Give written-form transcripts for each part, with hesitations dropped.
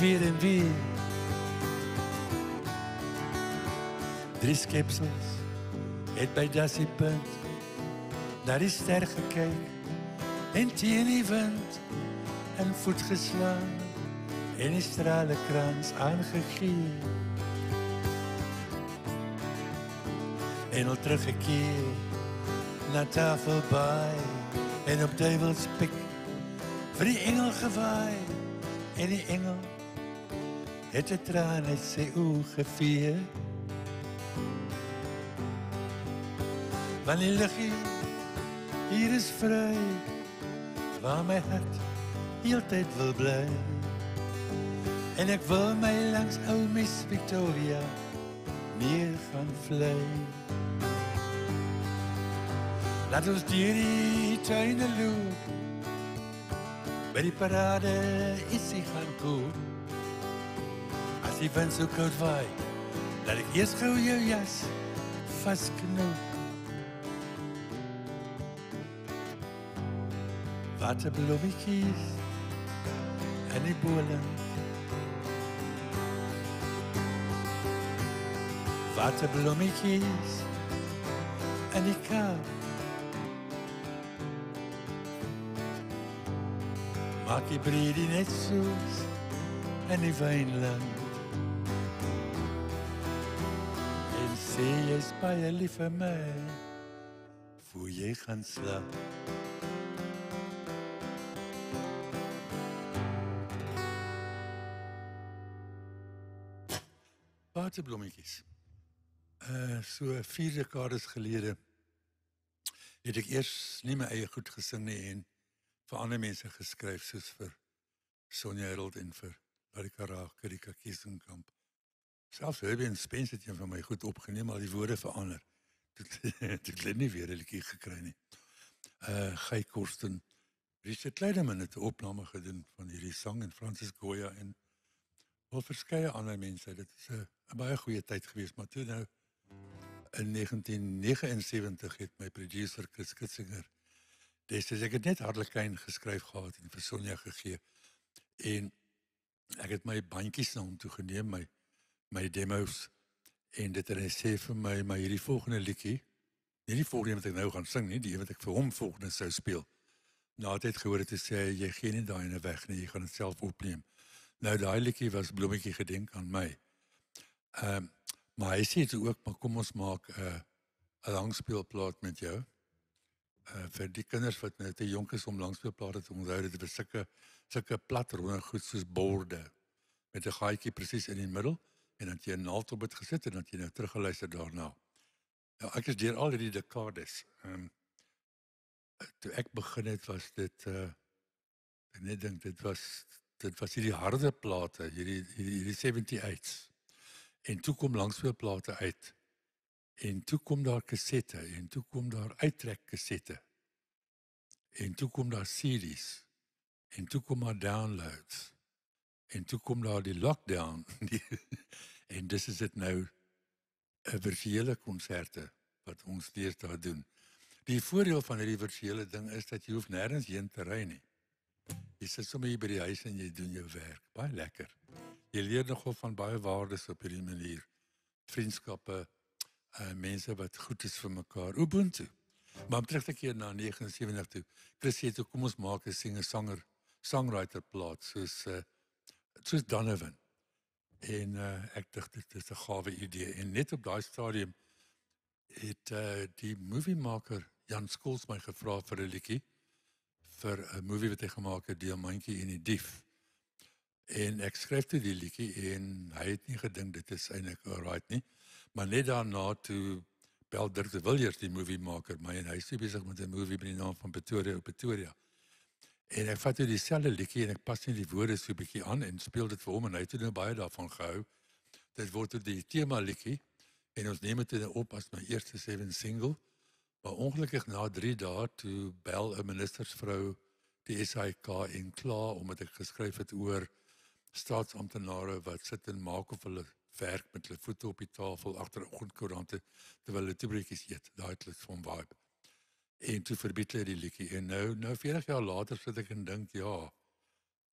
weer en weer. 3 skepsels het by Dassie Punt naar die ster gekyk en teen die wind in voet geslaan en die stralenkrans aangegee. En al teruggekeer na Tafelbaai en op Duivelspik vir die engel gewaai en die engel het 'n traan uit sy oë gevee. Want die liggie hier is vry, waar my hart heeltyd wil bly. En ek wil my langs ou Miss Victoria neer gaan vlei. Laat ons deur die tuine loop, by die parade ietsie gaan koop. As die wind so koud waai, laat ek eers gou jou jas vasknoop. Waterblommetjies in die boland, waterblommetjies in die Kaap. Maak die breedie net soos in die wynland. En sê jy's baie lief vir my, voor jy gaan slaap. Waterblommetjies. So 4 dekades gelede het ek eers nie my eie goed gesing nie en vir ander mense geskryf, soos vir Sonja Herold en vir Larika Raak, Rika Kiesenkamp. Selfs Herbie en Spence het een van my goed opgeneem, maar die woorde verander. Toe ek nie weer 'n liedjie gekry nie. Guy Korsten, Richard Kleiderman het 'n opname gedoen van hierdie sang en Francis Goya en wel verskeie ander mense. Dit is 'n baie goeie tyd gewees, maar toe nou in 1979 het my producer Chris Kitzinger destyds, ek het net Harlequin geskryf gehad en vir Sonja gegee en ek het my bandjies na hom toe geneem, my demos en dit en hy sê vir my, maar hierdie volgende liedjie, nie die volgende wat ek nou gaan sing nie, die wat ek vir hom volgende sou speel. Na het het gehoor het te sê, jy gee nie daai ene weg nie, jy gaan dit self opneem. Nou daai liedjie was Blommetjie gedenk aan my. Maar hy sê toe ook, maar kom ons maak 'n langspeelplaat met jou. Vir die kinders wat nou te jonk is om langspeelplate te onthou, dit was sulke plat ronde goed soos borde met 'n gaatjie presies in die middel en dan jy 'n naald op dit gesit en dan jy nou teruggeluister daarna. Nou ek is deur al hierdie dekades. Toe ek begin het was dit ek net dink dit was hierdie harde plate, hierdie 78's. En toe kom langspeelplate uit. En toe kom daar kassette en toe kom daar uittrek kassette. En toe kom daar CD's. En toe kom daar downloads. En toe kom daar die lockdown. En dis is dit nou 'n virtuele konserte wat ons deesdae doen. Die voordeel van hierdie virtuele ding is dat jy hoef nêrens heen te ry nie. Jy sit sommer hier by die huis en jy doen jou werk. Baie lekker. Jy leer nogal van baie waardes op hierdie manier. Vriendskappe, mense wat goed is vir mekaar. Ubuntu. Maar om terug te keer na 79 toe. Chris sê toe, kom ons maak 'n singer-songwriter plaat soos Donovan. En ek dink dit is 'n gawe idee. En net op daai stadium het die moviemaker Jan Skols my gevra vir 'n liedjie vir 'n movie wat hy gemaak het, Diamantjie en die Dief. En ek skryf toe die liedjie en hy het nie gedink dit is eintlik alright nie. Maar net daarna toe bel Dirk de Villiers, die moviemaker, my en hy is besig met 'n movie met die naam van Pretoria. En ek vat toe dieselfde liedjie en ek pas net die woorde so 'n bietjie aan en speel dit vir hom en hy het toe nou baie daarvan gehou. Dit word toe die tema liedjie en ons neem dit nou op as my eerste 7 single. Maar ongelukkig na 3 dae toe bel 'n ministersvrou die SAIK en kla omdat ek geskryf het oor staatsamptenare wat sit en maak of hulle werk met hulle voete op die tafel agter oggendkoerante terwyl hulle toebroodjies eet. Daai het hulle van vibe. En toe verbied hulle die liedjie en nou 40 jaar later sit ek en dink ja,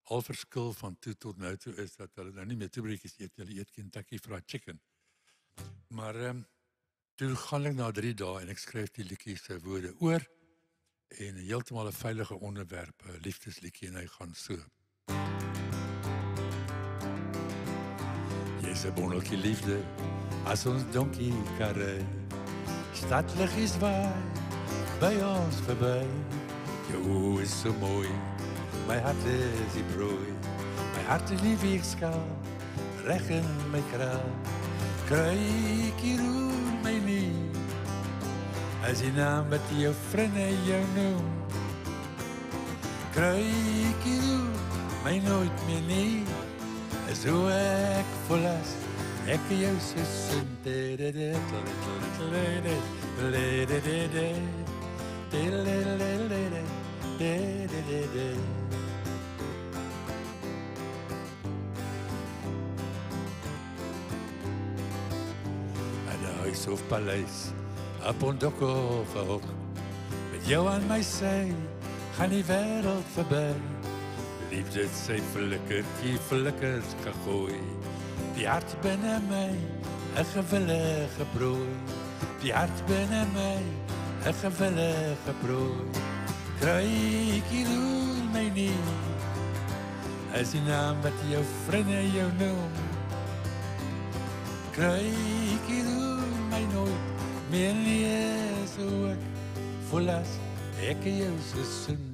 al verskil van toe tot nou toe is dat hulle nou nie meer toebroodjies eet, hulle eet Kentucky Fried Chicken. Maar toe gaan ek na 3 dae en ek skryf die liedjie se woorde oor en heeltemal 'n veilige onderwerp, 'n liefdesliedjie en hy gaan so. Jy's 'n bonneltjie liefde as ons donkie karre. Stadliggies waai by ons verby. Jou oë is so mooi, my hart is die brooi. My hart is die weegskaal, reg in my kraal. Kruikie roer my nie, as die naam wat jou vriende jou noem. Kruikie roer my nooit meer nie, is hoe ek voel as ek jou sussin. Huis of paleis, op Ondoko of hoog. Met jou aan my sy, gaan die wêreld verby. Liefde sy flikkertjies gegooi. Die hart binne my, 'n gewillige prooi. Die hart binne my, 'n gewillige prooi. Kruikie roer my nie, as die naam wat jou vriende jou noem. Kruikie roer my nooit meer nie, so ek voel as ek jou sussin.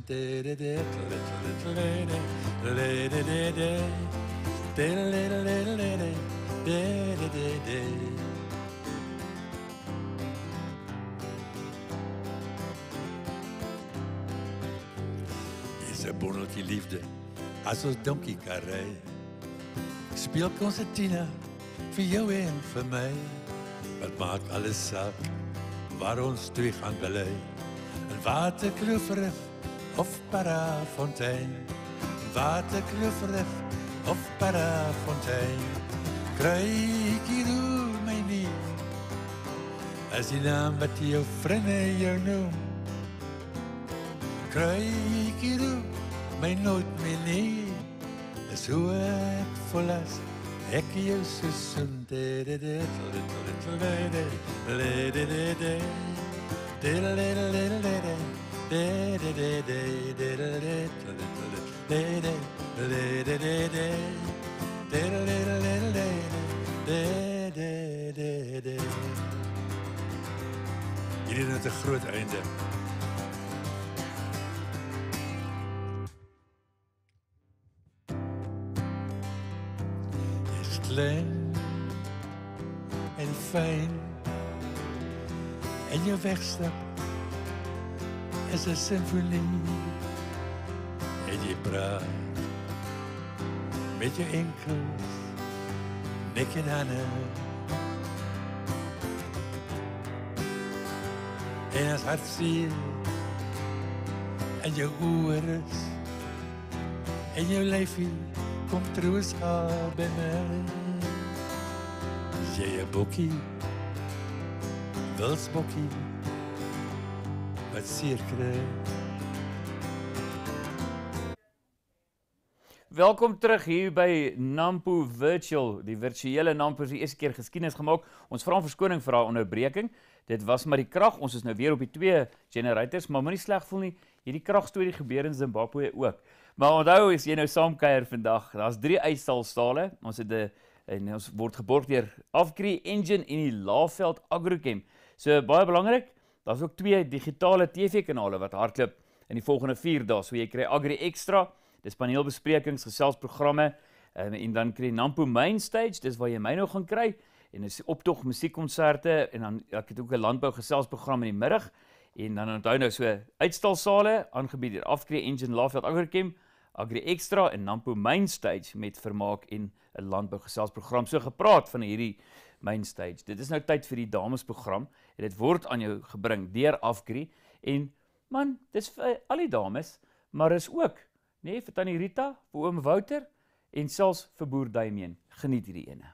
Jy's 'n bonneltjie liefde as ons donkie karre. Speel konsertina vir jou en vir my. Wat maak alles saak waar ons twee gaan bely. In Waterkloof of Parafontein. Waterkloof of Parafontein. Kruikie roer my nie, as die naam wat jou vriende jou noem. Kruikie roer my nooit meer nie, is hoe ek voel as ek jou sussin. Hierdie het 'n groot einde. Jy's klein en fyn en jou wegstap is 'n simfonie. En jy praat met jou enkels, nek en hande. En as hartseer en jou oor is en jou lyfie kom troos haar by my. Is jy 'n bokkie, wilsbokkie, wat seer kry? Welkom terug hier by Nampo Virtual. Die virtuele Nampo is die eerste keer geskiedenis gemaak. Ons vra om verskoning vir haar onderbreking. Dit was maar die krag. Ons is nou weer op die 2 generators, maar moenie sleg voel nie. Hierdie kragstorie gebeur in Zimbabwe ook. Maar onthou, as jy nou saamkuier vandag, daar's 3 uitstalstale. Ons het en ons word geborg deur Afgri Engine en die Laagveld Agrochem. So baie belangrik, daar's ook 2 digitale TV-kanale wat hardloop in die volgende 4 dae. So jy kry Agri Extra, dis paneelbesprekings, geselsprogramme, en dan kry jy Nampo Main Stage, dis waar jy my nou gaan kry, en dis optog musiekkonserte, en dan ek het ook 'n landbou geselsprogram in die middag, en dan onthou nou so uitstalsale, aangebied deur Afgri Engine, Laagveld Agrochem, Agri Extra en Nampo Main Stage met vermaak en 'n landbou geselsprogram. So gepraat van hierdie Main Stage. Dit is nou tyd vir die damesprogram en dit word aan jou gebring deur Afgri en man, dis vir al die dames, maar is ook, nee, vir tannie Rita, vir oom Wouter en selfs vir boer Duimeen. Geniet hierdie ene.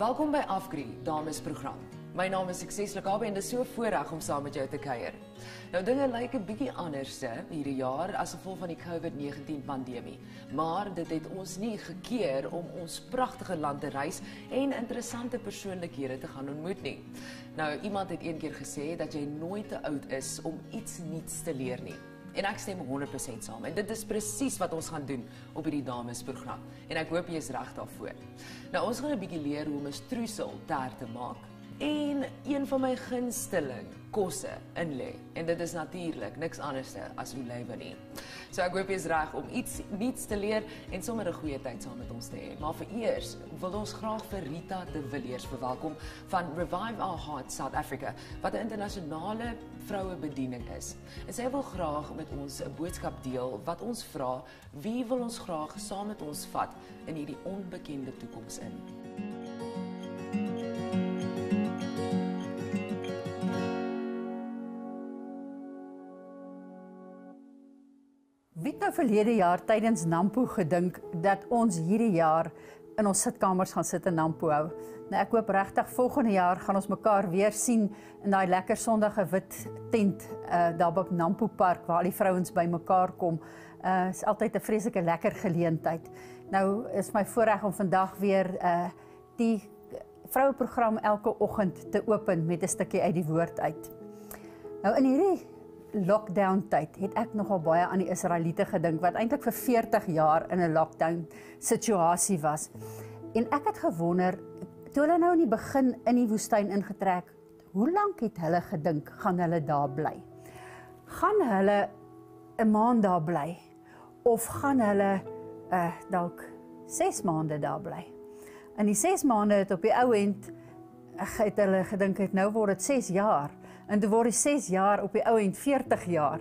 Welkom by Afgri, damesprogram. My naam is Sukseslik Albei en dit is so 'n voorreg om saam met jou te kuier. Nou dinge lyk 'n bietjie anders hierdie jaar as gevolg van die COVID-19 pandemie, maar dit het ons nie gekeer om ons pragtige land te reis en interessante persoonlikhede te gaan ontmoet nie. Nou iemand het een keer gesê dat jy nooit te oud is om iets nuuts te leer nie. En ek stem 100% saam. En dit is presies wat ons gaan doen op hierdie damesprogram. En ek hoop jy is reg daarvoor. Nou ons gaan 'n bietjie leer hoe om 'n stroosel taart te maak. En een van my gunsteling kosse in lê. En dit is natuurlik niks anders as olywe nie. So ek hoop jy is reg om iets nuuts te leer en sommer 'n goeie tyd saam met ons te hê. Maar vir eers wil ons graag vir Rita de Villiers verwelkom van Revive Our Hearts South Africa, wat 'n internasionale vrouebediening is. En sy wil graag met ons 'n boodskap deel wat ons vra, wie wil ons graag saam met ons vat in hierdie onbekende toekoms in. Wie het nou verlede jaar tydens Nampo gedink dat ons hierdie jaar in ons sitkamers gaan sit en Nampo hou? Nou ek hoop regtig volgende jaar gaan ons mekaar weer sien in daai lekker sondige wit tent daar by Nampo Park waar al die vrouens by mekaar kom. Is altyd 'n vreeslike lekker geleentheid. Nou is my voorreg om vandag weer die vroueprogram elke oggend te open met 'n stukkie uit die woord uit. Nou in hierdie lockdown tyd het ek nogal baie aan die Israeliete gedink wat eintlik vir 40 jaar in 'n lockdown situasie was. En ek het gewonder, toe hulle nou in die begin in die woestyn ingetrek, hoe lank het hulle gedink gaan hulle daar bly? Gaan hulle 'n maand daar bly of gaan hulle dalk 6 maande daar bly? In die 6 maande het op die ou end het hulle gedink het nou word dit 6 jaar. En toe word die 6 jaar op die ou end 40 jaar.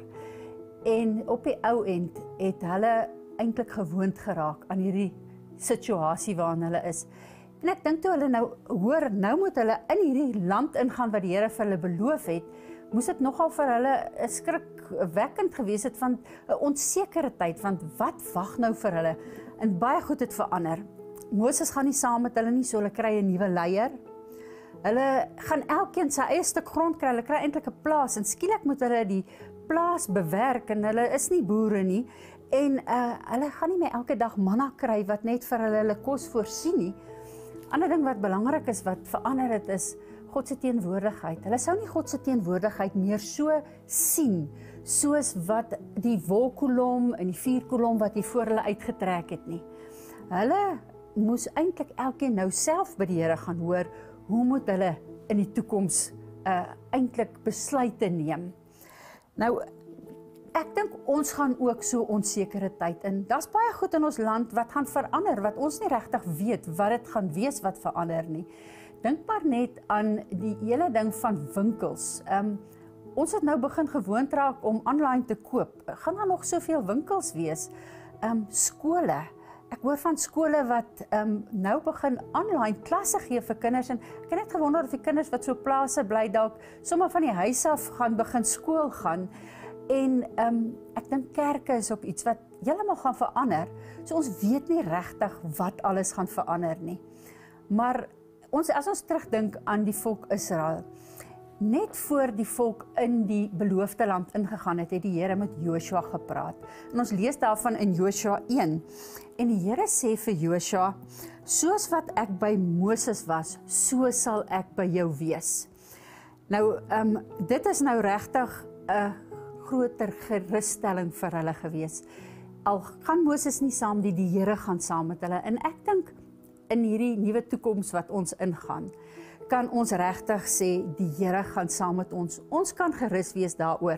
En op die ou end het hulle eintlik gewoond geraak aan hierdie situasie waarin hulle is. En ek dink toe hulle nou hoor, nou moet hulle in hierdie land ingaan wat die Here vir hulle beloof het, moes dit nogal vir hulle 'n skrikwekkend gewees het van 'n onsekere tyd, want wat wag nou vir hulle? En baie goed het verander. Moses gaan nie saam met hulle nie, so hulle kry 'n nuwe leier. Hulle gaan elkeen sy eie stuk grond kry, hulle kry eintlik 'n plaas en skielik moet hulle die plaas bewerk en hulle is nie boere nie en hulle gaan nie meer elke dag manna kry wat net vir hulle kos voorsien nie. Ander ding wat belangrik is wat verander het is God se teenwoordigheid. Hulle sou nie God se teenwoordigheid meer so sien soos wat die wolkkolom en die vuurkolom wat hier voor hulle uitgetrek het nie. Hulle moes eintlik elkeen nou self by die Here gaan hoor hoe moet hulle in die toekoms eintlik besluite neem. Nou, ek dink ons gaan ook so onsekere tyd in. Daar's baie goed in ons land wat gaan verander, wat ons nie regtig weet wat dit gaan wees wat verander nie. Dink maar net aan die hele ding van winkels. Ons het nou begin gewoond raak om online te koop. Gaan daar nog soveel winkels wees? Skole. Ek hoor van skole wat nou begin online klasse gee vir kinders en ek het net gewonder of die kinders wat so plase bly dalk sommer van die huis af gaan begin skool gaan. En ek dink kerke is ook iets wat heeltemal gaan verander. So ons weet nie regtig wat alles gaan verander nie. Maar as ons terugdink aan die volk Israel, net voor die volk in die beloofde land ingegaan het die Here met Joshua gepraat. En ons lees daarvan in Joshua 1. En die Here sê vir Joshua, soos wat ek by Moses was, so sal ek by jou wees. Nou, dit is nou regtig 'n groter gerusstelling vir hulle gewees. Al gaan Moses nie saam die Here gaan saam met hulle. En ek dink in hierdie nuwe toekoms wat ons ingaan, kan ons regtig sê, die Here gaan saam met ons. Ons kan gerus wees daaroor.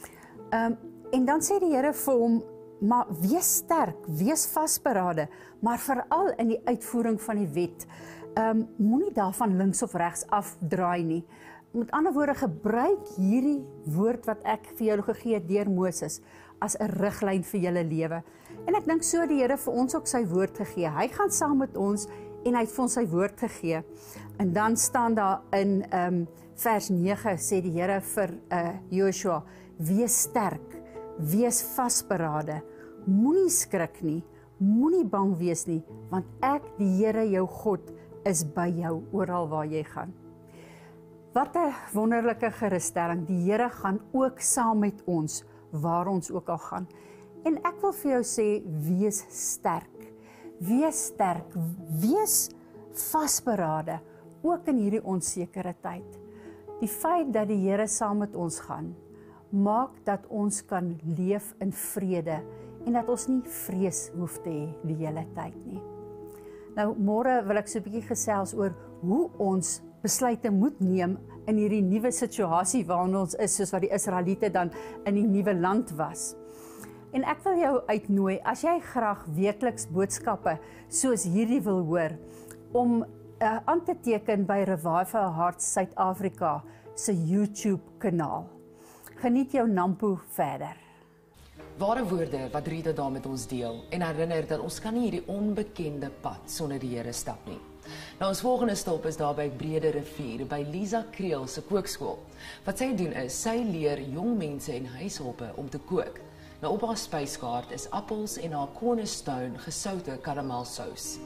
En dan sê die Here vir hom, maar wees sterk, wees vasberade, maar veral in die uitvoering van die wet. Moenie daarvan links of regs afdraai nie. Met ander woorde, gebruik hierdie woord wat ek vir jou gegee het deur Moses as 'n riglyn vir julle lewe. En ek dink so die Here vir ons ook sy woord gegee. Hy gaan saam met ons en hy het vir ons sy woord gegee. En dan staan daar in vers 9 sê die Here vir Joshua, wees sterk, wees vasberade, moenie skrik nie, moenie bang wees nie, want ek die Here jou God is by jou oral waar jy gaan. Wat 'n wonderlike gerusstelling. Die Here gaan ook saam met ons waar ons ook al gaan. En ek wil vir jou sê, wees sterk. Wees sterk, wees vasberade, ook in hierdie onsekere tyd. Die feit dat die Here saam met ons gaan, maak dat ons kan leef in vrede en dat ons nie vrees hoef te hê die hele tyd nie. Nou, môre wil ek so 'n bietjie gesels oor hoe ons besluite moet neem in hierdie nuwe situasie waarin ons is, soos wat die Israeliete dan in die nuwe land was. En ek wil jou uitnooi, as jy graag weekliks boodskappe soos hierdie wil hoor, om aan te teken by Revival Hearts Suid-Afrika se YouTube kanaal. Geniet jou Nampo verder. Ware woorde wat Rita daar met ons deel en herinner dat ons kan nie hierdie onbekende pad sonder die Here stap nie. Nou ons volgende stop is daar by Brede Rivier by Lisa Kreel se kookskool. Wat sy doen is, sy leer jong mense en huishulpe om te kook. Nou op haar spyskaart is appels en haar cornerstone gesoute karamelsous.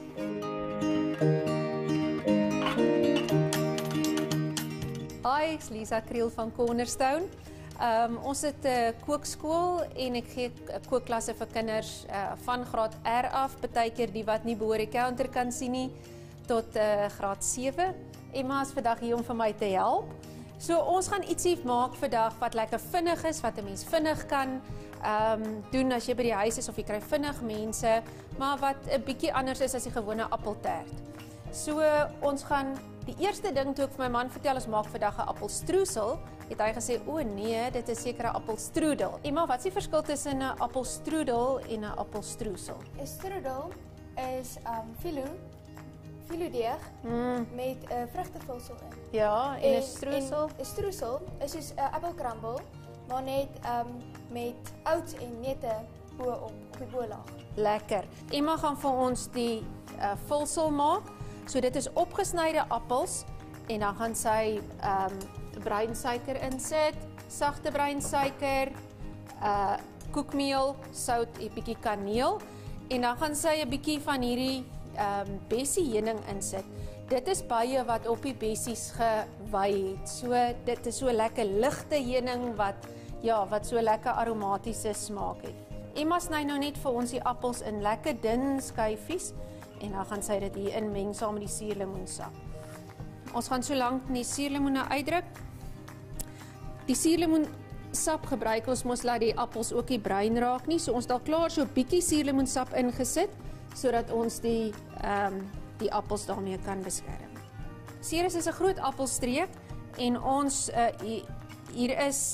Hi, ek is Lisa Kreel van Cornerstone. Ons het 'n kookskool en ek gee kookklasse vir kinders van graad R af, partykeer die wat nie behoor die counter kan sien nie, tot graad 7. Emma is vandag hier om vir my te help. So ons gaan ietsie maak vandag wat lekker vinnig is, wat 'n mens vinnig kan doen as jy by die huis is of jy kry vinnig mense, maar wat 'n bietjie anders is as die gewone appeltert. So ons gaan die eerste ding toe ek vir my man vertel ons maak vandag 'n appelstroesel, het hy gesê, o nee, dit is seker 'n appelstroedel. Emma, wat is die verskil tussen 'n appelstroedel en 'n appelstroesel? 'n Strudel is filodeeg met 'n vrugtevulsel in. Ja, en 'n stroesel? 'n Stroesel is soos 'n appelkrambel, maar net met oats en neute bo-op die bo-laag. Lekker. Emma gaan vir ons die vulsel maak. So dit is opgesnyde appels en dan gaan sy breinsuiker insit, sagte breinsuiker, koekmeel, sout en 'n bietjie kaneel en dan gaan sy 'n bietjie van hierdie bessie heuning insit. Dit is baie wat op die bessies gewy het. So dit is so lekker ligte heuning wat so lekker aromatiese smaak het. Emma sny nou net vir ons die appels in lekker dun skyfies en dan gaan sy dit hier inmeng saam met die suurlemoensap. Ons gaan so lank die suurlemoene uitdruk. Die suurlemoensap gebruik ons mos laat die appels ook nie bruin raak nie. So ons het al klaar so 'n bietjie suurlemoensap ingesit sodat ons die appels daarmee kan beskerm. Ceres is 'n groot appelstreek en ons hier is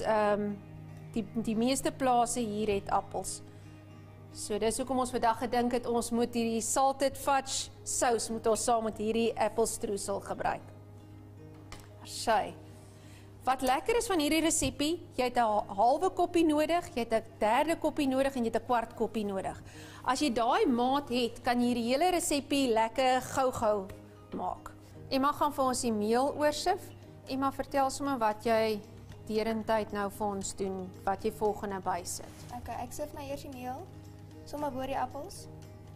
die meeste plase hier het appels. So dis hoekom ons vandag gedink het ons moet hierdie salted fudge sous moet ons saam met hierdie appelstroesel gebruik. Sy. Wat lekker is van hierdie resepie, jy het 'n halwe koppie nodig, jy het 'n derde koppie nodig en jy het 'n kwart koppie nodig. As jy daai maat het, kan jy hierdie hele resepie lekker gou-gou maak. Emma gaan vir ons die meel oorsif. Emma, vertel sommer wat jy derentyd nou vir ons doen, wat jy volgende bysit. Okay, ek sif nou eers die meel, sommer bo die appels.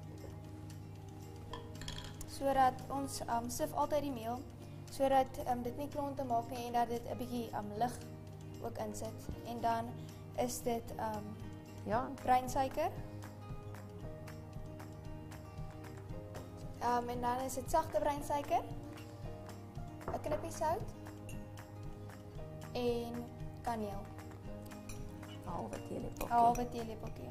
Sodat ons sif altyd die meel, sodat dit nie klonte maak nie en dat dit 'n bietjie lig ook insit. En dan is dit breinsuiker. En dan is dit sagte breinsuiker, 'n knippie sout en kaneel. 'n halwe teelepeltjie.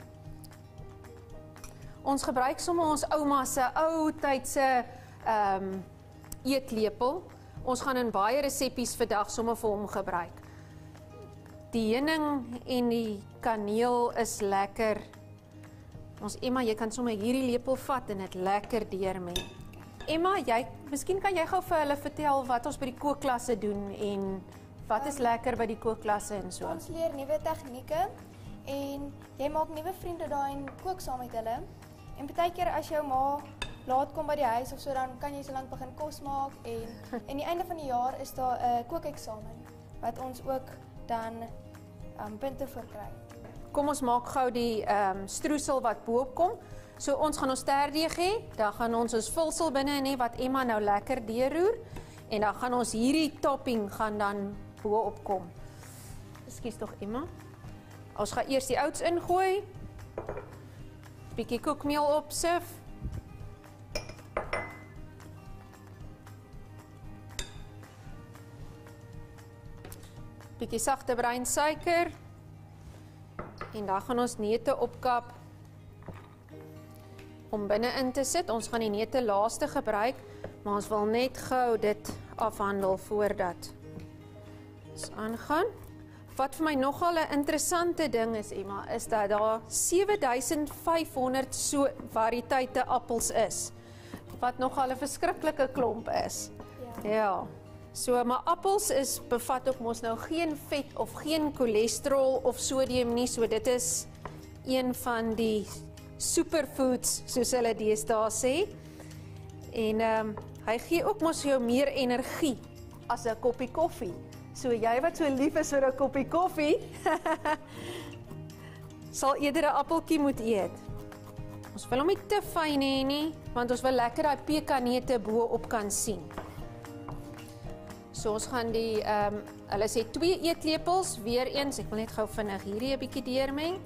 Ons gebruik sommer ons ouma se ou tydse eetlepel. Ons gaan in baie resepies vandag sommer vir hom gebruik. Die heuning en die kaneel is lekker. Ons Emma, jy kan sommer hierdie lepel vat en dit lekker deurmeng. Emma, miskien kan jy gou vir hulle vertel wat ons by die kookklasse doen en wat is lekker by die kookklasse en so. Ons leer nuwe tegnieke en jy maak nuwe vriende daar en kook saam met hulle. En baie keer as jou ma laat kom by die huis of so, dan kan jy so lank begin kos maak en aan die einde van die jaar is daar 'n kookeksamen wat ons ook dan punte vir kry. kom ons maak gou die stroesel wat boop kom. So ons gaan ons terdeeg hê, dan gaan ons vulsel binne hê wat Emma nou lekker deurroer en dan gaan ons hierdie topping gaan dan boop kom. Ekskuus tog Emma. Ons gaan eers die oats ingooi. Bietjie koekmeel opsif. Bietjie sagte breinsuiker. En dan gaan ons neute opkap om binne in te sit. Ons gaan die neute laaste gebruik, maar ons wil net gou dit afhandel voordat ons aangaan. Wat vir my nogal 'n interessante ding is, Emma, is dat daar 7500 so variëteite appels is, wat nogal 'n verskriklike klomp is. Ja. So, maar appels bevat ook mos nou geen vet of geen cholesterol of sodium nie, so dit is een van die superfoods, soos hulle deesdae sê. En hy gee ook mos jou meer energie as 'n koppie koffie. So jy wat so lief is vir 'n koppie koffie, sal eerder 'n appeltjie moet eet. Ons wil hom nie te fyn hê nie, want ons wil lekker daai pekanneute bo-op kan sien. So ons gaan die, hulle sê 2 eetlepels, weer eens, ek wil net gou vinnig hierdie 'n bietjie deurmeng.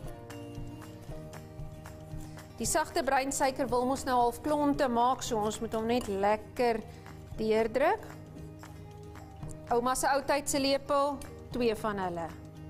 Die sagte breinsuiker wil ons nou half klonte maak, so ons moet hom net lekker deurdruk. Ouma se ou tyd se lepel, 2 van hulle.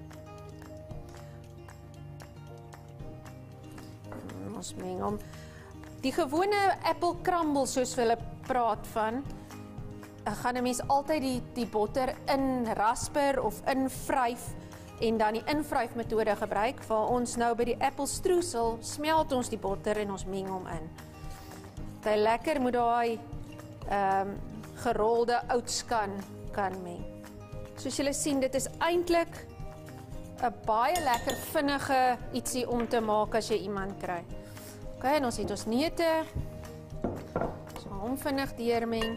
Ons meng hom. Die gewone apple crumble soos hulle praat van, gaan 'n mens altyd die botter in rasper of invryf en dan die invryfmetode gebruik. Waar ons nou by die apple stroesel smelt ons die botter en ons meng hom in. Dit lekker moet daai gerolde oats kan meng. Soos julle sien, dit is eintlik 'n baie lekker vinnige ietsie om te maak as jy iemand kry. OK, en ons het ons neute. So hom vinnig deurmeng.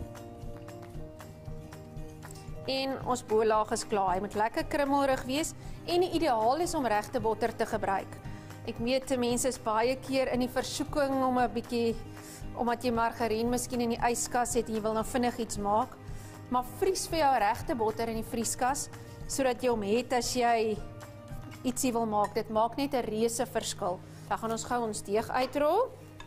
En ons bolaag is klaar. Hy moet lekker krummelrig wees en die ideaal is om regte botter te gebruik. Ek weet mense is baie keer in die versoeking om 'n bietjie, omdat jy margarien miskien in die yskas het en jy wil nou vinnig iets maak, maar vries vir jou regte botter in die vrieskas sodat jy hom het as jy ietsie wil maak. Dit maak net 'n reuse verskil. Dan gaan ons gou ons deeg uitrol.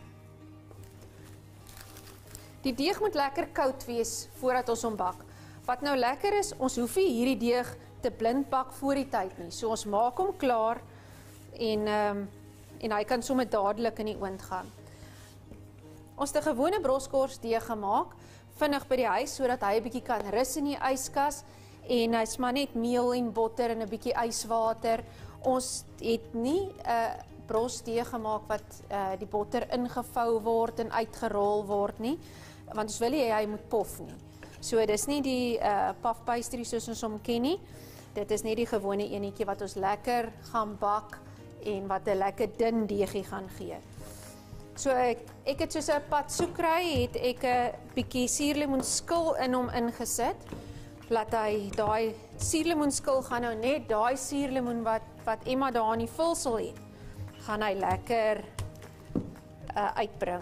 Die deeg moet lekker koud wees voordat ons hom bak. Wat nou lekker is, ons hoef nie hierdie deeg te blind bak voor die tyd nie. So ons maak hom klaar en hy kan sommer dadelik in die oond gaan. Ons het 'n gewone broskorsdeeg gemaak, vinnig by die huis sodat hy 'n bietjie kan rus in die yskas en hy's maar net meel en botter en 'n bietjie yswater. Ons het nie 'n brosdeeg gemaak wat die botter ingevou word en uitgerol word nie, want ons wil nie hy moet pof nie. So dis nie die puff pastry soos ons hom ken nie. Dit is net die gewone enetjie wat ons lekker gaan bak en wat 'n lekker dun deegie gaan gee. So ek het soos 'n pat soekry, het ek 'n bietjie suurlemoenskil in hom ingesit. Laat hy daai suurlemoenskil gaan nou net daai suurlemoen wat Emma daar in die vulsel het, gaan hy lekker uitbring.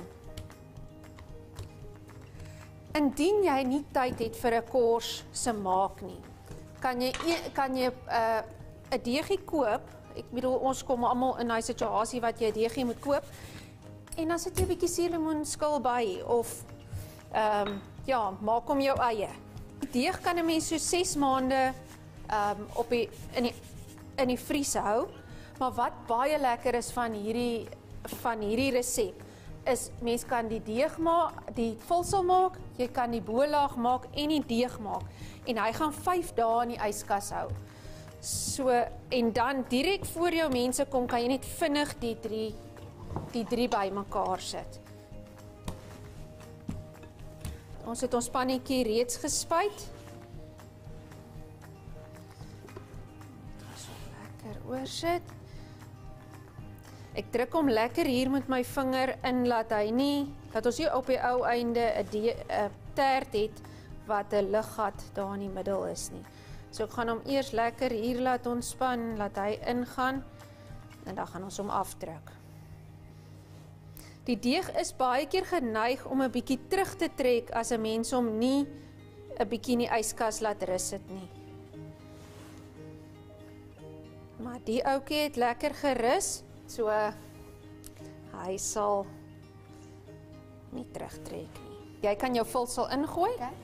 Indien jy nie tyd het vir 'n kors se maak nie, kan jy 'n deegie koop. Ek bedoel, ons kom almal in daai situasie wat jy 'n deegie moet koop. En dan sit jy 'n bietjie suurlemoenskil by of ja, maak hom jou eie. Deeg kan 'n mens so 6 maande in die vries hou. Maar wat baie lekker is van hierdie resep is mens kan die deeg maak, die vulsel maak, jy kan die bolaag maak en die deeg maak en hy gaan 5 dae in die yskas hou. So en dan direk voor jou mense kom, kan jy net vinnig die drie bymekaar sit. Ons het ons pannetjie reeds gespuit. So lekker oorsit. Ek druk hom lekker hier met my vinger in, dat ons nie op die ou einde 'n tert het wat 'n luggat daar in die middel is nie. So ek gaan hom eers lekker hier laat ontspan, laat hy ingaan. En dan gaan ons hom afdruk. Die deeg is baie keer geneig om 'n bietjie terug te trek as 'n mens hom nie 'n bietjie in die yskas laat rus sit nie. Maar die ouetjie het lekker gerus, so hy sal nie terugtrek nie. Jy kan jou vulsel ingooi. Okay.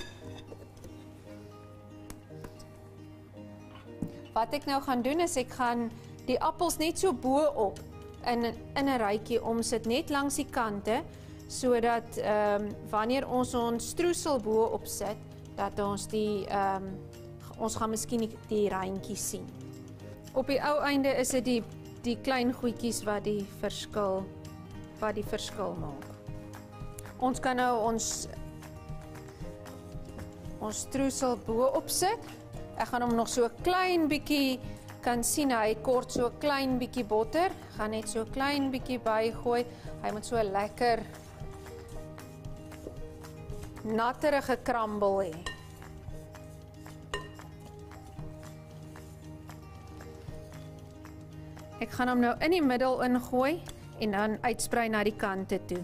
Wat ek nou gaan doen is ek gaan die appels net so bo-op in 'n rytjie omsit net langs die kante sodat wanneer ons stroesel bo-op sit dat ons ons gaan miskien die reintjies sien. Op die ou einde is dit die klein goedjies wat die verskil maak. Ons kan nou ons stroesel bo-op sit. Ek gaan hom nog so 'n klein bietjie kan sien hy kort so 'n klein bietjie botter. Gaan net so 'n klein bietjie bygooi. Hy moet so 'n lekker natterige crumble hê. Ek gaan hom nou in die middel ingooi en dan uitsprei na die kante toe.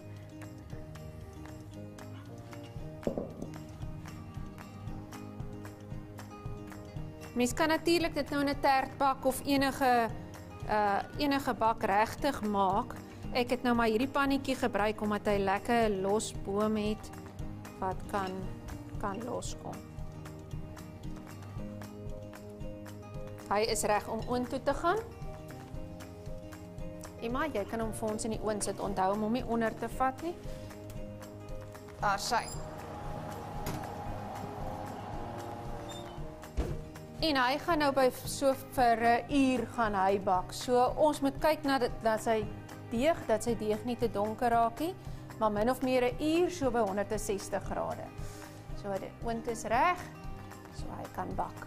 Mens kan natuurlik dit nou in 'n tertbak of enige bak regtig maak. Ek het nou maar hierdie pannetjie gebruik omdat hy lekker los boom het wat kan loskom. Hy is reg om oond toe te gaan. Emma, jy kan hom vir ons in die oond sit. Onthou om hom nie onder te vat nie. Daar sy. En hy gaan nou by so vir 'n uur gaan hy bak. So ons moet kyk na dat sy deeg nie te donker raak nie, maar min of meer 'n uur so by 160 grade. So die oond is reg, so hy kan bak.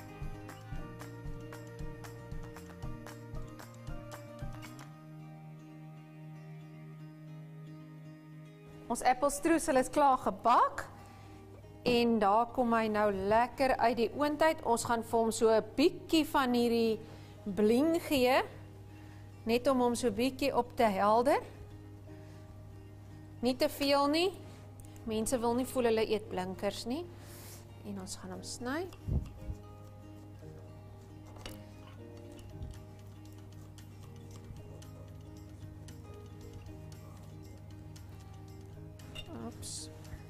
Ons appelstroesel is klaar gebak. En daar kom hy nou lekker uit die oond uit. Ons gaan vir hom so 'n bietjie van hierdie bling gee. Net om hom so 'n bietjie op te helder. Nie te veel nie. Mense wil nie voel hulle eet blinkers nie. En ons gaan hom sny. Oeps.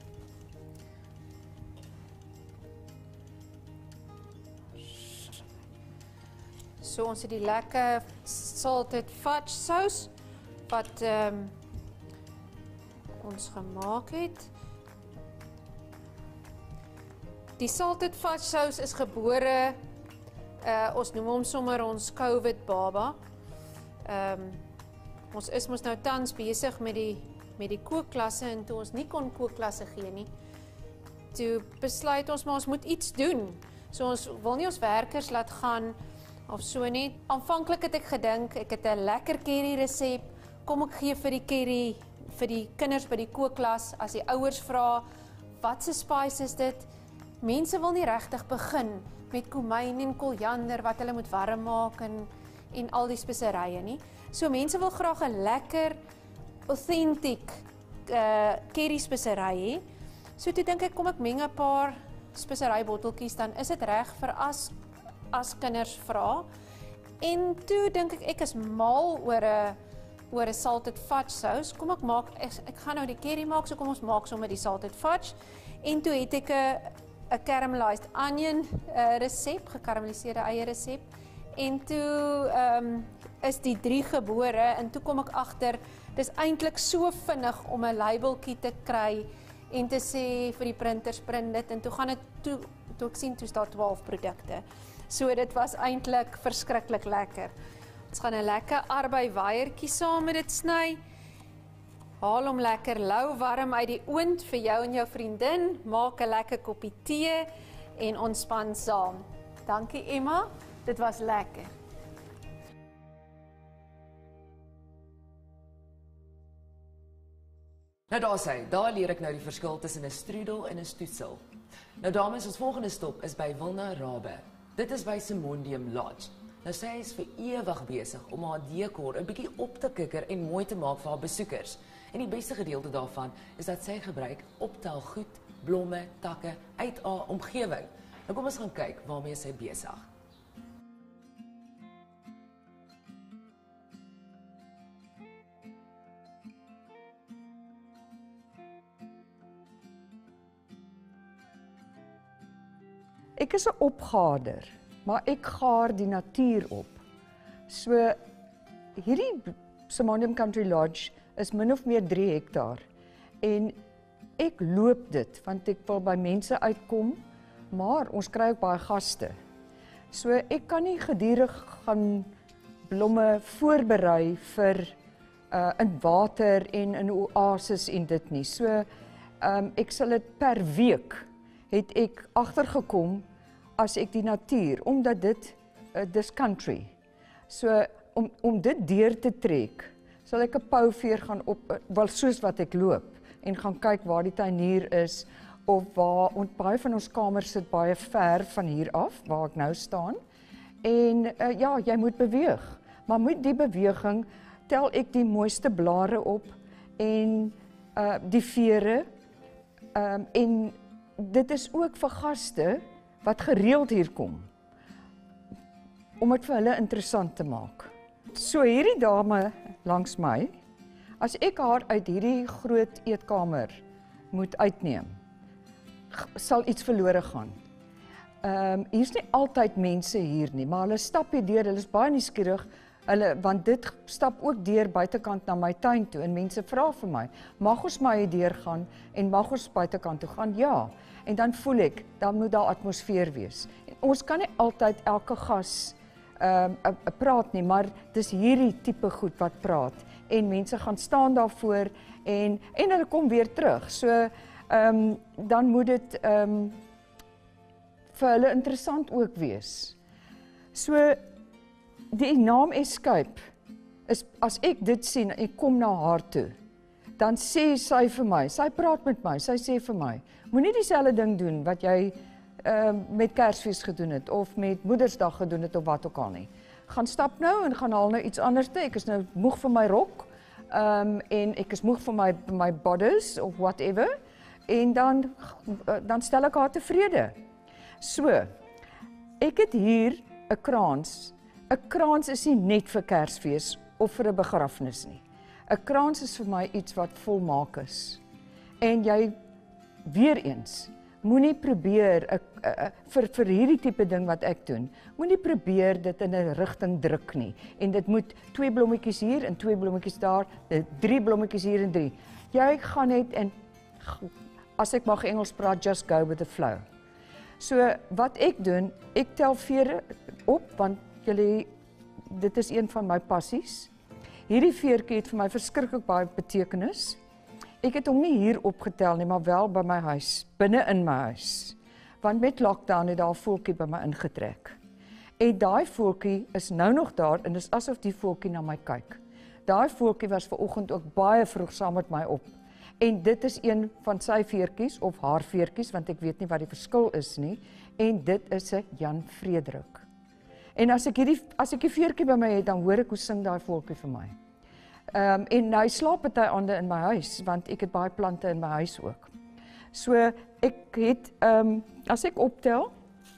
So ons het die lekker salted fudge sous wat ons gemaak het. Die salted fudge sous is gebore, ons noem hom sommer ons COVID baba. Ons is mos nou tans besig met die kookklasse en toe ons nie kon kookklasse gee nie. Toe besluit ons maar ons moet iets doen. So ons wil nie ons werkers laat gaan of so nie. Aanvanklik het ek gedink, ek het 'n lekker curry resep, kom ek gee vir die curry, vir die kinders by die kookklas, as die ouers vra, wat se spice is dit? Mense wil nie regtig begin met komyn en koriander wat hulle moet warm maak en al die speserye nie. So mense wil graag 'n lekker, authentic curry spesery hê. So toe dink ek, kom ek meng 'n paar speserybotteltjies, dan is dit reg vir as kinders vra. En toe dink ek is mal oor 'n salted fudge sous. Kom ek gaan nou die curry maak, so kom ons maak sommer die salted fudge. En toe het ek 'n caramelized onion resep, gekarameliseerde eie resep. En toe is die 3 gebore en toe kom ek agter, dis eintlik so vinnig om 'n labeltjie te kry en te sê vir die printers print dit, en toe gaan dit toe ek sien toe staan 12 produkte. So dit was eintlik verskriklik lekker. Ons gaan 'n lekker arbeiweiertjie saam met dit sny. Haal hom lekker lou warm uit die oond vir jou en jou vriendin. Maak 'n lekker koppie tee en ontspan saam. Dankie Emma, dit was lekker. Nou daar leer ek nou die verskil tussen 'n strudel en 'n stoetsel. Nou dames, ons volgende stop is by Wilna Rabbe. Dit is by Simondium Lodge. Nou sy is vir ewig besig om haar dekor 'n bietjie op te kikker en mooi te maak vir haar besoekers. En die beste gedeelte daarvan is dat sy gebruik optelgoed, blomme, takke uit haar omgewing. Nou kom ons gaan kyk waarmee sy besig. Ek is 'n opgaarder, maar ek gaar die natuur op. So hierdie Simonium Country Lodge is min of meer 3 hektaar en ek loop dit want ek wil by mense uitkom, maar ons kry ook baie gaste. So ek kan nie gedurig gaan blomme voorberei vir in water en in oases en dit nie. So ek sal dit per week het ek agtergekom as ek die natuur, omdat dit dis country. So om dit deur te trek, sal ek 'n pouveer gaan op, wel soos wat ek loop en gaan kyk waar die tuinier is of waar baie van ons kamers sit baie ver van hier af waar ek nou staan. En ja, jy moet beweeg, maar met die beweging tel ek die mooiste blare op en die vere en dit is ook vir gaste wat gereeld hier kom, om dit vir hulle interessant te maak. So hierdie dame langs my, as ek haar uit hierdie groot eetkamer moet uitneem, sal iets verlore gaan. Hier's nie altyd mense hier nie, maar hulle stap hier deur, hulle is baie nuuskierig, want dit stap ook deur buitekant na my tuin toe en mense vra vir my, mag ons maar hier deur gaan en mag ons buitekant toe gaan? Ja. En dan voel ek, dan moet daar atmosfeer wees. En ons kan nie altyd elke gas praat nie, maar dis hierdie tipe goed wat praat. En mense gaan staan daarvoor en hulle kom weer terug. So dan moet dit vir hulle interessant ook wees. So die naam Escape is, as ek dit sien, ek kom na haar toe, dan sê sy vir my, sy praat met my, sy sê vir my, moenie dieselfde ding doen wat jy met Kersfees gedoen het, of met Moedersdag gedoen het, of wat ook al nie. Gaan stap nou en gaan haal nou iets anders te, ek is nou moeg vir my rok, en ek is moeg vir my bodice, of whatever, en dan stel ek haar tevrede. So, ek het hier 'n krans. 'n Krans is nie net vir Kersfees, of vir 'n begrafnis nie. 'n Krans is vir my iets wat volmaak is. En jy, weer eens, moenie probeer, vir hierdie tipe ding wat ek doen, moenie probeer dit in 'n rigting druk nie. En dit moet 2 blommetjies hier en 2 blommetjies daar, 3 blommetjies hier en 3. Jy gaan net en, as ek mag Engels praat, just go with the flow. So, wat ek doen, ek tel vere op, want dit is een van my passies. Hierdie veertjie het vir my verskriklik baie betekenis. Ek het hom nie hier opgetel nie, maar wel by my huis, binne in my huis. Want met lockdown het daar 'n voeltjie by my ingetrek. En daai voeltjie is nou nog daar en dis asof die voeltjie na my kyk. Daai voeltjie was vanoggend ook baie vroeg saam met my op. En dit is een van sy veertjies of haar veertjies, want ek weet nie wat die verskil is nie. En dit is 'n Jan Frederik. En as ek die veertjie by my het, dan hoor ek hoe sing daai voeltjie vir my. En hy slaap party aande in my huis, want ek het baie plante in my huis ook. So ek het, as ek optel,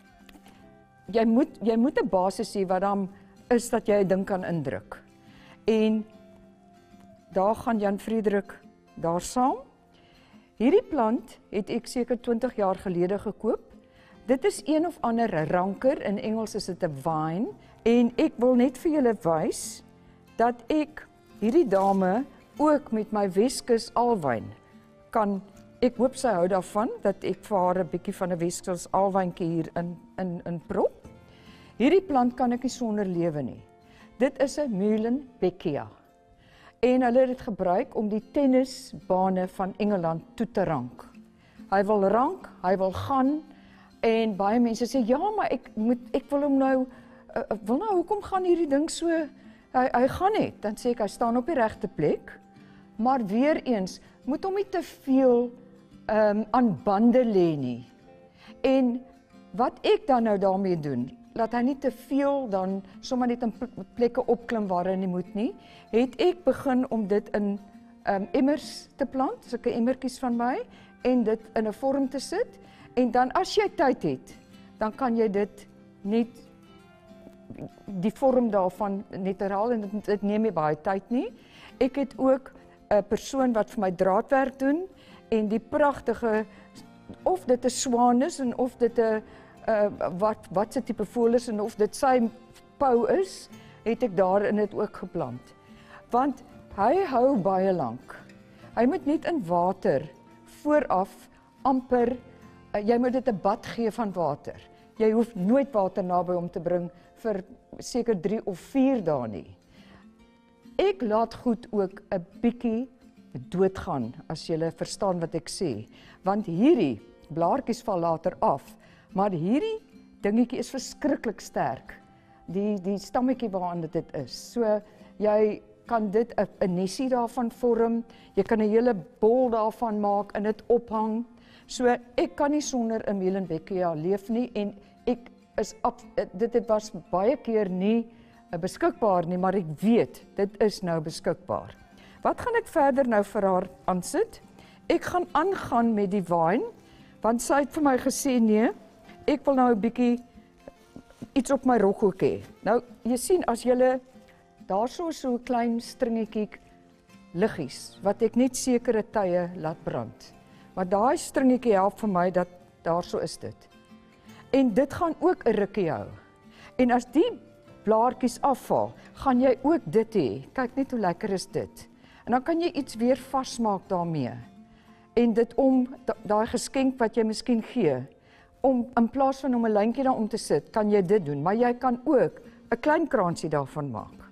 jy moet 'n basis hê wat dan is dat jy 'n ding kan indruk. En daar gaan Jan Frederik daar saam. Hierdie plant het ek seker 20 jaar gelede gekoop. Dit is een of ander ranker, in Engels is dit 'n vine, en ek wil net vir julle wys dat ek hierdie dame ook met my Weskus alwyn kan, ek hoop sy hou daarvan, dat ek vir haar 'n bietjie van 'n Weskus alwyntjie hier in prop. Hierdie plant kan ek nie sonder lewe nie. Dit is 'n Muhlenbeckia. En hulle het dit gebruik om die tennisbane van Engeland toe te rank. Hy wil rank, hy wil gaan, en baie mense sê, ja, maar ek wil hom nou, hoekom gaan hierdie ding so, hy gaan net, dan sê ek, hy staan op die regte plek, maar weer eens, moet hom nie te veel aan bande lê nie. En wat ek dan nou daarmee doen, laat hy nie te veel dan sommer net in plekke opklim waar hy nie moet nie, het ek begin om dit in emmers te plant, sulke emmertjies van my, en dit in 'n vorm te sit, en dan as jy tyd het, dan kan jy dit net die vorm daarvan net herhaal, en dit neem nie baie tyd nie. Ek het ook 'n persoon wat vir my draadwerk doen, en die pragtige, of dit 'n swaan is, en of dit 'n wat se tipe voël is, en of dit sy pou is, het ek daarin dit ook geplant. Want hy hou baie lank. Hy moet net in water vooraf amper, jy moet dit 'n bad gee van water. Jy hoef nooit water naby hom te bring vir seker 3 of 4 dae nie. Ek laat goed ook 'n bietjie doodgaan, as jy verstaan wat ek sê. Want hierdie blaartjies val later af, maar hierdie dingetjie is verskriklik sterk. Die stammetjie waaraan dit is. So jy kan dit 'n nesie daarvan vorm, jy kan 'n hele bol daarvan maak en dit ophang. So ek kan nie sonder 'n Mielenbeckia leef nie, en ek is dit was baie keer nie beskikbaar nie, maar ek weet dit is nou beskikbaar. Wat gaan ek verder nou vir haar aansit? Ek gaan aangaan met die wyn, want sy het vir my gesê nee, ek wil nou 'n bietjie iets op my rok ook hê. Nou, jy sien as jy daar so 'n klein stringetjie liggies wat ek net sekere tye laat brand. Maar daai stringetjie help vir my dat daar so is dit. En dit gaan ook 'n rukkie hou. En as die blaartjies afval, gaan jy ook dit hê. Kyk net hoe lekker is dit. En dan kan jy iets weer vasmaak daarmee. En dit daai geskenk wat jy miskien gee, in plaas van om 'n lyntjie daarom te sit, kan jy dit doen, maar jy kan ook 'n klein kraansie daarvan maak.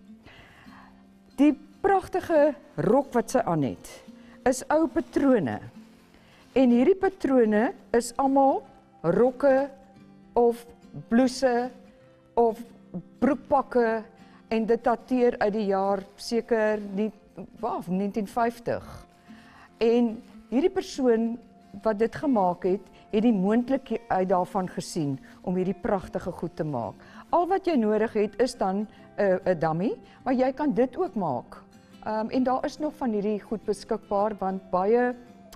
Die pragtige rok wat sy aan het, is ou patrone. En hierdie patrone is almal rokke of blouse of broekpakke, en dit dateer uit die jaar seker 1950. En hierdie persoon wat dit gemaak het die moontlikheid daarvan gesien om hierdie pragtige goed te maak. Al wat jy nodig het is dan 'n dummy, maar jy kan dit ook maak. En daar is nog van hierdie goed beskikbaar, want baie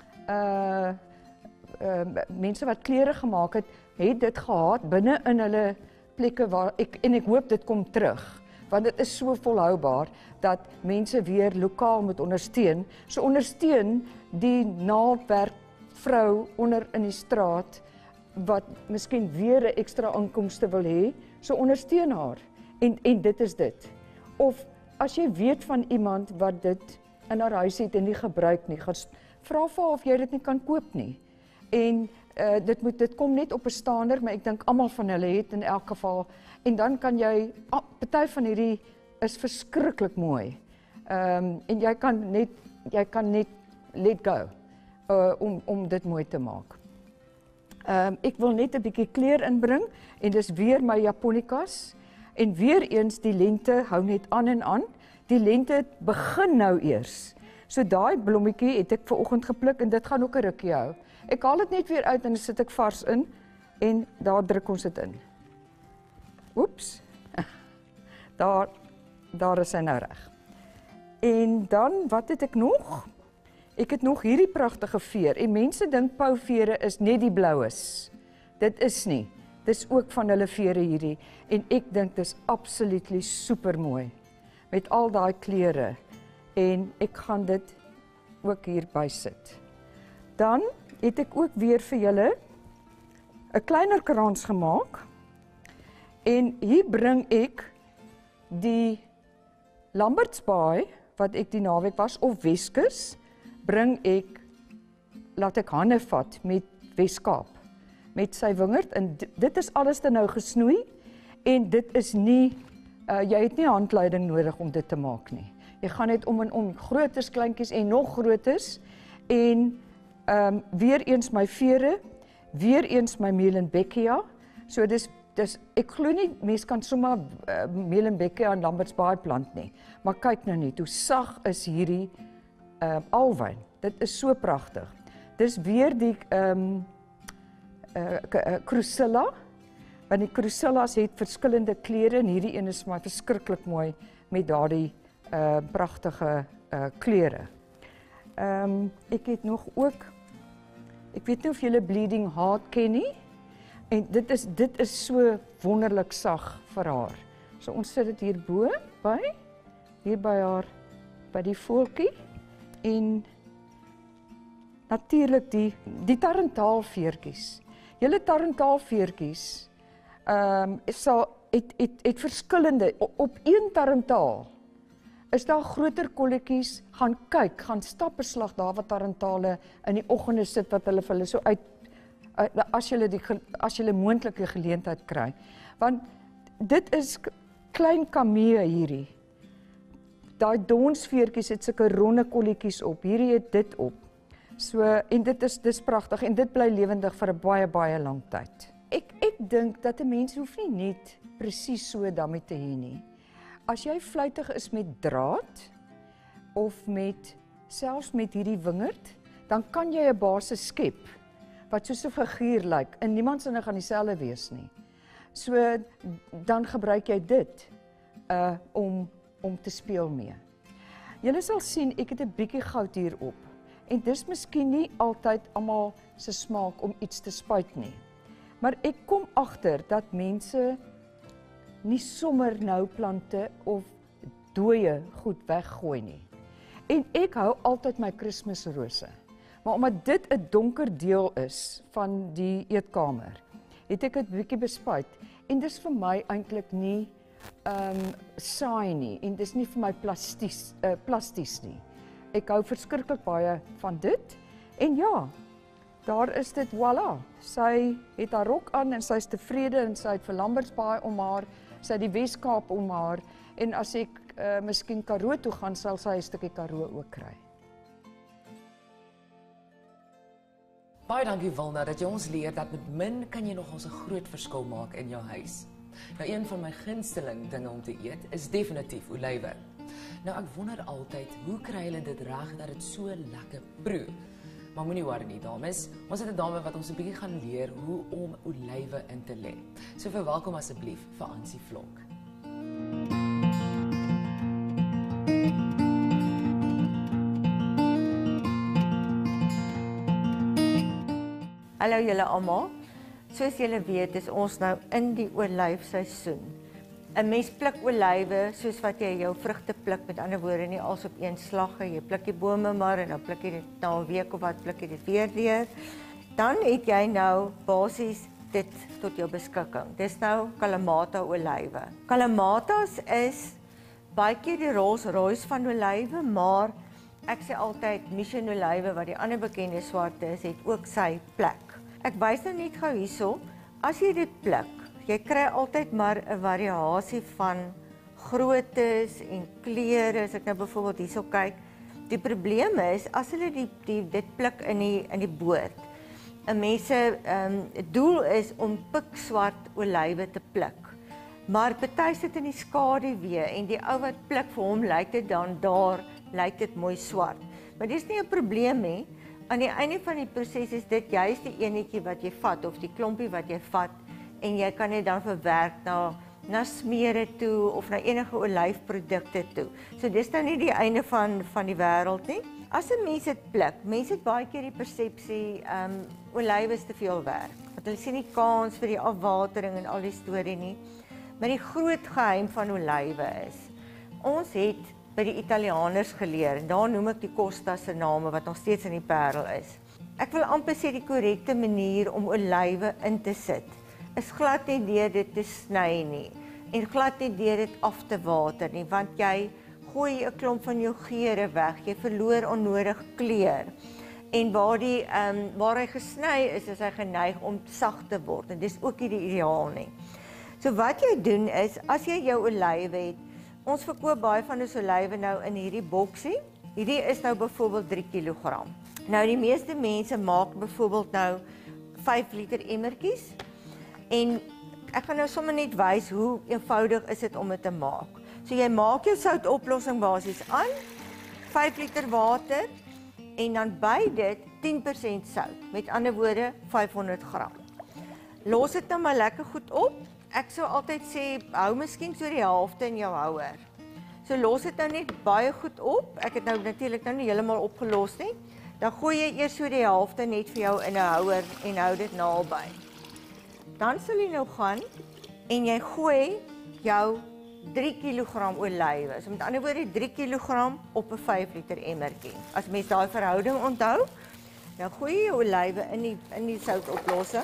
mense wat klere gemaak het dit gehad binne in hulle plekke waar ek hoop dit kom terug, want dit is so volhoubaar dat mense weer lokaal moet ondersteun. So ondersteun die naaldwerkvrou onder in die straat wat miskien weer 'n ekstra inkomste wil hê, so ondersteun haar. En dit is dit. Of as jy weet van iemand wat dit in haar huis het en nie gebruik nie, gaan vra vir haar of jy dit nie kan koop nie. En dit kom net op 'n staander, maar ek dink almal van hulle het in elk geval. En dan kan jy, party van hierdie is verskriklik mooi. En jy kan net let go om dit mooi te maak. Ek wil net 'n bietjie kleur inbring, en dis weer my Japonikas. En weer eens, die lente hou net aan en aan. Die lente begin nou eers. So daai blommetjie het ek vanoggend gepluk, en dit gaan ook 'n rukkie hou. Ek haal dit net weer uit en dan sit ek vars in, en daar druk ons dit in. Oeps. Daar is hy nou reg. En dan, wat het ek nog? Ek het nog hierdie pragtige veer, en mense dink pouvere is net die blaues. Dit is nie. Dis ook van hulle vere hierdie, en ek dink dis absoluut supermooi, met al daai kleure, en ek gaan dit ook hier bysit. Dan het ek ook weer vir julle 'n kleiner krans gemaak, en hier bring ek die Lambertsbaai, wat ek die naweek was, of Weskus, laat ek hande vat met Weskaap, met sy wingerd, en dit is alles dan nou gesnoei, en dit is nie, jy het nie handleiding nodig om dit te maak nie. Jy gaan net om en om, grootes, kleintjies en nog grootes, en weer eens my vere, weer eens my Mielenbeckia, so dis ek glo nie, mens kan sommer Mielenbeckia en Lambertsbaai plant nie, maar kyk nou net, hoe sag is hierdie alwyn, dit is so pragtig. Dis weer die Crucilla, Want die Crucellas het verskillende kleure en hierdie een is maar verskriklik mooi met daardie pragtige kleure. Ek het nog ook, ek weet nie of julle Bleeding Heart ken nie, en dit is so wonderlik sag vir haar. So ons sit dit hierbo hier by haar, by die voeltjie, en natuurlik die tarentaalveertjies. Julle tarentaalveertjies het verskillende, op een tarentaal is daar groter kolletjies, gaan kyk, gaan stap 'n slag daar wat tarentale in die oggende sit wat hulle vir hulle so uit, as julle moontlike geleentheid kry. Want dit is klein kamee hierdie. Daai donsveertjies het sulke ronde kolletjies op, hierdie het dit op. So, en dis pragtig en dit bly lewendig vir 'n baie, baie lang tyd. Ek dink dat 'n mens hoef nie net presies so daarmee te hê nie. As jy vlytig is met draad of selfs met hierdie wingerd, dan kan jy 'n basis skep wat soos 'n figuur lyk en niemand se gaan dieselfde wees nie. So dan gebruik jy dit om te speel mee. Julle sal sien ek het 'n bietjie goud hierop. En dis miskien nie altyd almal se smaak om iets te spuit nie. Maar ek kom agter dat mense nie sommer nou plante of dooie goed weggooi nie. En ek hou altyd my Kersrose. Maar omdat dit 'n donker deel is van die eetkamer, het ek dit bietjie bespuit. En dis vir my eintlik nie saai nie en dis nie vir my plasties nie. Ek hou verskriklik baie van dit. En ja, daar is dit, voilà. Sy het haar rok aan en sy is tevrede en sy het vir Lambertsbaai om haar, sy het die Weskaap om haar en as ek miskien Karoo toe gaan, sal sy 'n stukkie Karoo ook kry. Baie dankie Wilna dat jy ons leer dat met min kan jy nog ons 'n groot verskil maak in jou huis. Nou een van my gunsteling dinge om te eet is definitief olywe. Nou ek wonder altyd, hoe kry hulle dit reg dat dit so lekker proe? Maar moenie worry nie dames, ons het 'n dame wat ons 'n bietjie gaan leer hoe om olywe in te lê. So verwelkom asseblief vir Ansie Vlok. Hallo julle almal. Soos julle weet is ons nou in die olyfseisoen. 'n Mens pluk olywe soos wat jy jou vrugte pluk, met ander woorde nie als op een slag. Jy pluk die bome maar en dan pluk jy dit na 'n week of wat pluk jy dit weer deur. Dan het jy nou basies dit tot jou beskikking. Dis nou Kalamata olywe. Kalamatas is baie keer die Rolls-Royce van olywe, maar ek sê altyd Mission olywe wat die ander bekende swart is, het ook sy plek. Ek wys nou net gou hierso, as jy dit pluk, jy kry altyd maar 'n variasie van groottes en kleure. As ek nou byvoorbeeld hierso kyk, die probleem is as hulle dit pluk in die boord. 'n Mens se doel is om pikswart olywe te pluk. Maar party sit in die skaduwee en die ou wat pluk vir hom lyk dit dan daar lyk dit mooi swart. Maar dis nie 'n probleem nie. Aan die einde van die proses is dit juist die enetjie wat jy vat of die klompie wat jy vat en jy kan dit dan verwerk na smeere toe of na enige olyfprodukte toe. So dis nou nie die einde van die wêreld nie. As 'n mens dit pluk, mense het baie keer die persepsie olywe is te veel werk. Want hulle sien nie kans vir die afwatering en al die storie nie. Maar die groot geheim van olywe is, ons het by die Italianers geleer, en daar noem ek die Costa se name wat nog steeds in die Parel is. Ek wil amper sê die korrekte manier om olywe in te sit, is glad nie deur dit te sny nie, en glad nie deur dit af te water nie, want jy gooi 'n klomp van jou geure weg, jy verloor onnodig kleur. En waar hy gesny is hy geneig om sag te word, en dis ook nie die ideaal nie. So wat jy doen is, as jy jou olywe het, ons verkoop baie van ons olywe nou in hierdie boksie. Hierdie is nou byvoorbeeld 3 kg. Nou die meeste mense maak byvoorbeeld nou 5 liter emmertjies. En ek gaan nou sommer net wys hoe eenvoudig is dit om dit te maak. So jy maak jou soutoplossing basies aan, 5 liter water en dan by dit 10% sout. Met ander woorde 500 gram. Los dit nou maar lekker goed op. Ek sou altyd sê, hou miskien so die helfte in jou houer. So los dit nou net baie goed op. Ek het nou natuurlik nou nie heeltemal opgelos nie. Dan gooi jy eers so die helfte net vir jou in 'n houer en hou dit naby. Dan sal jy nou gaan en jy gooi jou 3 kg olywe. So met ander woorde 3 kg op 'n 5 liter emmertjie. As mens daai verhouding onthou, dan gooi jy jou olywe in die soutoplossing.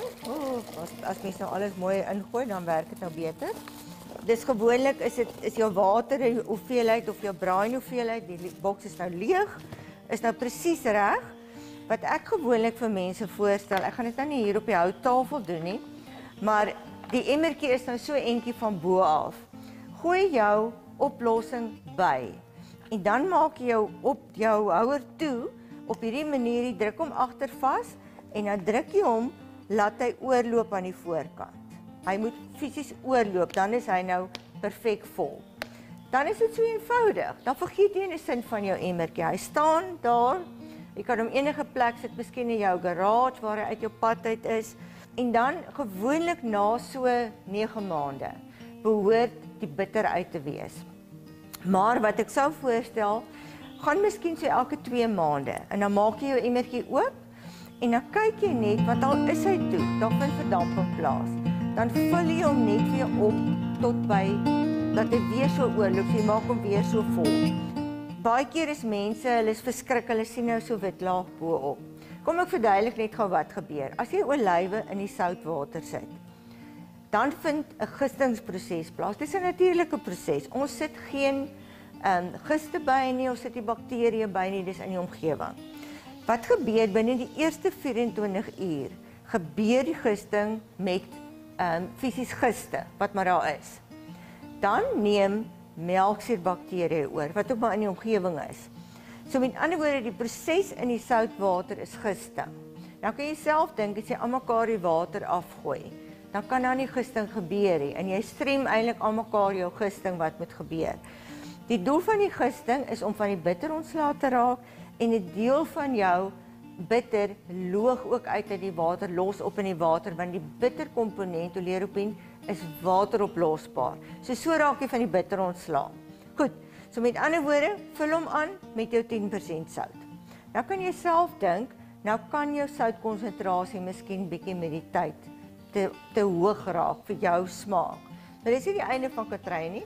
As mens nou alles mooi ingooi, dan werk dit nou beter. Dis gewoonlik is jou water hoeveelheid of jou braai hoeveelheid, die boks is nou leeg, is nou presies reg. Wat ek gewoonlik vir mense voorstel, ek gaan dit nou nie hier op die houttafel doen nie, maar die emmertjie is nou so entjie van bo af. Gooi jou oplossing by en dan maak jy jou houer toe op hierdie manier, jy druk hom agter vas en dan druk jy hom, laat hy oorloop aan die voorkant. Hy moet fisies oorloop, dan is hy nou perfek vol. Dan is dit so eenvoudig, dan vergeet jy in die sin van jou emmertjie. Hy staan daar, jy kan hom enige plek sit, miskien in jou garage waar hy uit jou pad uit is, en dan gewoonlik na so 9 maande behoort die bitter uit te wees. Maar wat ek sou voorstel, gaan miskien so elke 2 maande en dan maak jy jou emmertjie oop en dan kyk jy net, want al is hy toe, dan vind verdamping plaas. Dan vul jy hom net weer op tot by dat hy weer so oorloop, so jy maak hom weer so vol. Baie keer is mense, hulle is verskrik, hulle sien nou so wit laag bo-op. Kom ek verduidelik net gou wat gebeur. As jy olywe in die soutwater sit, dan vind 'n gistingsproses plaas. Dit is 'n natuurlike proses. Ons sit geen giste by nie, ons sit die bakterieë by nie, dis in die omgewing. Wat gebeur binne die eerste 24 uur? Gebeur die gisting met fisies giste, wat maar daar is. Dan neem melksuurbakterieë oor, wat ook maar in die omgewing is. So met ander woorde, die proses in die soutwater is gisting. Nou kan jy self dink, as jy almekaar die water afgooi, dan kan daar nie gisting gebeur nie, en jy strem eintlik almekaar jou gisting wat moet gebeur. Die doel van die gisting is om van die bitter ontslae te raak, en 'n deel van jou bitter loog ook uit die water, los op in die water, want die bitter komponent, oleuropen, is wateroplosbaar. So raak jy van die bitter ontslae. Goed, so met ander woorde, vul hom aan met jou 10% sout. Nou kan jy self dink, nou kan jou soutkonsentrasie miskien bietjie met die tyd te hoog raak vir jou smaak. Maar dis nie die einde van katry nie.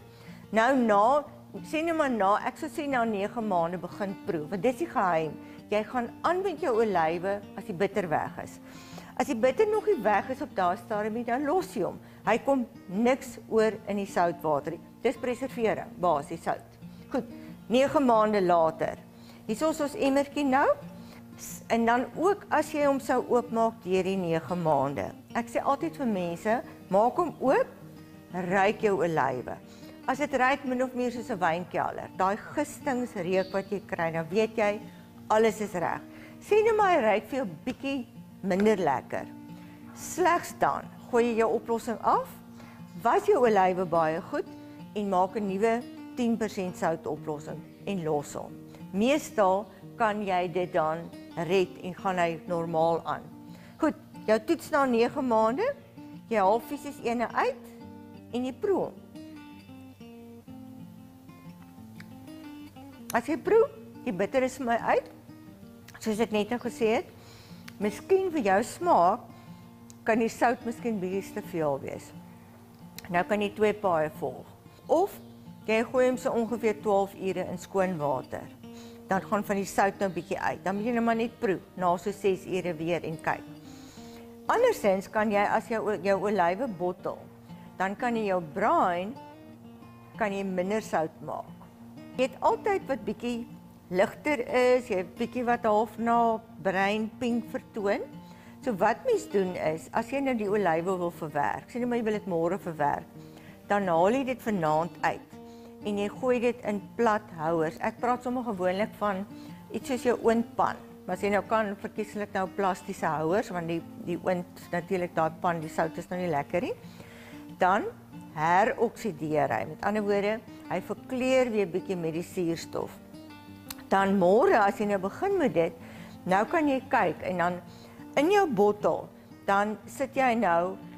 Nou sê nou maar ek sou sê na 9 maande begin proe, want dis die geheim. Jy gaan aan met jou olywe as die bitter weg is. As die bitter nog nie weg is op daardie stadium, dan los jy hom. Hy kom niks oor in die soutwater nie. Dis preservering, basies sout. Goed, 9 maande later. Hier is ons emmertjie nou. En dan ook as jy hom sou oopmaak deur die 9 maande. Ek sê altyd vir mense, maak hom oop, ruik jou olywe. As dit ruik min of meer soos 'n wynkelder, daai gistingsreuk wat jy kry, dan weet jy alles is reg. Sê nou maar hy ruik vir jou bietjie minder lekker. Slegs dan gooi jy jou oplossing af, was jou olywe baie goed en maak 'n nuwe 10% soutoplossing en los hom. Meestal kan jy dit dan red en gaan hy normaal aan. Goed, jou toets na 9 maande, jy haal fisies ene uit en jy proe hom. As jy proe, die bitter is vir my uit, soos ek net nou gesê het, miskien vir jou smaak, kan die sout miskien bietjie te veel wees. Nou kan jy 2 paaie volg. Of, jy gooi hom so ongeveer 12 ure in skoon water. Dan gaan van die sout nou bietjie uit. Dan moet jy nou maar net proe, na so 6 ure weer en kyk. Andersins kan jy, as jy jou olywe bottel, dan kan jy jou brine, kan jy minder sout maak. Jy het altyd wat bietjie ligter is, jy het bietjie wat half na bruin pink vertoon. So wat mens doen is, as jy nou die olywe wil verwerk, sê net maar jy wil dit môre verwerk, dan haal jy dit vanaand uit en jy gooi dit in plat houers. Ek praat sommer gewoonlik van iets soos jou oondpan. Maar as jy nou kan, verkieslik nou plastiese houers, want die oond, natuurlik daai pan, die sout is nou nie lekker nie. Dan heroksideer hy. Met ander woorde, hy verkleur weer bietjie met die suurstof. Dan môre, as jy nou begin met dit, nou kan jy kyk en dan in jou bottel, dan sit jy nou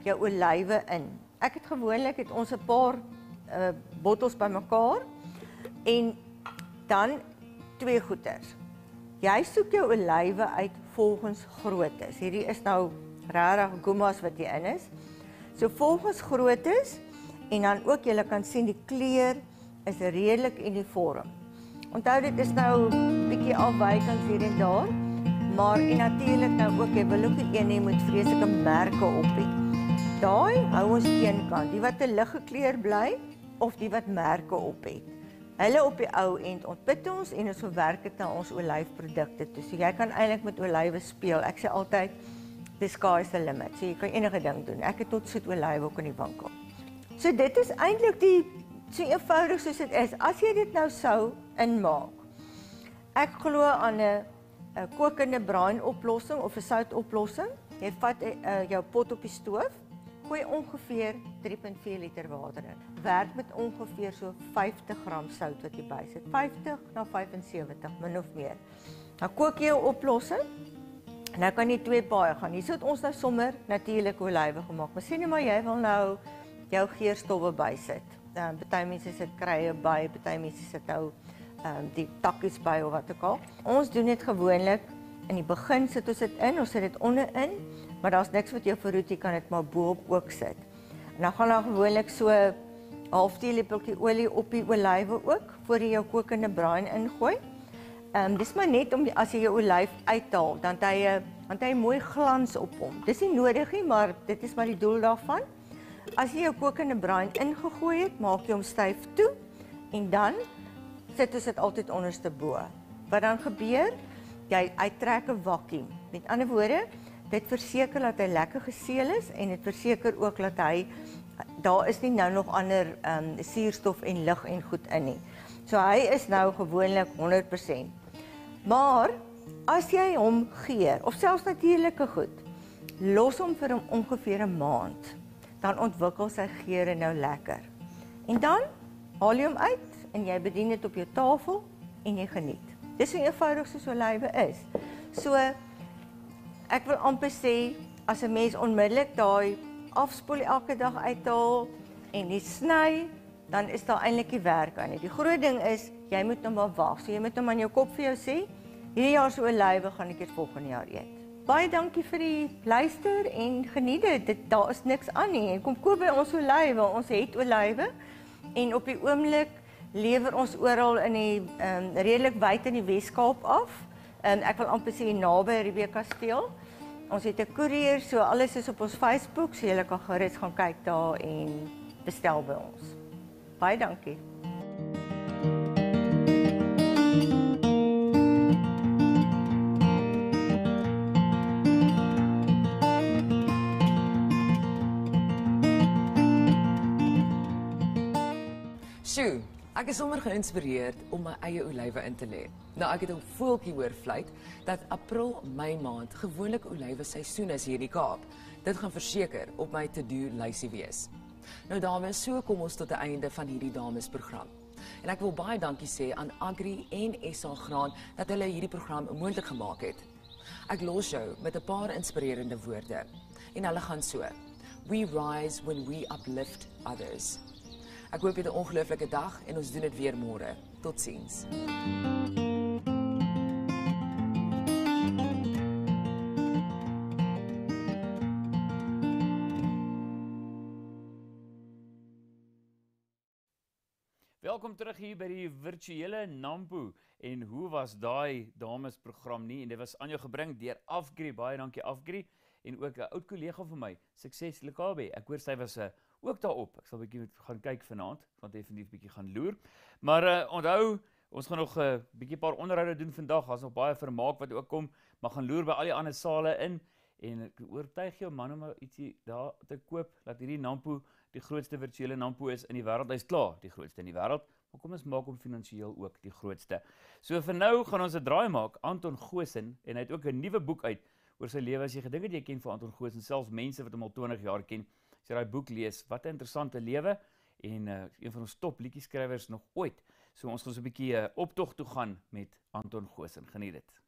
jou olywe in. Ek het gewoonlik ons 'n paar bottels bymekaar en dan 2 goeters. Jy soek jou olywe uit volgens groottes. Hierdie is nou regtig gummas wat hier in is. So volgens groottes en dan ook jy kan sien die kleur is redelik uniform. Onthou dit is nou bietjie afwykings hier en daar, maar en natuurlik nou ook jy wil ook nie een hê met vreeslike merke op hê. Daai hou ons eenkant, die wat 'n ligge kleur bly of die wat merke op het. Hulle op die ou end ontpit ons en ons verwerk dit na ons olyfprodukte toe. So jy kan eintlik met olywe speel. Ek sê altyd the sky's the limit. So jy kan enige ding doen. Ek het tot soet olywe ook in die winkel. So dit is eintlik die so eenvoudig soos dit is. As jy dit nou sou inmaak. Ek glo aan 'n kokende brine oplossing of 'n soutoplossing. Jy vat jou pot op die stoof, gooi ongeveer 3.4 liter water in. Werk met ongeveer so 50 gram sout wat jy bysit. 50 na 75 min of meer. Nou kook jy jou oplossing. Nou kan jy 2 paaie gaan. Hier het ons nou sommer natuurlike olywe gemaak. Maar sien jy maar jy wil nou jou geurstowwe bysit. Party mense sit krye by, party mense sit nou die takkies by of wat ook al. Ons doen dit gewoonlik in die begin sit ons dit in, ons sit dit onder-in, maar daar's niks wat jou verhoed, jy kan dit maar bo-op ook sit. En dan gaan daar gewoonlik so 'n half teelepeltjie olie op die olywe ook voor jy jou kokende brine ingooi. Dis maar net om as jy jou olyf uithaal, dan het hy mooi glans op hom. Dis nie nodig nie, maar dit is maar die doel daarvan. As jy jou kokende brine ingegooi het, maak jy hom styf toe en dan sit ons dit altyd onderste bo. Wat dan gebeur? Hy trek 'n vakuum. Met ander woorde, dit verseker dat hy lekker geseël is en dit verseker ook dat daar is nie nou nog ander suurstof en lug en goed in nie. So hy is nou gewoonlik 100%. Maar as jy hom geur of selfs natuurlike goed, los hom vir ongeveer 'n maand, dan ontwikkel sy geure nou lekker. En dan haal jy hom uit en jy bedien dit op jou tafel en jy geniet. Dis so eenvoudig soos olywe is. So ek wil amper sê as 'n mens onmiddellik daai afspoel elke dag uithaal en dit sny, dan is daar eintlik die werk aan dit. Die groot ding is jy moet nou maar wag. So jy moet nou aan jou kop vir jou sê, hierdie jaar se olywe gaan ek dit volgende jaar eet. Baie dankie vir die luister en geniet dit. Daar is niks aan nie. Kom koop by ons olywe. Ons het olywe en op die oomblik lewer ons oral in die redelik wyd in die Weskaap af. Ek wil amper sê naby Riebeekasteel. Ons het 'n koerier, so alles is op ons Facebook, so julle kan gerus gaan kyk daar en bestel by ons. Baie dankie. Sjoe, ek is sommer geïnspireerd om my eie olywe in te lê. Nou ek het 'n voeltjie hoor fluit dat April, Mei maand gewoonlik olywe seisoen is hier in die Kaap. Dit gaan verseker op my to-do lysie wees. Nou dames, so kom ons tot die einde van hierdie damesprogram. En ek wil baie dankie sê aan Agri en SA Graan dat hulle hierdie program moontlik gemaak het. Ek los jou met 'n paar inspirerende woorde. En hulle gaan so: We rise when we uplift others. Ek hoop jy het 'n ongelooflike dag en ons doen dit weer môre. Totsiens. Welkom terug hier by die virtuele Nampo. En hoe was daai damesprogram nie? En dit was aan jou gebring deur Afgri. Baie dankie Afgri. En ook 'n oud kollega van my, Sukses Lekabe. Ek hoor sy was ook daarop. Ek sal 'n bietjie gaan kyk vanaand. Ek gaan definitief bietjie gaan loer. Maar onthou, ons gaan nog 'n bietjie paar onderhoude doen vandag. Daar's nog baie vermaak wat ook kom, maar gaan loer by al die ander sale in. En ek oortuig jou man om ietsie daar te koop, dat hierdie Nampo die grootste virtuele Nampo is in die wêreld. Hy's klaar, die grootste in die wêreld. Maar kom ons maak hom finansiëel ook die grootste. So vir nou gaan ons 'n draai maak. Anton Goosen, en hy het ook 'n nuwe boek uit oor sy lewe. As jy gedink het jy ken vir Anton Goosen, selfs mense wat hom al 20 jaar ken, as jy daai boek lees, wat 'n interessante lewe en een van ons top liedjieskrywers nog ooit. So ons gaan so 'n bietjie optog toe gaan met Anton Goosen. Geniet dit.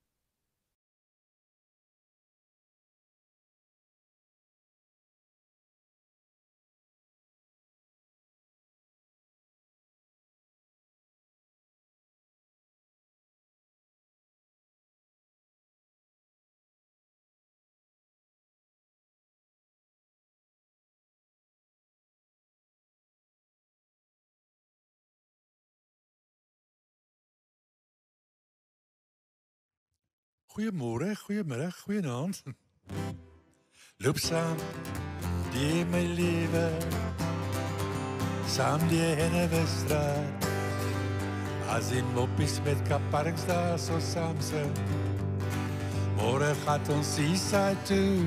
Goeiemôre, goeiemiddag, goeienaand. Loop saam, die my lewe, saam die Hennebestraat. As die moppies met kaparings daar so saam sit, môre gaat ons seaside toe.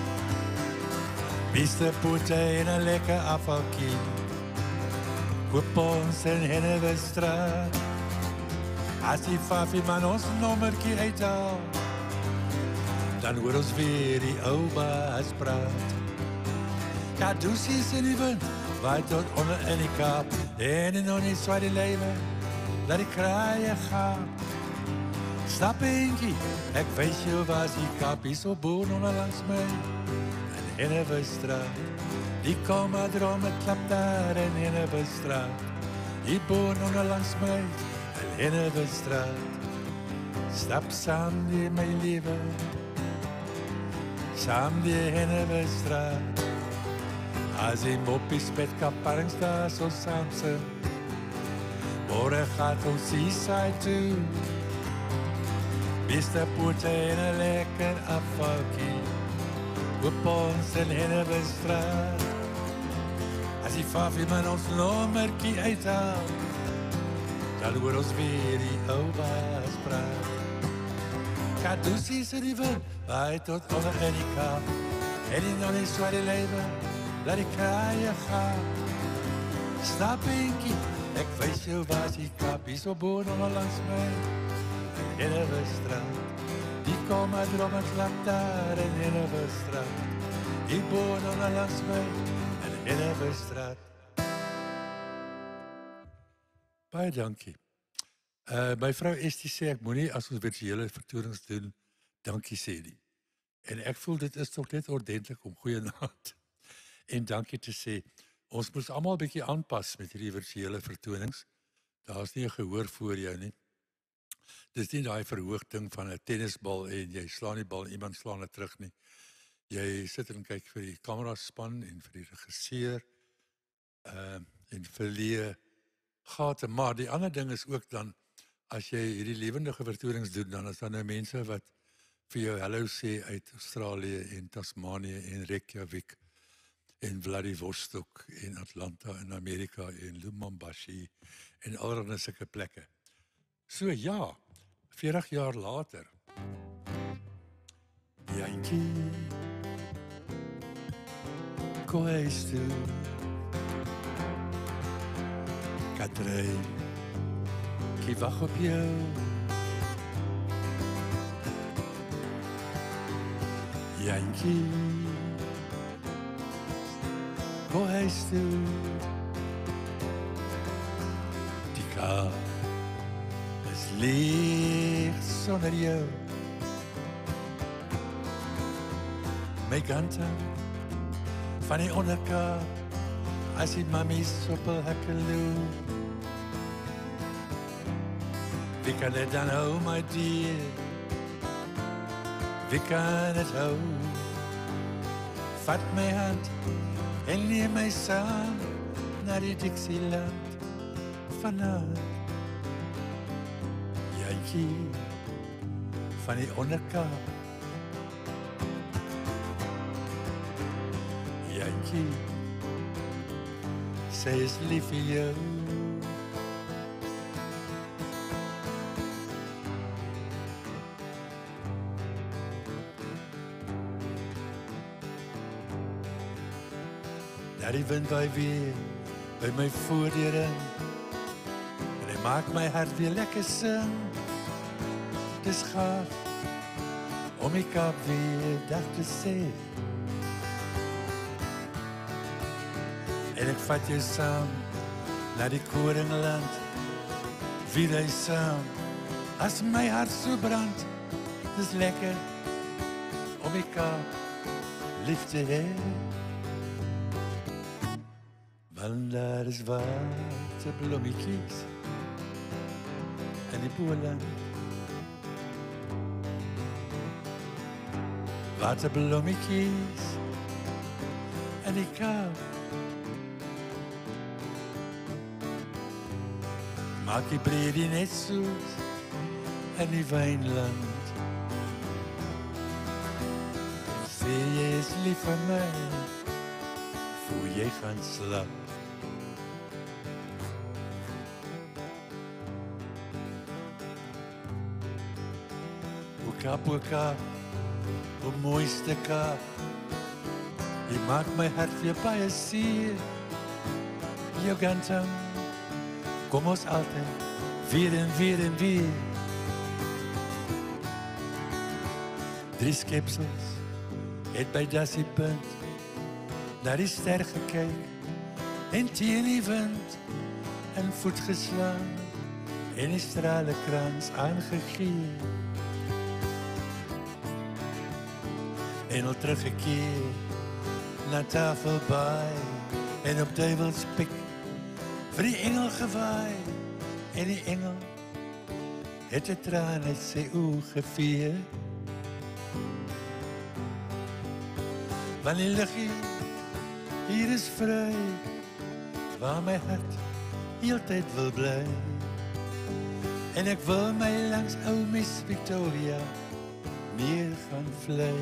Biste poete en 'n lekker afvalkie, koop ons in Hennebestraat. As die fafie man ons nommertjie uithaal, dan hoor ons weer die ou baas praat. Kadusies in die wind, waai tot onder in die Kaap, en in ons swaai die lewe, laat die kraaie gaan. Stap eentjie, ek wys jou waar die Kaap is so boon onder langs my, in Hennebestraat. Die kom maar droom, het klap daar in Hennebestraat. Die boon onder langs my, Hennebestraat. Stap saam die my lewe, saam die Hennebestraat. As die moppies met kaparings daar so saam sit, môre gaat ons seaside toe. Beste poete en 'n lekker afvalkie, koop ons in Hennebestraat. As die fafie man ons nommertjie uithaal, dan hoor ons weer die ou baas praat. Kadusies in die wind, waai tot onder in die Kaap, en in ons swaai die lewe, laat die kraaie gaan. Stap eentjie, ek wys jou waar die Kaap is so boon onder langs my, in Hennebestraat. Die kom maar droom en klap daar in Hennebestraat. Die boon onder langs my, in Hennebestraat. Baie dankie. My vrou Estie sê, ek moenie as ons virtuele vertonings doen, dankie sê nie. En ek voel dit is toch net ordentlik om goeienaand en dankie te sê. Ons moes almal 'n bietjie aanpas met hierdie virtuele vertonings. Daar is nie 'n gehoor voor jou nie. Dis nie daai verhoogding van 'n tennisbal en jy slaan die bal en iemand slaan dit terug nie. Jy sit en kyk vir die kameraspan en vir die regisseur en vir die gate. Maar die ander ding is ook dan, as jy hierdie lewendige vertonings doen, dan is daar nou mense wat vir jou hallo sê uit Australië en Tasmanië en Reykjavik en Vladivostok en Atlanta in Amerika en Lumumbashi en allerlei sulke plekke. So ja, 40 jaar later. Jantjie, kom huis toe. Katrijn, ik wacht op jou. Jantjie, kom huis toe. Die Kaap is leeg sonder jou. My kante van die onderkaap, as die mammies op 'n hekke loop. Wie kan dit dan hou, my dear? Wie kan het hou? Vat my hand en neem my saam na die Dixieland vanavond. Jantjie van die onderkaap. Jantjie, sy is lief vir jou. Daar die wind waai weer by my voordeur in, en hy maak my hart weer lekker sing. Dis gaaf om die Kaap weer dag te sê. En ek vat jou saam na die koringland, wie jy saam, as my hart so brand. Dis lekker om die Kaap lief te hê. Want daar is waterblommetjies in die Boland. Waterblommetjies in die Kaap. Maak die bredie net soos in die wynland. is lief vir my, voor jy gaan slaap. Oka, o mooiste ka, jy maak my hart weer baie seer. Jou gantang, kom ons altyd, weer en weer en weer. Drie skepsels het by Dassie Punt naar die ster gekyk en teen die wind in voet geslaan en die stralenkrans aangegee. En al teruggekeer na Tafelbaai en op Duivelspik vir die engel gewaai en die engel het 'n traan uit sy oë gevee. Want die liggie hier is vry, waar my hart heeltyd wil bly. En ek wil my langs ou Miss Victoria neer gaan vlei.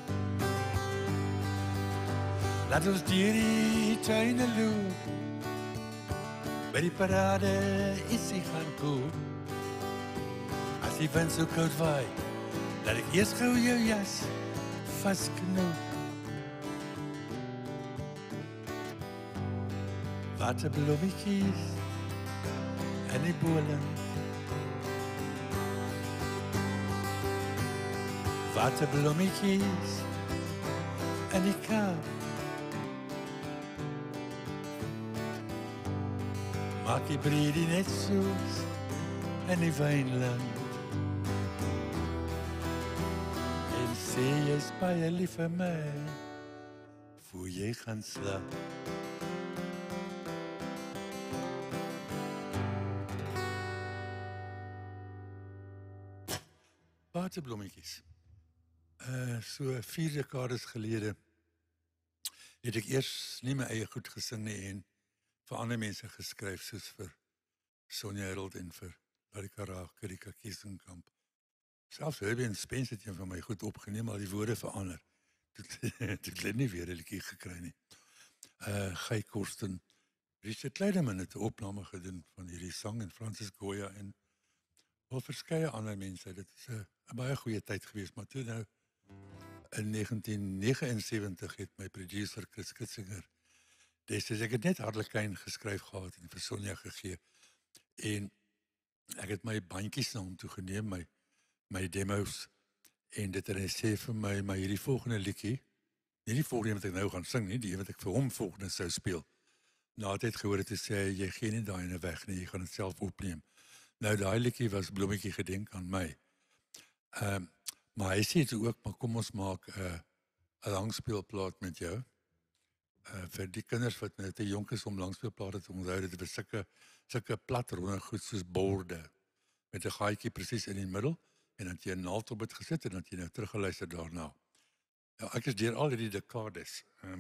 Laat ons deur die tuine loop, by die parade is hy gaan koop. As die wind so koud waai, laat ek eers gou jou jas vasknoop. Waterblommetjies in die boland, waterblommetjies in die Kaap. Maak die bredie net soos in die wynland. En sê jy's baie lief vir my, voor jy gaan slaap. Waterblommetjies. So 4 dekades gelede het ek eers nie my eie goed gesing nie en vir ander mense geskryf, soos vir Sonja Herold en vir Larika Raak, Rika Kiesenkamp. Selfs Herbie en Spence het een van my goed opgeneem, al die woorde verander. Toe ek nie weer 'n liedjie gekry nie. Guy Korsten, Richard Kleideman het 'n opname gedoen van hierdie sang en Francis Goya en wel verskeie ander mense. Dit is 'n baie goeie tyd gewees, maar toe nou in 1979 het my producer Chris Kitzinger, ek het net Harlequin geskryf gehad en vir Sonja gegee. En ek het my bandjies na hom toe geneem, my demos, en dit en hy sê vir my, maar hierdie volgende liedjie, nie die volgende wat ek nou gaan sing nie, die wat ek vir hom volgende sou speel. Na het het gehoor het te sê, jy gee nie daai ene weg nie, jy gaan dit self opneem. Nou, daai liedjie was Blommetjie gedenk aan my. Maar hy sê toe ook, maar kom ons maak 'n langspeelplaat met jou. Vir die kinders wat nou te jonk is om langspeelplate te onthou, dit was sulke plat ronde goed soos borde, met 'n gaatjie presies in die middel, en dan jy 'n naald op het gesit, en dan jy nou teruggeluister daarna. Nou, ek is deur al hierdie dekades.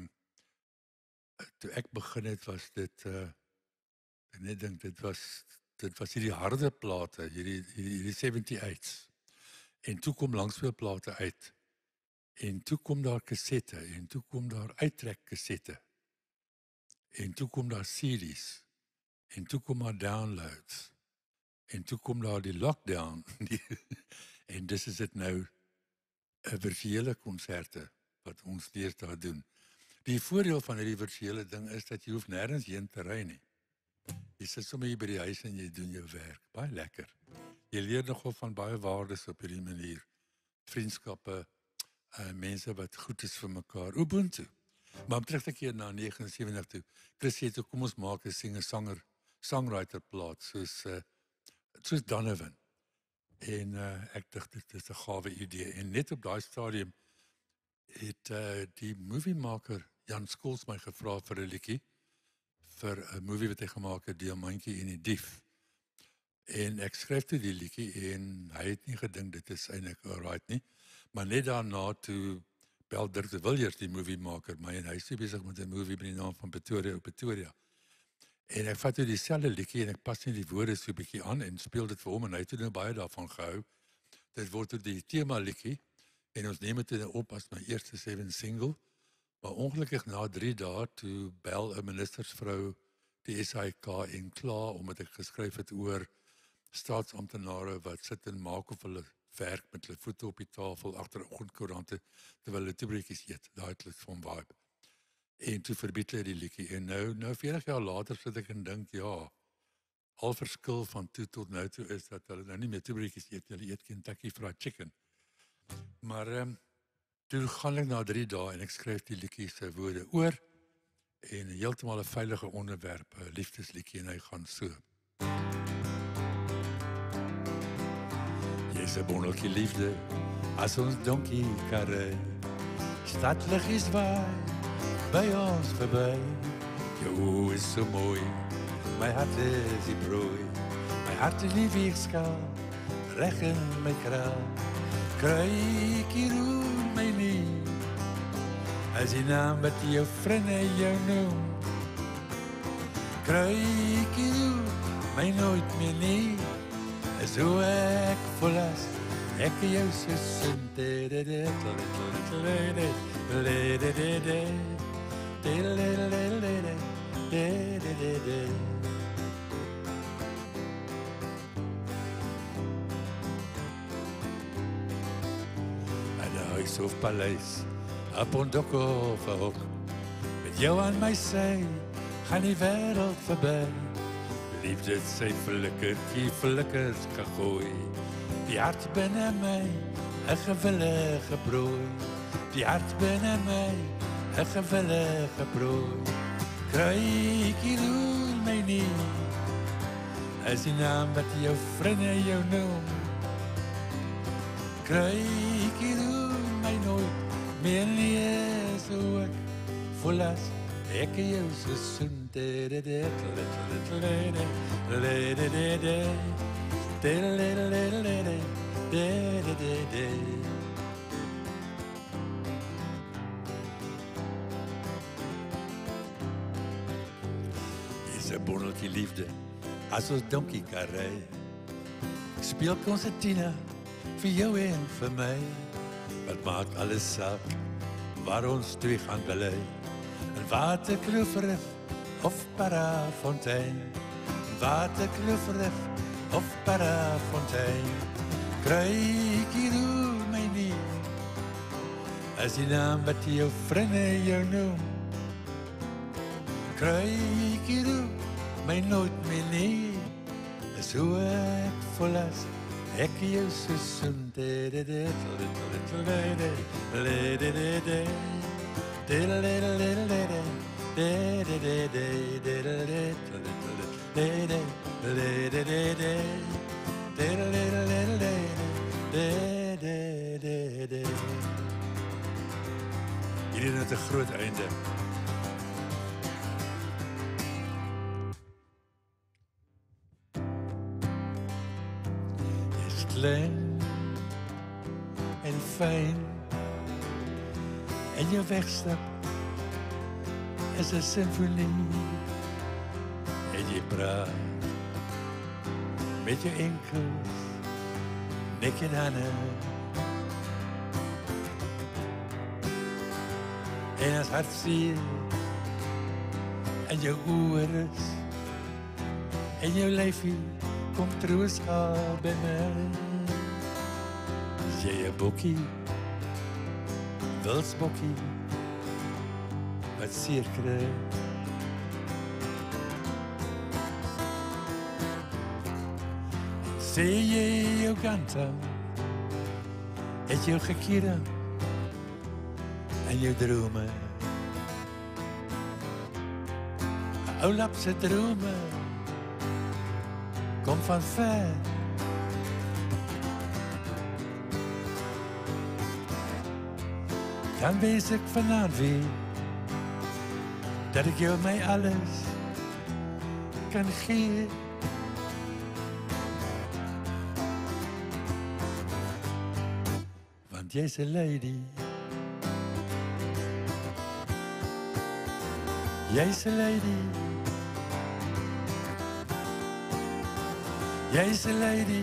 Toe ek begin het, was dit, ek net dink, dit was hierdie harde plate, hierdie 78's. En toe kom langspeelplate uit. En toe kom daar kassette, en toe kom daar uittrek kassette. En toe kom daar CD's, en toe kom daar downloads, en toe kom daar die lockdown, en dis is dit nou, 'n virtuele konserte, wat ons deesdae doen. Die voordeel van hierdie virtuele ding is, dat jy hoef nêrens heen te ry nie. Jy sit sommer hier by die huis, en jy doen jou werk, baie lekker. Jy leer nogal van baie waardes op hierdie manier, vriendskappe, mense wat goed is vir mekaar, Ubuntu. Maar om terug te keer na 79 toe, Chris sê toe, kom ons maak 'n singer-songwriter plaat, soos Donovan. En ek dink dit is 'n gawe idee. En net op daai stadium het die moviemaker Jan Skols my gevra vir 'n liedjie, vir 'n movie wat hy gemaak het, Diamantjie en die Dief. En ek skryf toe die liedjie, en hy het nie gedink dit is eintlik alright nie. Maar net daarna toe bel Dirk de Villiers, die moviemaker, my, en hy is besig met 'n movie met die naam van Pretoria. En ek vat toe dieselfde liedjie, en ek pas net die woorde so 'n bietjie aan, en speel dit vir hom, en hy het toe nou baie daarvan gehou. Dit word toe die tema liedjie, en ons neem dit nou op as my eerste 7 single, Maar ongelukkig na 3 dae, toe bel 'n ministersvrou die SAIK en kla, omdat ek geskryf het oor staatsamptenare wat sit en maak of hulle werk met hulle voete op die tafel agter oggendkoerante terwyl hulle toebroodjies eet. Daai het hulle van vibe. En toe verbied hulle die liedjie. En nou 40 jaar later sit ek en dink, ja, al verskil van toe tot nou toe is dat hulle nou nie meer toebroodjies eet, hulle eet Kentucky Fried Chicken. Maar toe gaan ek na 3 dae en ek skryf die liedjie se woorde oor en heeltemal 'n veilige onderwerp, 'n liefdesliedjie, en hy gaan so. Jy's 'n bonneltjie liefde as ons donkie karre, stadliggies waai by ons verby. Jou oë is so mooi, my hart is die brooi, my hart is die weegskaal, reg in my kraal. Kruikie roer my nie, as die naam wat jou vriende jou noem. Kruikie roer my nooit meer nie, is hoe ek voel as ek jou so sin. Huis of paleis, op Ondoko of 'n hok. Met jou aan my sy, gaan die wêreld verby. Liefde sy flikkers gegooi. Die hart binne my, 'n gewillige brooi. Die hart binne my, 'n gewillige brooi. Kruikie roer my nie, as die naam wat jou vriende jou noem. Kruikie roer my nooit meer nie, so ek voel as ek jou so soen. Jy's 'n bonneltjie liefde as ons donkie karre, speel konsertina vir jou en vir my. Wat maak alles saak waar ons twee gaan bely? In Waterkloof of Parafontein, Waterkloof of Parafontein. Kruikie roer my nie, as die naam wat jou vriende jou noem. Kruikie roer my nooit meer nie, is hoe ek voel as ek jou so soen. Hierdie het 'n groot einde. Jy's klein en fyn, en jou wegstap is 'n simfonie. En jy praat met jou enkels, nek en hande. En as hartseer en jou oor is, en jou lyfie kom troos haar by my. Is jy 'n bokkie, wilsbokkie, wat seer kry? Sê jy jou kanta, het jou gekiera en jou drome. 'n Ou lap se drome kom van ver. Dan weet ek vanaand weer dat ek jou my alles kan gee. Want jy's 'n lady. Jy's 'n lady. Jy's 'n lady.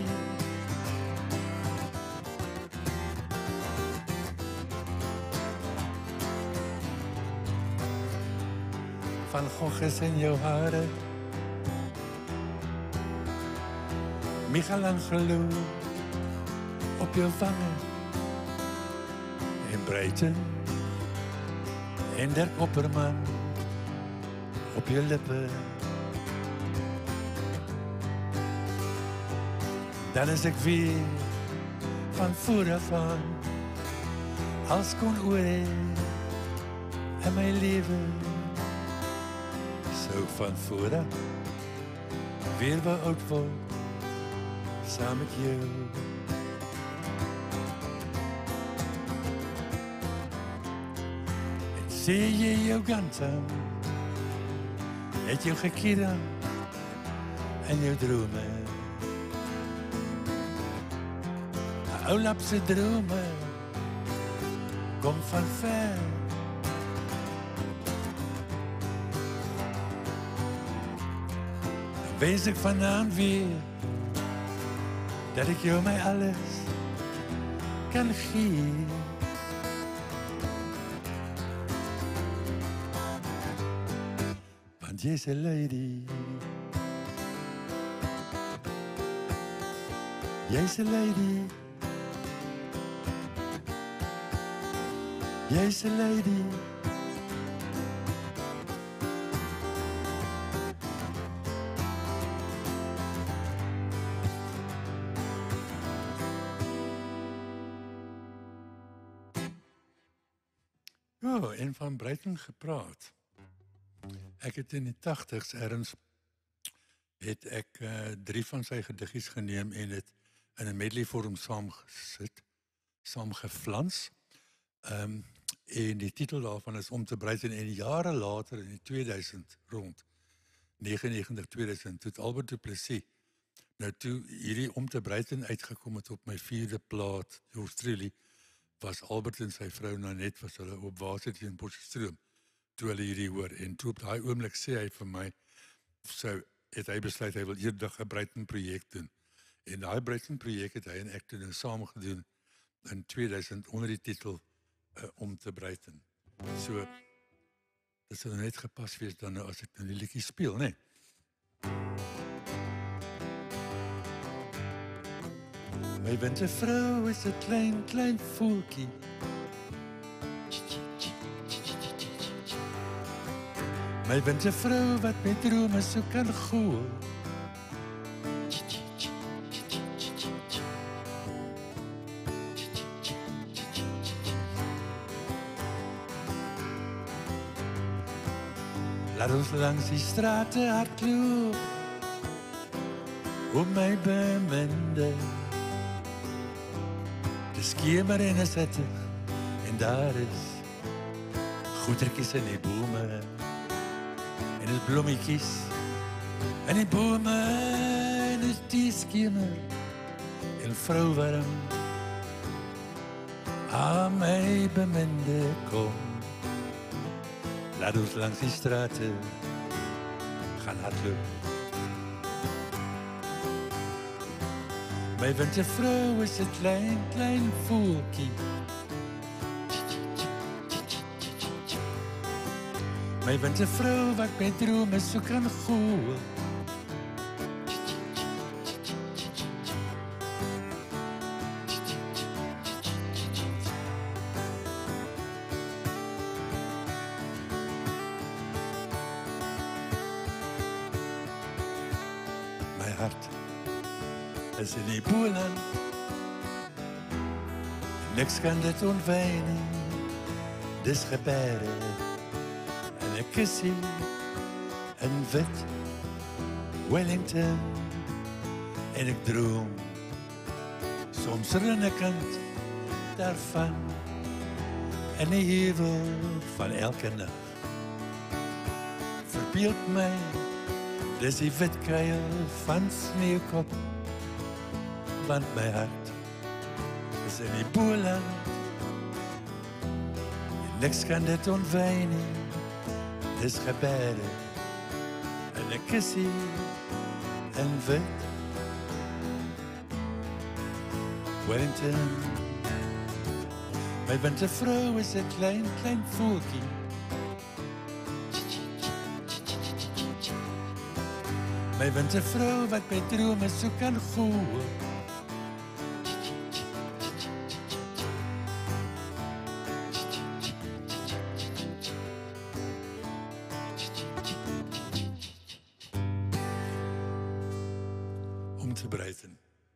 Van Gogh is in jou hare. Michelangelo op jou wangen. En Breiten en Dirk Opperman op je lippen. Dan is ik weer van vooraf aan als kon oorheen in mijn leven. Zo van vooraf weer wat oud word samen met jou. En zie je jou ganzen, het jou gekeren en jou dromen. Oulapse dromen, kom van ver. Dan wens ik vanavond weer, dat ik jou mij alles kan geven. Want jij is een lady. Jij is een lady. Jij is een lady. Ja, en van Breiten gepraat. Ek het in die 80's ergens het ek 3 van sy gediggies geneem en het in 'n medley vorm saamgesit, saamgeflans. En die titel daarvan is Om te Breiten. En jare later, in die 2000 rond, 99-2000, toe het Albert Du Plessis, nou toe hierdie Om te Breiten uitgekom het op my 4de plaat, Australie, was Albert en sy vrou Nanette, was hulle op Waarheid in Potchefstroom, toe hulle hierdie hoor. En toe op daai oomblik sê hy vir my, het hy besluit, hy wil eendag 'n Breiten projek doen. En daai Breiten projek het hy en ek toe saam gedoen in 2000 onder die titel Om te Breiten. So, dit sal net gepas wees dan nou as ek nou die liedjie speel, né? My wintervrou is 'n klein, klein voeltjie. My wintervrou wat my drome so kan gooi. Laat ons langs die strate hardloop, om my beminde. Dis kemer en is hittig, en daar is goedertjies in die bome, en is blommetjies in die bome, en is die skemer, en vrou warm, aan my beminde kom. Laat ons langs die strate gaan hardloop. My wintervrou is 'n klein, klein voeltjie. My wintervrou wat my drome so kan gooi. Is in die Boeland, niks kan dit ontwyn nie, dis gebere, en ek kussie in wit Wellington, en ek droom, soms rinnekend daarvan, en die heuwel van elke nag, verbeeld my, dis die wit kuil van sneeuwkop, want my hart is in die Boeland, en niks kan dit ontwyn nie, dis gebere, en ek kussie in wit Wellington. My wintervrou is 'n klein, klein voeltjie. My wintervrou wat my drome so kan gooi. Om te breiten.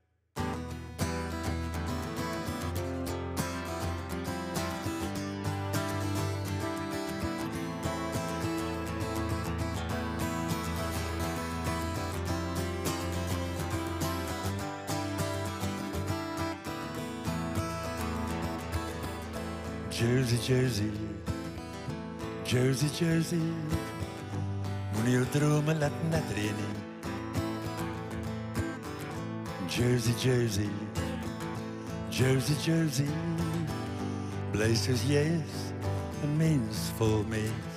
Jersey, Jersey, Jersey, Jersey, moenie jou drome laat natreën nie. Jersey, Jersey, Jersey, Jersey, bly soos jy is, 'n mens vol mens.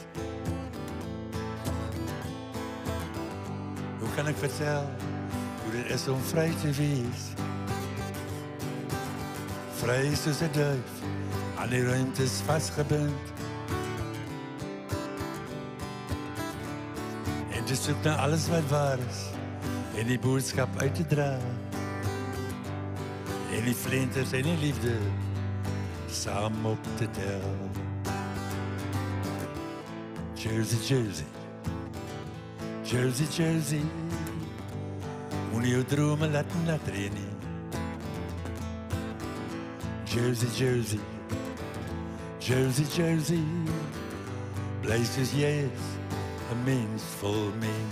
Hoe kan ek vertel hoe dit is om vry te wees? Vry soos 'n duif, aan die ruimte is vastgebind. En te soek na alles wat waar is, en die boodskap uit te dra. En die flinters en die liefde, saam op te tel. Jersey, Jersey, Jersey, Jersey, moenie jou drome laat natreën nie. Jersey, Jersey, Jersey, Jersey, bly soos jy is, 'n mens vol mens.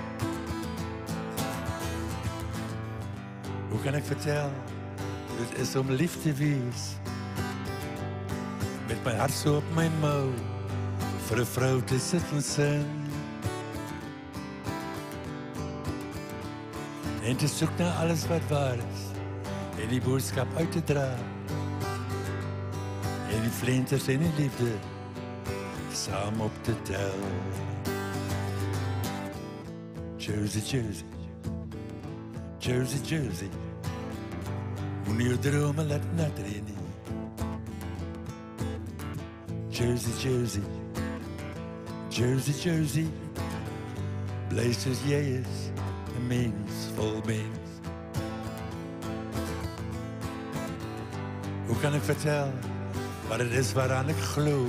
Hoe kan ek vertel hoe dit is om lief te wees? Met my hart so op my mou, vir 'n vrou te sit en sing. En te soek na alles wat waar is, en die boodskap uit te dra. En die flinters en die liefde, saam op te tel. Jersey, Jersey, Jersey, Jersey, moenie jou drome laat natreën nie. Jersey, Jersey, Jersey, Jersey, bly soos jy is, 'n mens vol mens. Hoe kan ek vertel wat het is waaraan ek glo?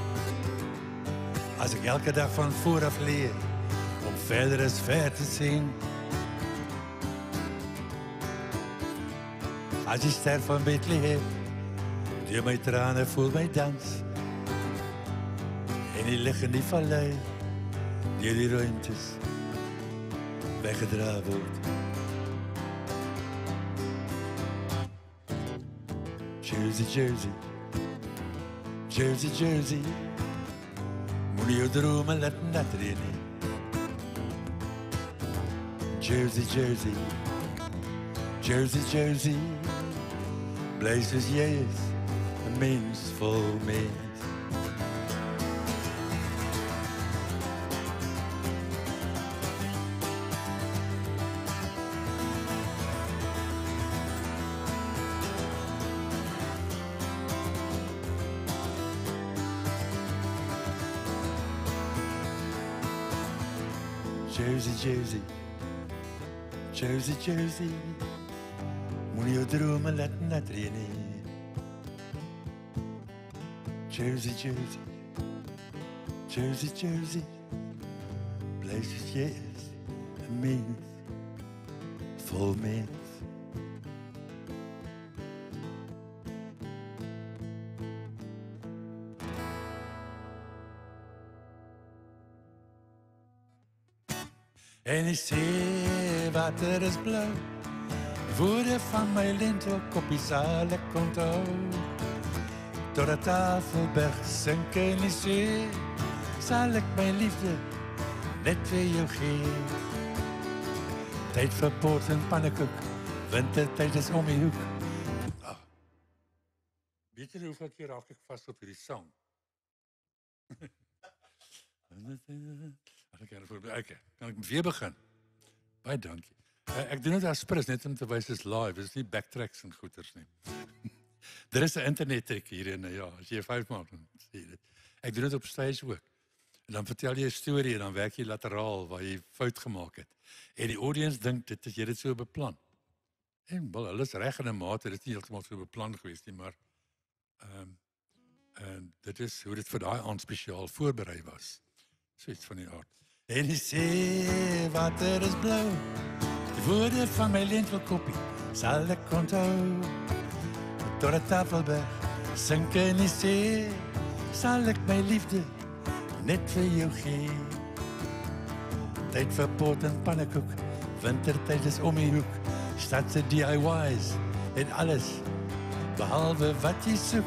As ek elke dag van vooraf leer, om verder as ver te sien. As die ster van Bethlehem, deur my trane voel my dans. En die lig in die vallei, deur die ruimtes, weggedra word. Jersey, Jersey, Jersey, Jersey, moenie jou drome laat natreën nie. Jersey, Jersey, Jersey, Jersey, bly soos jy is, 'n mens vol mens. Jersey, Jersey, Jersey, Jersey, moenie jou drome laat natreën nie. Jersey, Jersey, Jersey, Jersey, bly soos jy is, 'n mens vol mens. En die seewater is blauw, woorde van my lentelkoppie sal ek onthou. Tot 'n Tafelberg sink in die see, sal ek my liefde net vir jou gee. Tyd vir port en pannekoek, wintertyd is om die hoek. Weet jy hoeveel keer raak ek vast op hierdie sang? Okay, kan ek weer begin? Baie dankie. Ek doen dit as prins, net om te wys is live, is nie backtracks en goeters nie. Daar is 'n internettrek hier in, ja, as jy 5 maak, dan sê jy dit. Ek doen dit op stage ook. En dan vertel jy 'n storie en dan werk jy lateraal waar jy fout gemaak het. En die audience dink dit is jy dit so beplan. En wel, hulle is reg in 'n mate, dit is nie heeltemal so beplan gewees nie, maar dit is hoe dit vir daai aand spesiaal voorberei was. So iets van die aard. En die see, water is blou, die woorde van my lentelkoppie sal ek onthou. Tot 'n Tafelberg, sink in die see, sal ek my liefde net vir jou gee. Tyd vir pot en pannekoek, wintertyd is om die hoek, stadse DIY's en alles, behalwe wat jy soek.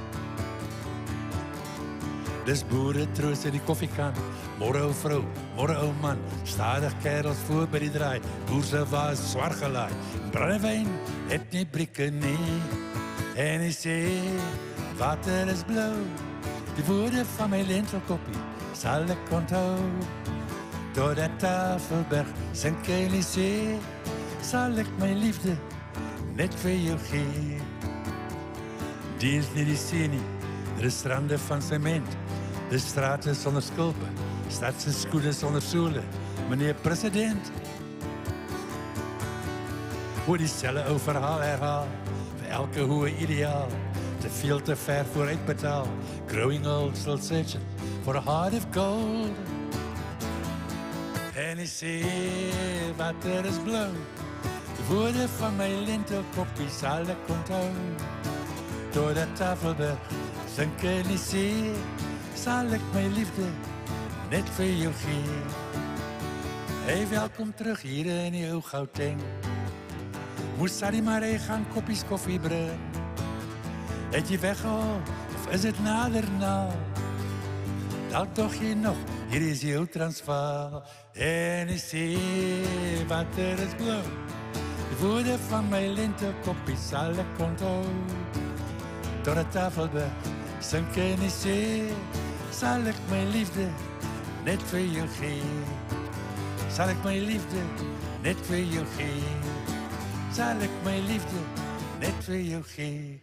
Dis boere troos in die koffiekan, môre ou vrou, môre ou man, stadig kerels voor by die draai, boerse was swart gelaai, brandewyn het nie brieke nie, en hy sê, water is blou, die woorde van my lentelkoppie sal ek onthou. Tot 'n Tafelberg, sink in die see, sal ek my liefde net vir jou gee. Die is nie die see nie, dit is strande van sement, die strate sonder skulpe, stadse skoene sonder sole, meneer president. Hoe dieselfde ou verhaal herhaal, vir elke hoë ideaal, te veel te ver vooruit betaal, growing old, still searching for a heart of gold. En hy sê, water is blou, die woorde van my lentelkoppie sal ek onthou. Tot 'n Tafelberg, sink in die see, sal ek my liefde net vir jou gee. Hey, welkom terug hier in die ou Gauteng. Moes Sadie Marie gaan koppies koffie bring? Het jy weggehaal, of is dit nader nou? Dalk tog jy nog, hier is jou Transvaal. En hy sê, water is blou, die woorde van my lentelkoppie sal ek onthou. Tot 'n Tafelberg, sink in die see, sal ek my liefde net vir jou gee. Sal ek my liefde net vir jou gee. Sal ek my liefde net vir jou gee.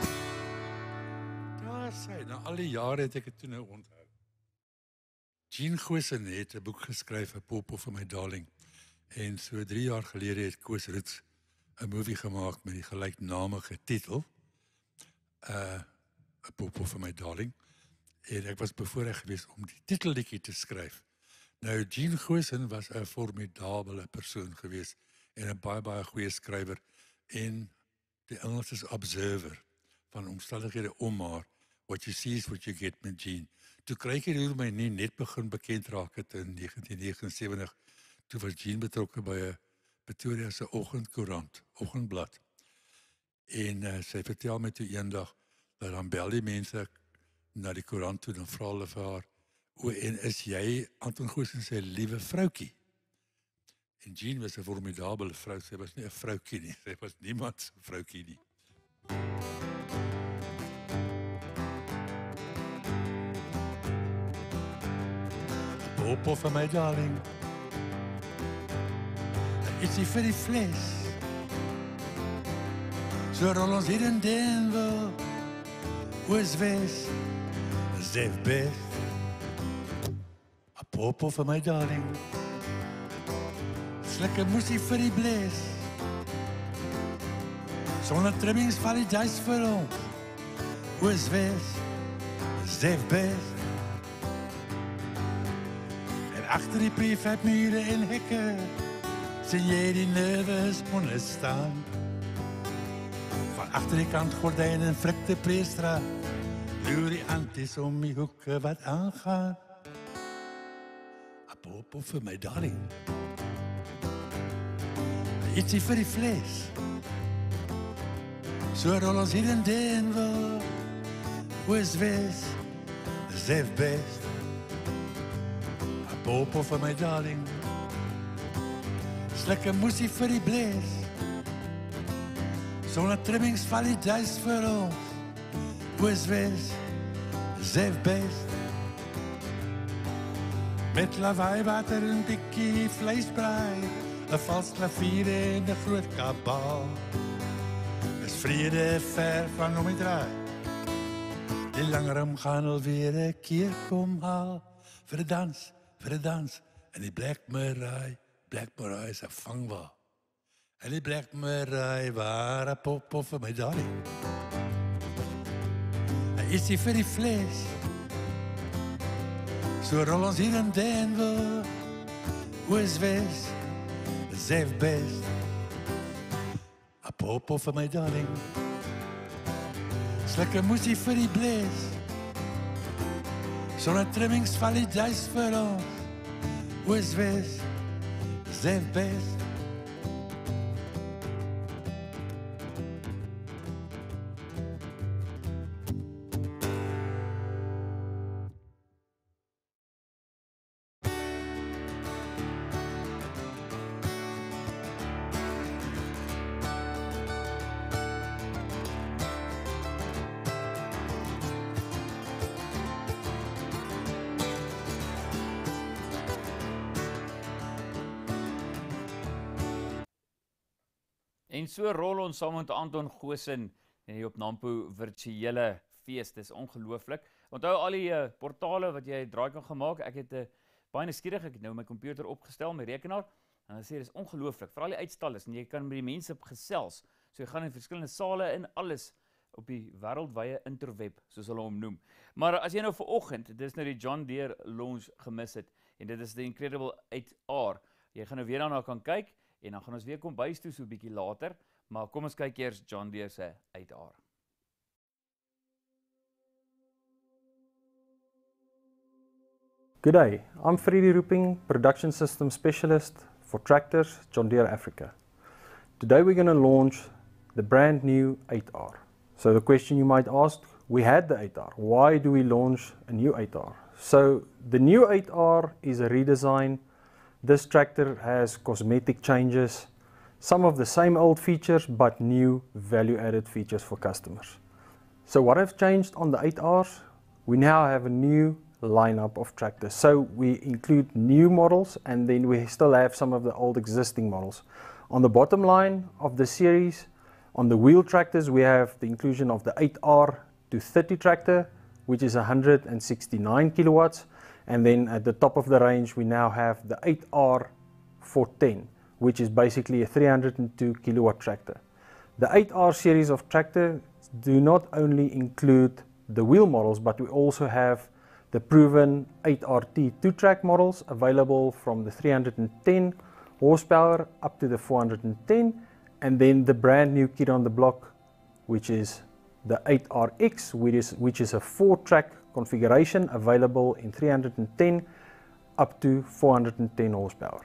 Daar sê, na al die jare het ek het toe nou onthou. Jean Goosen het 'n boek geskryf, 'n Popo vir my darling. En so 3 jaar gelede het Koos Rits 'n movie gemaak met die gelyknamige titel, 'n Popo vir my darling. En ek was bevoorreg geweest om die titelliedjie te skryf. Nou, Jean Goosen was 'n formidabele persoon geweest en 'n baie goeie skrywer. En die Engels is observer van omstandighede om haar. What you see is what you get met Jean. Toe kry ek hier my nie net begin bekend raak het in 1979. Toe was Jean betrokke by 'n Pretoria se oggendkoerant, oggendblad. En sy vertel my toe eendag dat dan bel die mense na die koerant toe, dan vra hulle vir haar, o, en is jy Anton Goosen se liewe vroutjie? En Jean was 'n formidabele vrou, sy was nie 'n vroutjie nie, sy was niemand se vroutjie nie. Popo vir my darling, ietsie vir die vlees, so rol ons hier in Denver, Oos-Wes, Zef best, a popo vir my darling, slikke moesie vir die bles, sonder trimmings val die duis vir ons, Oos-Wes, Zef best, agter die prefabmure en hekke, sien jy die nerves onderstaan. Van agter die kant gordijn en frikte preestra, loer die anties om die hoeke wat aangaan. A popo vir my darling, ietsie vir die vlees, so rol ons hier in Denver, Oos-Wes, Zef best, Popo vir my darling, slikke moesie vir die bles, sonder trimmings val die duis vir ons, Oos-Wes, Zef best, met lawaai water en bikkie vleisbraai, 'n vals klavier en 'n groot kabaal, is vrede ver van om die draai, die langerum gaan alweer 'n keer kom haal, vir 'n dans, vir 'n dans. En die Black Marai is 'n vangwa. En die Black Marai waar 'n pop vir my darling. Hy is hier vir die vlees. So rol ons hier in Denver, Oos-Wes, Zef best. 'n Pop vir my darling. Sluk 'n moesie vir die bles. Sonder trimmings val die duis vir ons. Oos-Wes, Zef best. En so rol ons saam met Anton Goosen hier op Nampo virtuele fees. Dis ongelooflik. Onthou al die portale wat jy draai kan gemaak. Ek het baie nuuskierig, ek het nou my komputer opgestel, my rekenaar, en hulle sê dis ongelooflik. Veral die uitstallers en jy kan met die mense gesels. So jy gaan in verskillende sale en alles op die wêreldwye interweb, soos hulle hom noem. Maar as jy nou vanoggend, dis nou die John Deere launch gemis het en dit is die Incredible 8R. Jy gaan nou weer daarna kan kyk. En dan gaan ons weer kom bys toe so 'n bietjie later, maar kom ons kyk eers John Deere se 8R. Good day, I'm Freddie Roeping, Production System Specialist for Tractors, John Deere Africa. Today we're going to launch the brand new 8R. So the question you might ask, we had the 8R, why do we launch a new 8R? So the new 8R is a redesign. This tractor has cosmetic changes, some of the same old features, but new value-added features for customers. So what has changed on the 8Rs? We now have a new lineup of tractors. So we include new models, and then we still have some of the old existing models. On the bottom line of the series, on the wheel tractors, we have the inclusion of the 8R to 30 tractor, which is 169 kilowatts. And then at the top of the range, we now have the 8R 410, which is basically a 302 kilowatt tractor. The 8R series of tractors do not only include the wheel models, but we also have the proven 8RT 2-track models available from the 310 horsepower up to the 410, and then the brand new kid on the block, which is the 8RX, which is a 4-track configuration available in 310 up to 410 horsepower.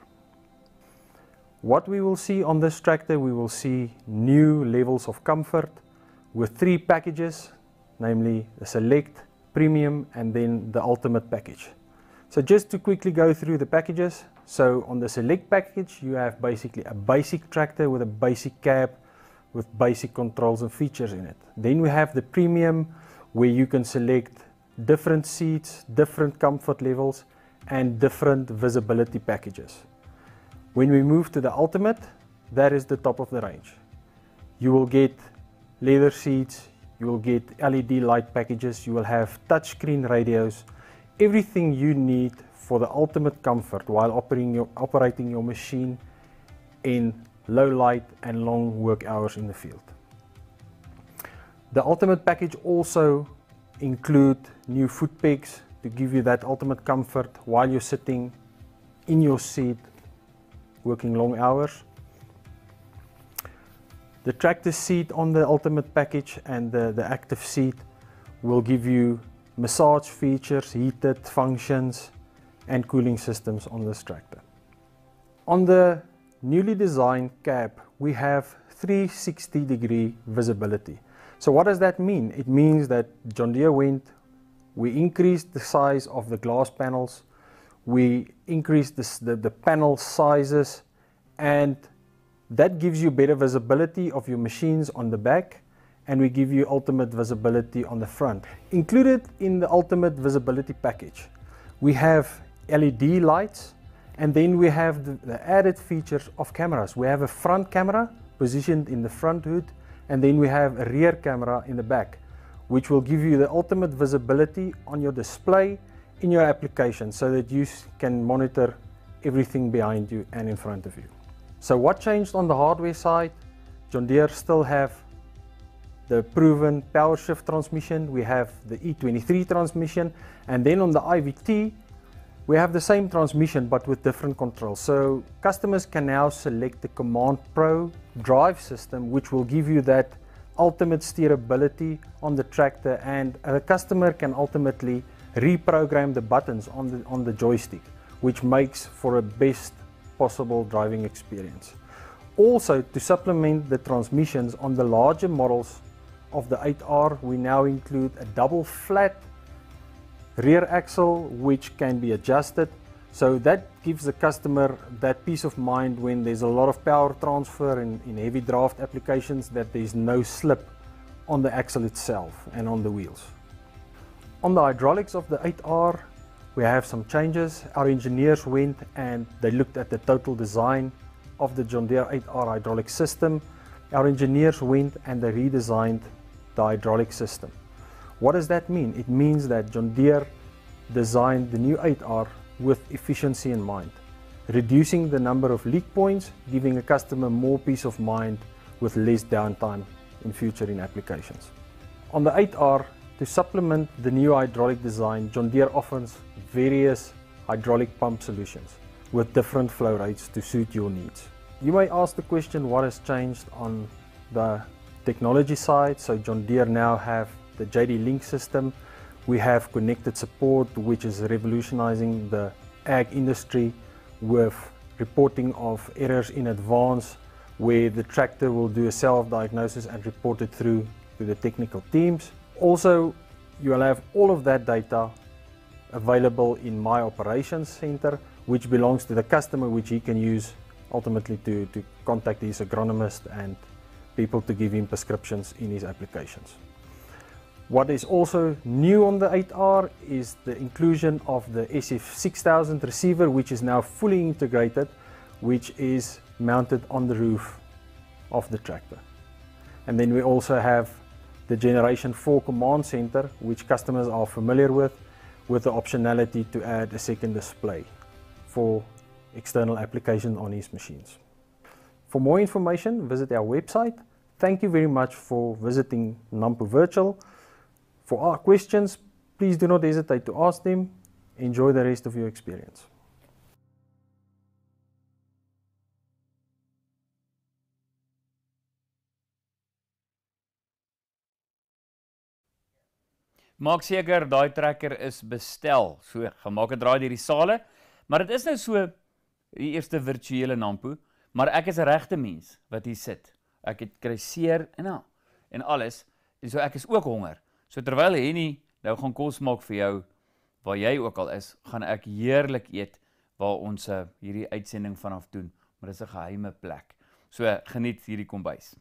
What we will see on this tractor, we will see new levels of comfort with 3 packages, namely the Select, Premium, and then the Ultimate package. So just to quickly go through the packages, so on the Select package you have basically a basic tractor with a basic cab with basic controls and features in it. Then we have the Premium, where you can select different seats, different comfort levels, and different visibility packages. When we move to the Ultimate, that is the top of the range. You will get leather seats, you will get LED light packages, you will have touchscreen radios, everything you need for the ultimate comfort while operating your machine in low light and long work hours in the field. The Ultimate package also include new foot pegs to give you that ultimate comfort while you're sitting in your seat working long hours. The tractor seat on the Ultimate package and the active seat will give you massage features, heated functions, and cooling systems on this tractor. On the newly designed cab, we have 360-degree visibility. So what does that mean? It means that John Deere we increased the size of the glass panels, we increased the panel sizes, and that gives you better visibility of your machines on the back, and we give you ultimate visibility on the front. Included in the ultimate visibility package, we have LED lights, and then we have the added features of cameras. We have a front camera positioned in the front hood, and then we have a rear camera in the back, which will give you the ultimate visibility on your display in your application so that you can monitor everything behind you and in front of you. So what changed on the hardware side? John Deere still have the proven power shift transmission, we have the E23 transmission, and then on the IVT, we have the same transmission but with different controls. So customers can now select the Command Pro drive system, which will give you that ultimate steerability on the tractor, and a customer can ultimately reprogram the buttons on the joystick, which makes for a best possible driving experience. Also, to supplement the transmissions on the larger models of the 8R, we now include a double flat rear axle which can be adjusted, so that gives the customer that peace of mind when there's a lot of power transfer in heavy draft applications, that there's no slip on the axle itself and on the wheels. On the hydraulics of the 8R, we have some changes. Our engineers went and they looked at the total design of the John Deere 8R hydraulic system. Our engineers went and they redesigned the hydraulic system. What does that mean? It means that John Deere designed the new 8R with efficiency in mind, reducing the number of leak points, giving a customer more peace of mind with less downtime in future in applications. On the 8R, to supplement the new hydraulic design, John Deere offers various hydraulic pump solutions with different flow rates to suit your needs. You may ask the question, what has changed on the technology side? So John Deere now have the JD Link system. We have connected support, which is revolutionizing the ag industry with reporting of errors in advance, where the tractor will do a self-diagnosis and report it through to the technical teams. Also, you will have all of that data available in My Operations Center, which belongs to the customer, which he can use ultimately to contact his agronomist and people to give him prescriptions in his applications. What is also new on the 8R is the inclusion of the SF6000 receiver, which is now fully integrated, which is mounted on the roof of the tractor. And then we also have the Generation 4 Command Center, which customers are familiar with the optionality to add a second display for external application on his machines. For more information, visit our website. Thank you very much for visiting Nampo Virtual. For our questions, please do not hesitate to ask them. Enjoy the rest of your experience. Maak seker daai trekker is bestel. So, gemaak 'n draai deur die sale, maar dit is nou so die eerste virtuele Nampo, maar ek is 'n regte mens wat hier sit. Ek het kry seer en alles, en so ek is ook honger. So terwyl Henny nou gaan kos maak vir jou, waar jy ook al is, gaan ek heerlik eet waar ons hierdie uitsending vanaf doen, maar dit is 'n geheime plek. So geniet hierdie kombuis.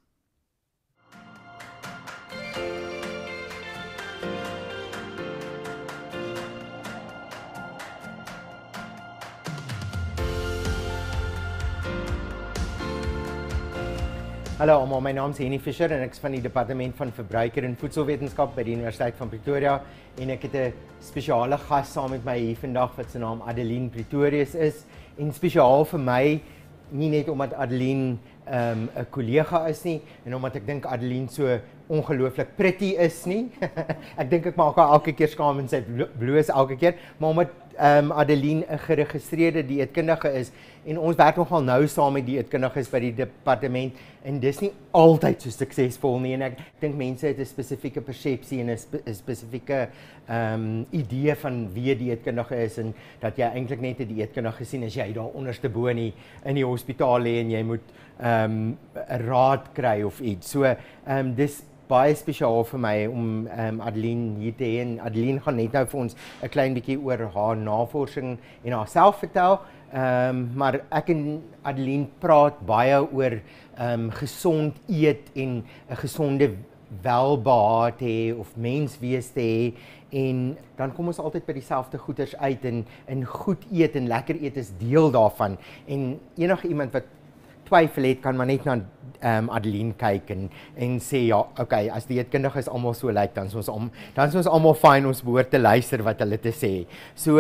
Hallo almal, my naam is Henny Fischer en ek is van die Departement van Verbruiker en Voedselwetenskap by die Universiteit van Pretoria, en ek het 'n spesiale gas saam met my hier vandag wat se naam Adeline Pretorius is, en spesiaal vir my nie net omdat Adeline 'n kollega is nie, en omdat ek dink Adeline so ongelooflik pretty is nie. Ek dink ek maak haar elke keer skaam en sy bloos elke keer, maar omdat Adeline 'n geregistreerde dieetkundige is, en ons werk nogal nou saam met dieetkundiges by die departement, en dis nie altyd so suksesvol nie, en ek dink mense het 'n spesifieke persepsie en 'n spesifieke idee van wie 'n dieetkundige is, en dat jy eintlik net 'n dieetkundige sien as jy daar onderste bo in die hospitaal lê en jy moet 'n raad kry of iets. So dis baie spesiaal vir my om Adeline hier te hê, en Adeline gaan net nou vir ons 'n klein bietjie oor haar navorsing en haarself vertel. Maar ek en Adeline praat baie oor gesond eet en 'n gesonde welbehae te hê of menswees te hê, en dan kom ons altyd by dieselfde goeders uit, en goed eet en lekker eet is deel daarvan, en enige iemand wat twyfel het, kan maar net na Adeline kyk en sê ja, okay, as die dieetkundiges almal so lyk, dan is ons almal fyn, ons behoort te luister wat hulle te sê. So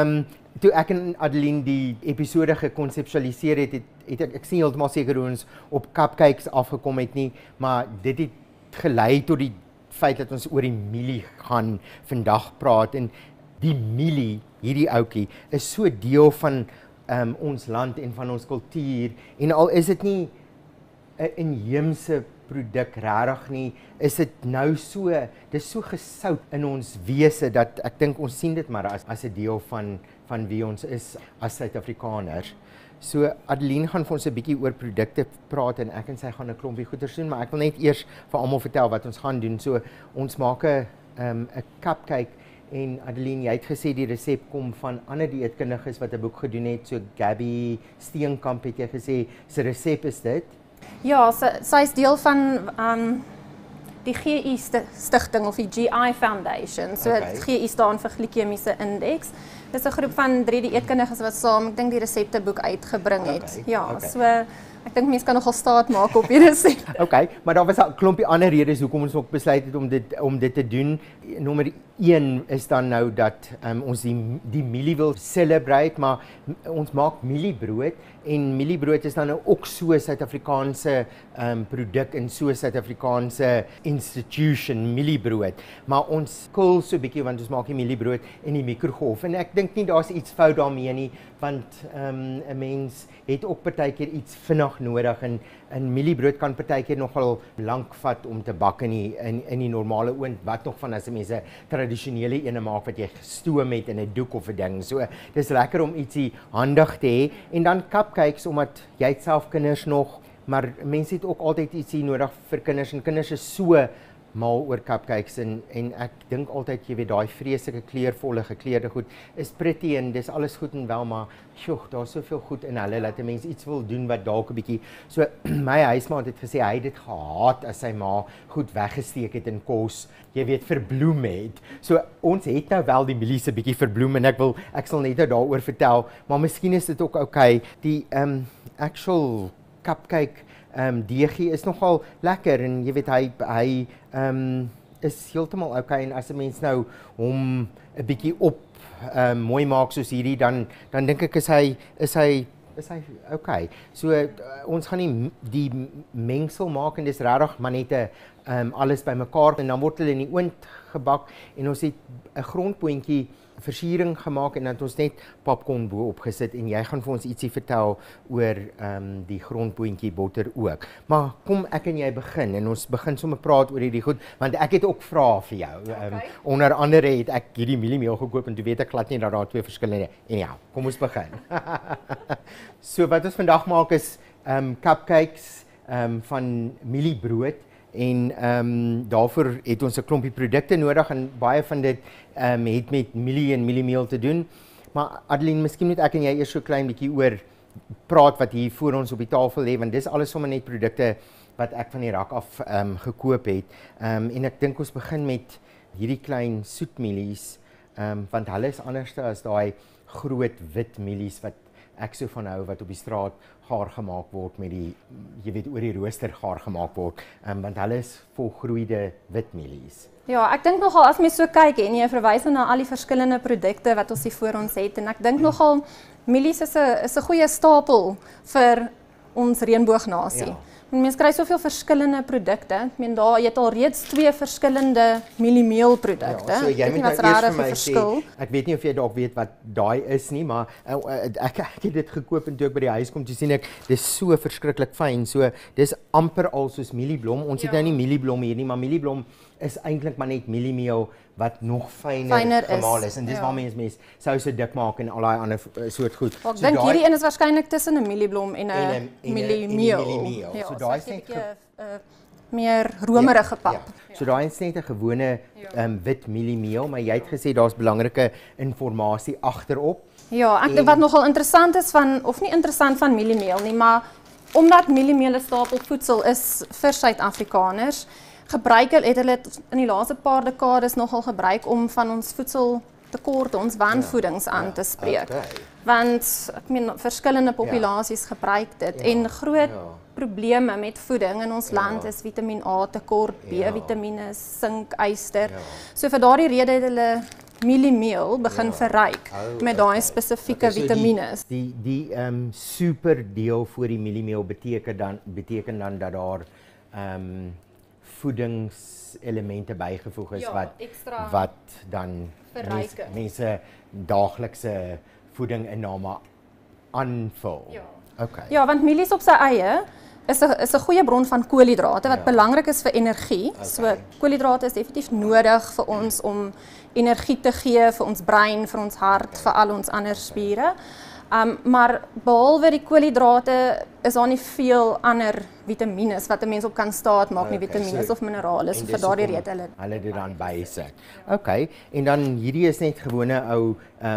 toe ek en Adeline die episode gekonseptualiseer het, ek sien heeltemal seker hoe ons op cupcakes afgekom het nie, maar dit het gelei tot die feit dat ons oor die mielie gaan vandag praat, en die mielie, hierdie ouetjie, is so deel van ons land en van ons kultuur, en al is dit nie 'n inheemse produk regtig nie, is dit nou so, dis so gesout in ons wese, dat ek dink ons sien dit maar as 'n deel van wie ons is as Suid-Afrikaners. So Adeline gaan vir ons 'n bietjie oor produkte praat, en ek en sy gaan 'n klompie goeders doen, maar ek wil net eers vir almal vertel wat ons gaan doen. So ons maak 'n cupcake, en Adeline, jy het gesê die resep kom van ander dieetkundiges wat 'n boek gedoen het, so Gabby Steenkamp het jy gesê, se resep is dit? Ja, sy is deel van die GI stigting of die GI Foundation. So GI staan vir glikemiese indeks. Dis 'n groep van 3 dieetkundiges wat saam, ek dink die resepteboek uitgebring het. Ja, so ek dink mense kan nogal staat maak op die resep. Okay, maar daar was 'n klompie ander redes hoekom ons ook besluit het om dit te doen. Nommer 1 is dan nou dat ons die mielie wil celebrate, maar ons maak mieliebrood, en mieliebrood is dan nou ook so Suid-Afrikaanse produk en so Suid-Afrikaanse institution, mieliebrood. Maar ons koel so 'n bietjie, want ons maak die mieliebrood in die mikrogolf, en ek dink nie daar's iets fout daarmee nie, want 'n mens het ook partykeer iets vinnig nodig, en mieliebrood kan partykeer nogal lank vat om te bak in die normale oond, wat nog van as mense tradisionele ene maak wat jy gestoom het in 'n doek of 'n ding. So dis lekker om ietsie handig te hê, en dan cupcakes, omdat jy het self kinders nog, maar mense het ook altyd ietsie nodig vir kinders, en kinders is so mal oor cupcakes, en ek dink altyd, jy weet, daai vreeslike kleurvolle gekleurde goed is pretty, en dis alles goed en wel, maar daar's soveel goed in hulle dat 'n mens iets wil doen wat dalk 'n bietjie, so my huismaat het gesê hy het dit gehaat as sy ma goed weggesteek het in kos, jy weet, verbloem het. So ons het nou wel die mielies 'n bietjie verbloem, en ek sal net daaroor vertel, maar miskien is dit ook okay. Die actual cupcake deegie is nogal lekker, en jy weet, hy is heeltemal okay, en as 'n mens nou hom 'n bietjie op mooi maak soos hierdie, dan dink ek is hy okay. So ons gaan die mengsel maak, en dis regtig maar net alles bymekaar, en dan word hulle in die oond gebak, en ons het 'n grondboontjie versiering gemaak, en dan het ons net popcorn bo opgesit, en jy gaan vir ons ietsie vertel oor die grondboontjie botter ook. Maar kom ek en jy begin, en ons begin sommer praat oor hierdie goed, want ek het ook vrae vir jou. Onder andere het ek hierdie mieliemeel gekoop, en toe weet ek glad nie dat daar 2 verskillende, en ja, kom ons begin. So wat ons vandag maak is cupcakes van mieliebrood, en daarvoor het ons 'n klompie produkte nodig, en baie van dit het met mielie en mieliemeel te doen. Maar Adeline, miskien moet ek en jy eers so klein bietjie oor praat wat hier voor ons op die tafel lê, want dis alles sommer net produkte wat ek van die rak af gekoop het. En ek dink ons begin met hierdie klein soetmielies, want hulle is anders as daai groot wit mielies wat ek so van hou, wat op die straat gaar gemaak word met die, jy weet, oor die rooster gaar gemaak word, want hulle is volgroeide witmielies. Ja, ek dink nogal as mens so kyk en jy verwys na al die verskillende produkte wat ons hier voor ons het, en ek dink nogal mielies is 'n goeie stapel vir ons reënboognasie. Mense kry soveel verskillende produkte. Ek meen jy het al reeds 2 verskillende mieliemeelprodukte. Ja, so jy moet nou eers vir my sê, ek weet nie of jy dalk weet wat daai is nie, maar ek het dit gekoop, en toe ek by die huis kom, toe sien ek, dis so verskriklik fyn. So dis amper al soos mielieblom. Ons het nou nie mielieblom hier nie, maar mielieblom is eintlik maar net mieliemeel wat nog fyner gemaal is. En dis waar mense souse dik maak en al daai ander soort goed. Ek dink hierdie een is waarskynlik tussen 'n mielieblom en 'n mieliemeel. So daai is net meer romerige pap. Ja. So daai is net 'n gewone wit mieliemeel, maar jy het gesê daar's belangrike inligting agterop. Ja, ek dink wat nogal interessant is of nie interessant van mieliemeel nie, maar omdat mieliemeel 'n stapel voedsel is vir Suid-Afrikaners, het hulle in die laaste paar dekades nogal gebruik om van ons voedseltekorte, ons wanvoedings aan te spreek. Want ek meen verskillende populasies gebruik dit en groot probleme met voeding in ons land is Vitamiin A tekort, B-vitamiene, sink, yster. So vir daardie rede het hulle mieliemeel begin verryk met daai spesifieke vitamiene. Die super deel voor die mieliemeel beteken dan dat daar voedingselemente bygevoeg is wat dan mense daaglikse voedinginname aanvul. Ja, want mielies op sy eie is 'n goeie bron van koolhidrate wat belangrik is vir energie. So koolhidrate is definitief nodig vir ons om energie te gee vir ons brein, vir ons hart, vir al ons ander spiere. Maar behalwe die koolhidrate is daar nie veel ander vitamiene wat 'n mens op kan staat maak nie, vitamiene of minerale. So vir daardie rede hulle dit dan bysit. Okay, en dan hierdie is net gewone ou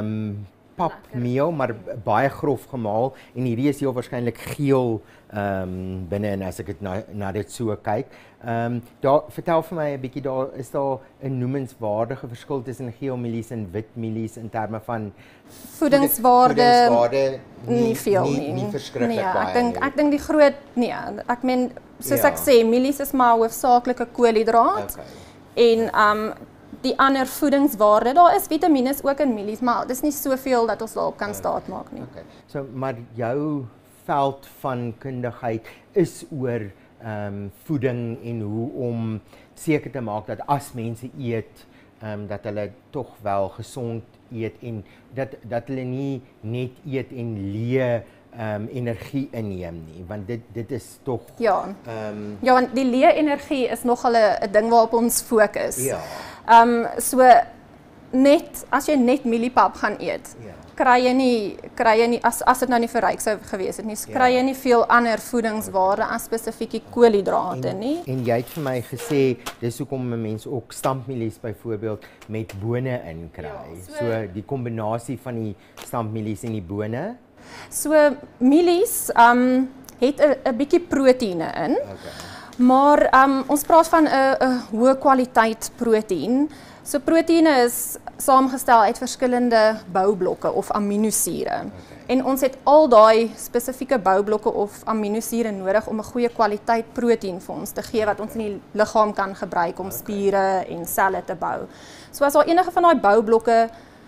papmeel, maar baie grof gemaal en hierdie is heel waarskynlik geel binne as ek dit na dit so kyk. Daar vertel vir my 'n bietjie, daar is daar 'n noemenswaardige verskil tussen geel mielies en wit mielies in terme van voedingswaarde nie veel nie. Nie verskriklik baie. Ek dink die groot ek meen soos ek sê, mielies is maar hoofsaaklike koolhidraat. En die ander voedingswaarde, daar is vitamiene ook in mielies, maar dis nie soveel dat ons daarop kan staat maak nie. So maar jou veld van kundigheid is oor voeding en hoe om seker te maak dat as mense eet, dat hulle tog wel gesond eet en dat hulle nie net eet en leë energie inneem nie, want dit is tog ja, want die leë energie is nogal 'n ding waarop ons fokus. So net as jy net mieliepap gaan eet, kry jy nie as dit nou nie verryk sou gewees het nie, kry jy nie veel ander voedingswaarde as spesifieke koolhidrate nie. En jy het vir my gesê dis hoekom mense ook stampmielies byvoorbeeld met bone in kry. So die kombinasie van die stampmielies en die bone. So mielies het 'n bietjie proteïene in. Maar ons praat van 'n hoë kwaliteit proteïen. So proteïene is saamgestel uit verskillende boublokke of aminosure. En ons het al daai spesifieke boublokke of aminosure nodig om 'n goeie kwaliteit proteïen vir ons te gee wat ons in die liggaam kan gebruik om spiere en selle te bou. So as daar enige van daai boublokke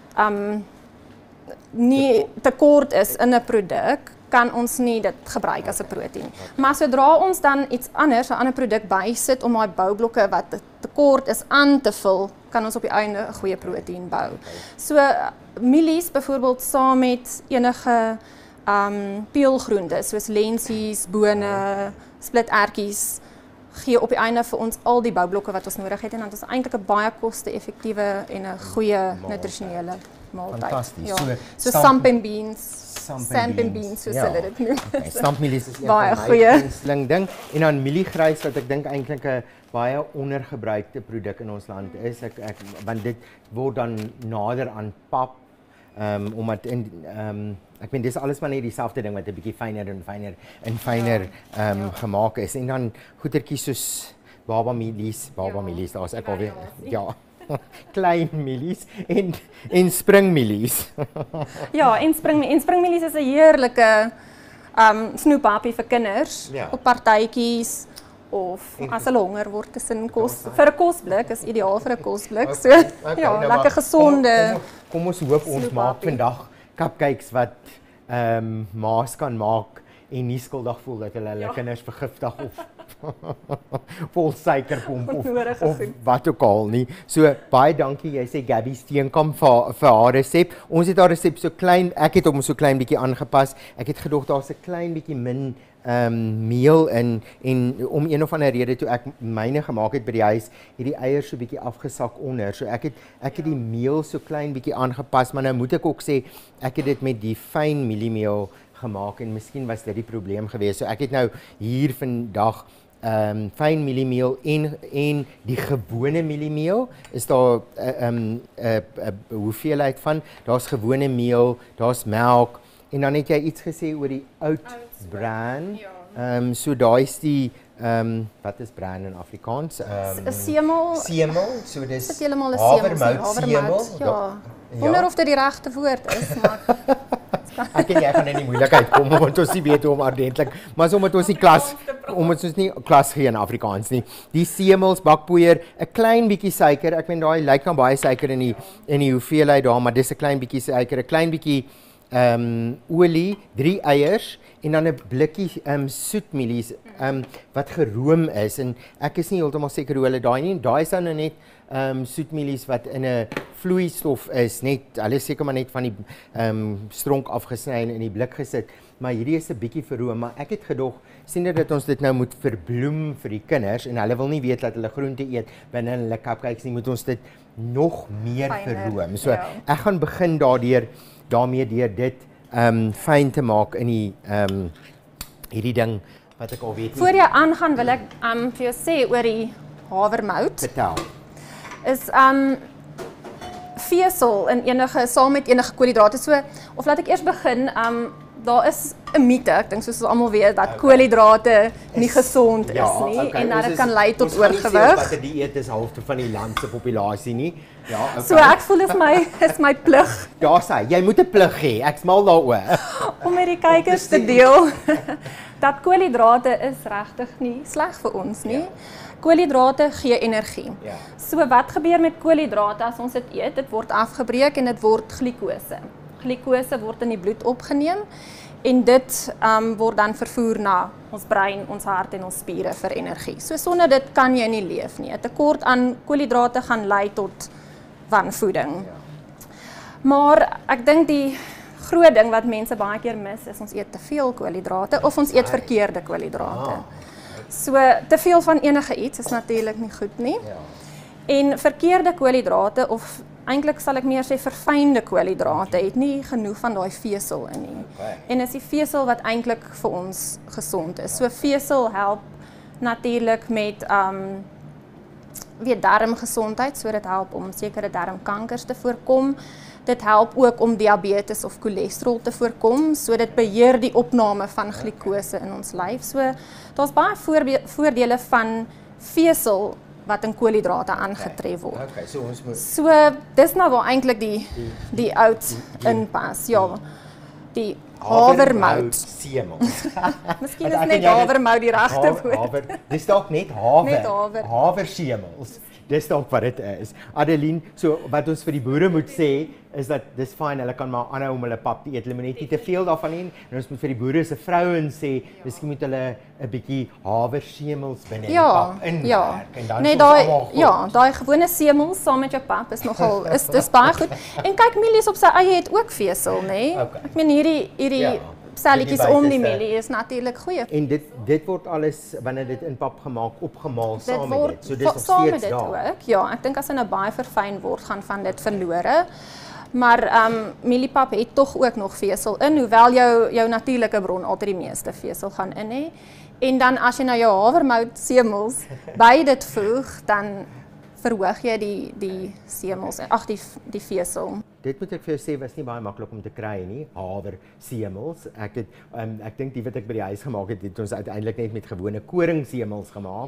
nie tekort is in 'n produk, kan ons nie dit gebruik as 'n proteïen. Maar sodra ons dan iets anders, 'n ander produk bysit om daai boublokke wat tekort is aan te vul, kan ons op die einde 'n goeie proteïen bou. So mielies byvoorbeeld saam met enige peulgroente soos lensies, bone, splittertjies gee op die einde vir ons al die boublokke wat ons nodig het en dan is eintlik 'n baie koste-effektiewe en 'n goeie nutrisionele maaltyd. Fantasties. So samp and beans. Sand and beans, soos hulle dit noem. Stampmielies is een van my gunsteling ding. En dan mieliegrys wat ek dink eintlik 'n baie ondergebruikte produk in ons land is. Want dit word dan nader aan pap, omdat ek meen dis alles maar net dieselfde ding wat 'n bietjie fyner en fyner gemaak is. En dan goetertjies soos baba mielies, daar's ek alweer klein mielies en springmielies. Ja, en springmielies is 'n heerlike snoephappie vir kinders op partytjies of as hulle honger word tussen kos. Vir 'n kosblik is ideaal vir 'n kosblik. So lekker gesonde. Kom ons hoop ons maak vandag cupcakes wat maas kan maak en nie skuldig voel dat hulle kinders vergiftig of vol suikerpomp of wat ook al nie. So baie dankie. Jy sê Gabby Steenkamp vir haar resep. Ons het haar resep so klein, ek het hom so klein bietjie aangepas. Ek het gedog daar's 'n klein bietjie min meel in en om een of ander rede toe ek myne gemaak het by die huis, het die eiers so bietjie afgesak onder. So ek het die meel so klein bietjie aangepas, maar nou moet ek ook sê ek het dit met die fyn mieliemeel gemaak en miskien was dit die probleem geweest. So ek het nou hier vandag fyn mieliemeel en die gewone mieliemeel is daar 'n hoeveelheid van. Daar's gewone meel, daar's melk en dan het jy iets gesê oor die oat bran. So daai is die wat is bran in Afrikaans? 'n semel. So dis dit heeltemal 'n havermout semel. Ja. Wonder of dit die regte woord is, maar Ek en jy gaan in die moeilikheid kom want ons nie weet hoe om ordentlik, maar as omdat ons nie ons nie klas gee in Afrikaans nie. Die semels, bakpoeier, 'n klein bietjie suiker. Ek meen daai lyk dan baie suiker in die hoeveelheid daar, maar dis 'n klein bietjie suiker, 'n klein bietjie olie, 3 eiers en dan 'n blikkie soetmielies wat geroom is en ek is nie heeltemal seker hoe hulle daai nie. Daai is dan net soetmielies wat in 'n vloeistof is, net hulle seker maar net van die stronk afgesny en in die blik gesit. Maar hierdie is 'n bietjie verroom, maar ek het gedog sien dat ons dit nou moet verbloem vir die kinders en hulle wil nie weet dat hulle groente eet binne hulle cupcakes nie, moet ons dit nog meer verroom. So ek gaan begin daarmee deur dit fyn te maak in die hierdie ding wat ek al weet. Voor jy aangaan wil ek vir jou sê oor die havermout. Vertel. Is vesel in saam met enige koolhidrate. So of laat ek eers begin, daar is 'n mite, ek dink soos ons almal weet dat koolhidrate nie gesond is nie en dat dit kan lei tot oorgewig. Ons gaan nie dieet is halfte van die land se populasie nie. Ja, okay. So ek voel is my plig. Daar sê jy moet 'n plig hê. Ek smal daaroor. Om met die kykers te deel dat koolhidrate is regtig nie sleg vir ons nie. Koolhidrate gee energie. Ja. So wat gebeur met koolhidrate as ons dit eet? Dit word afgebreek en dit word glikose. Glikose word in die bloed opgeneem en dit word dan vervoer na ons brein, ons hart en ons spiere vir energie. So sonder dit kan jy nie leef nie. 'n Tekort aan koolhidrate gaan lei tot wanvoeding. Maar ek dink die groot ding wat mense baie keer mis is ons eet te veel koolhidrate of ons eet verkeerde koolhidrate. So te veel van enige iets is natuurlik nie goed nie. En verkeerde koolhidrate of eintlik sal ek meer sê verfynde koolhidrate het nie genoeg van daai vesel in nie. En is die vesel wat eintlik vir ons gesond is. So vesel help natuurlik met darmgesondheid, so dit help om sekere darmkankers te voorkom. Dit help ook om diabetes of cholesterol te voorkom, so dit beheer die opname van glikose in ons lyf. So daar's baie voordele van vesel wat in koolhidrate aangetref word. Okay, so ons moet dis nou waar eintlik die oud inpas. Ja. Die havermout semels. Miskien is net havermout die regte woord. Dis dalk net haversemels. Dis dalk wat dit is. Adeline, so wat ons vir die boere moet sê is dat dis fyn, hulle kan maar aanhou om hulle pap te eet. Hulle moet net nie te veel daarvan hê en ons moet vir die boere se vrouens sê, miskien moet hulle 'n bietjie haversemels binne die pap inwerk en dan nee, daai gewone semels saam met jou pap is nogal dis baie goed. En kyk, mielies op sy eie het ook vesel, nê? Nee? Ek meen hierdie selletjies om die mielie is natuurlik goeie. En dit word alles wanneer dit in pap gemaak opgemaal saam met dit. So dis nog steeds daar. Ook. Ja, ek dink as dit nou baie verfyn word, gaan van dit verlore. Maar mieliepap het tog ook nog vesel in, hoewel jou natuurlike bron altyd die meeste vesel gaan in hê. En dan as jy nou jou havermout semels by dit voeg, dan verhoog jy die semels, die vesel. Dit moet ek vir jou sê was nie baie maklik om te kry nie, haversemels. Ek dink die wat ek by die huis gemaak het ons uiteindelik net met gewone koringsemels gemaak.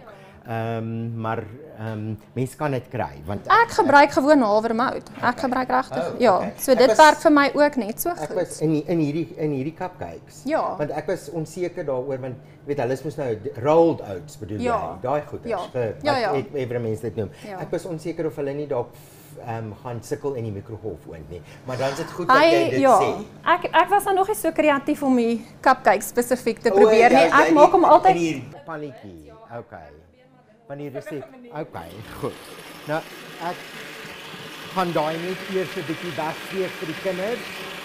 Maar mense kan dit kry want ek gebruik gewoon havermout. Ek gebruik regtig. So dit werk vir my ook net so goed. Ek was in hierdie cupcakes. Ja. Want ek was onseker daaroor want weet hulle mos nou rolled oats bedoel jy? Daai goeders. Every mens dit noem. Ek was onseker of hulle nie dalk gaan sukkel in die mikrogolf oond nie. Maar dan is dit goed dat jy dit sê. Ek was nou nog nie so kreatief om die cupcakes spesifiek te probeer nie. Ek maak hom altyd in hier pannetjie. Okay. Wanneer jy sê, okay, goed. Nou, ek gaan daai net eers 'n bietjie wegsteek vir die kinders.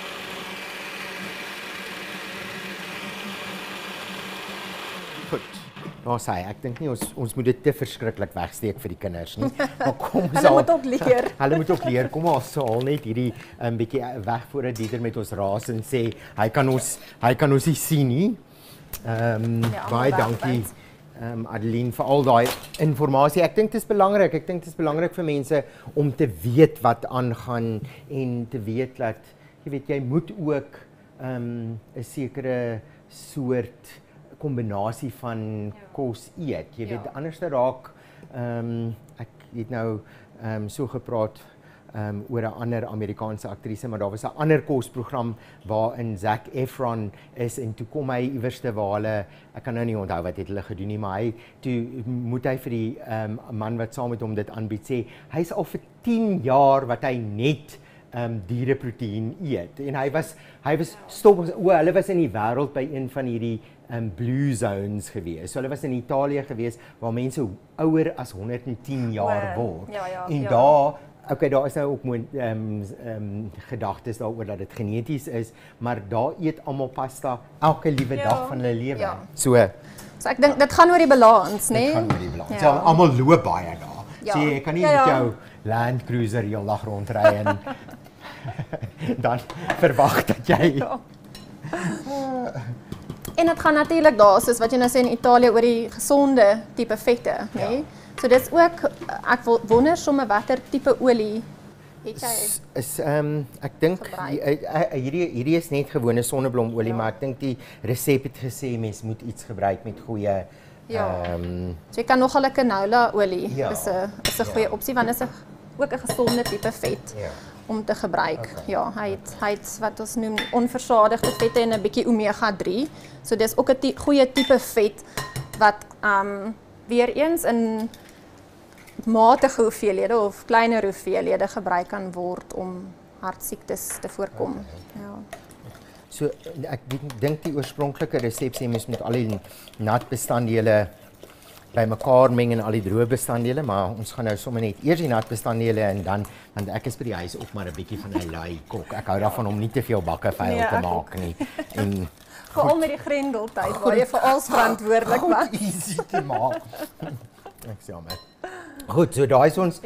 Goed. Daar sê ek dink nie ons moet dit te verskriklik wegsteek vir die kinders nie. Maar kom ons Hulle moet ook leer. Hulle moet ook leer. Kom ons haal net hierdie 'n bietjie weg voordat Dieter met ons raas en sê hy kan ons nie sien nie. Baie dankie. Adeline vir al daai inligting. Ek dink dit is belangrik. Ek dink dit is belangrik vir mense om te weet wat aangaan en te weet dat jy moet ook 'n sekere soort kombinasie van kos eet. Jy weet anders raak ek het nou so gepraat oor 'n ander Amerikaanse aktrise, maar daar was 'n ander kosprogram waarin Zac Efron is en toe kom hy iewerste waar hulle, ek kan nou nie onthou wat het hulle gedoen nie, maar toe moet hy vir die man wat saam met hom dit aanbied sê, hy's al vir 10 jaar wat hy net diereproteïen eet en hy was hulle was in die wêreld by een van hierdie blue zones gewees. So hulle was in Italië gewees waar mense ouer as 110 jaar word. En daar is nou ook gedagtes daaroor dat dit geneties is, maar daar eet almal pasta elke liewe dag van hulle lewe. So ek dink dit gaan oor die balans, né? Dit gaan oor die balans. So almal loop baie daar. So jy kan nie met jou Land Cruiser heeldag rondry en dan verwag dat jy En dit gaan natuurlik daar, soos wat jy nou sê in Italië oor die gesonde tipe vette, né? So dis ook, ek wonder sommer watter tipe olie het jy? Ek dink hierdie is net gewone sonneblomolie, maar ek dink die resep het gesê mens moet iets gebruik met goeie so jy kan nogal 'n canola olie is 'n goeie opsie want dit is ook 'n gesonde tipe vet om te gebruik. Ja, hy het wat ons noem onversadigde vette en 'n bietjie omega 3. So dis ook 'n goeie tipe vet wat weer eens in matige hoeveelhede of kleiner hoeveelhede gebruik kan word om hartsiektes te voorkom. So ek dink die oorspronklike resep sê mens moet al die nat bestanddele bymekaar meng en al die droë bestanddele, maar ons gaan nou sommer net eers die nat bestanddele en dan, want ek is by die huis ook maar 'n bietjie van 'n lui kok. Ek hou daarvan om nie te veel bakke vuil te maak nie. En veral met die grendeltyd waar jy vir alles verantwoordelik was. Easy te maak. Ek sê maar. Goed, so daar is ons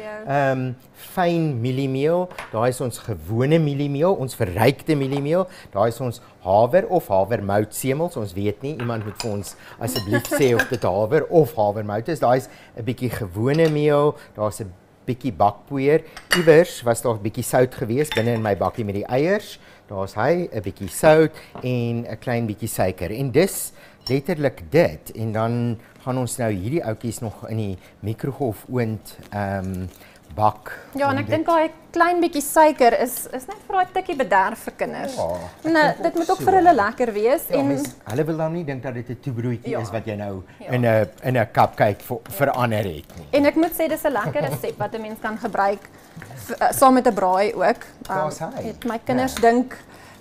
fyn mieliemeel, daar is ons gewone mieliemeel, ons verrykte mieliemeel, daar is ons haver of havermoutsemels, ons weet nie, iemand moet vir ons asseblief sê of dit haver of havermout is. Daar is 'n bietjie gewone meel, daar's 'n bietjie bakpoeier. Iewers was daar 'n bietjie sout gewees binne in my bakkie met die eiers. Daar's hy, 'n bietjie sout en 'n klein bietjie suiker. En dis letterlik dit en dan gaan ons nou hierdie oudjies nog in die mikrogolfoond bak. Ja, en ek dink daai klein bietjie suiker is net vir daai tikkie bederf vir kinders. Nee, dit moet ook vir hulle lekker wees en hulle wil dan nie dink dat dit 'n toebroodjie is wat jy nou in 'n cupcake verander het nie. En ek moet sê dis 'n lekker resep wat 'n mens kan gebruik saam met 'n braai ook. My kinders dink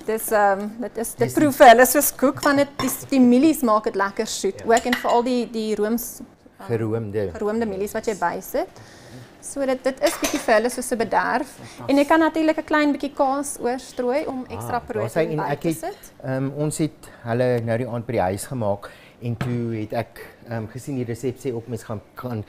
dit proef vir hulle soos koek want die mielies maak dit lekker soet ook en veral die geroomde mielies wat jy bysit. So dit is bietjie vir hulle soos 'n bederf en jy kan natuurlik 'n klein bietjie kaas oorstrooi om ekstra proteïen by te sit. Ons het hulle nou die aand by die huis gemaak en toe het ek gesien die resep sê ook mens gaan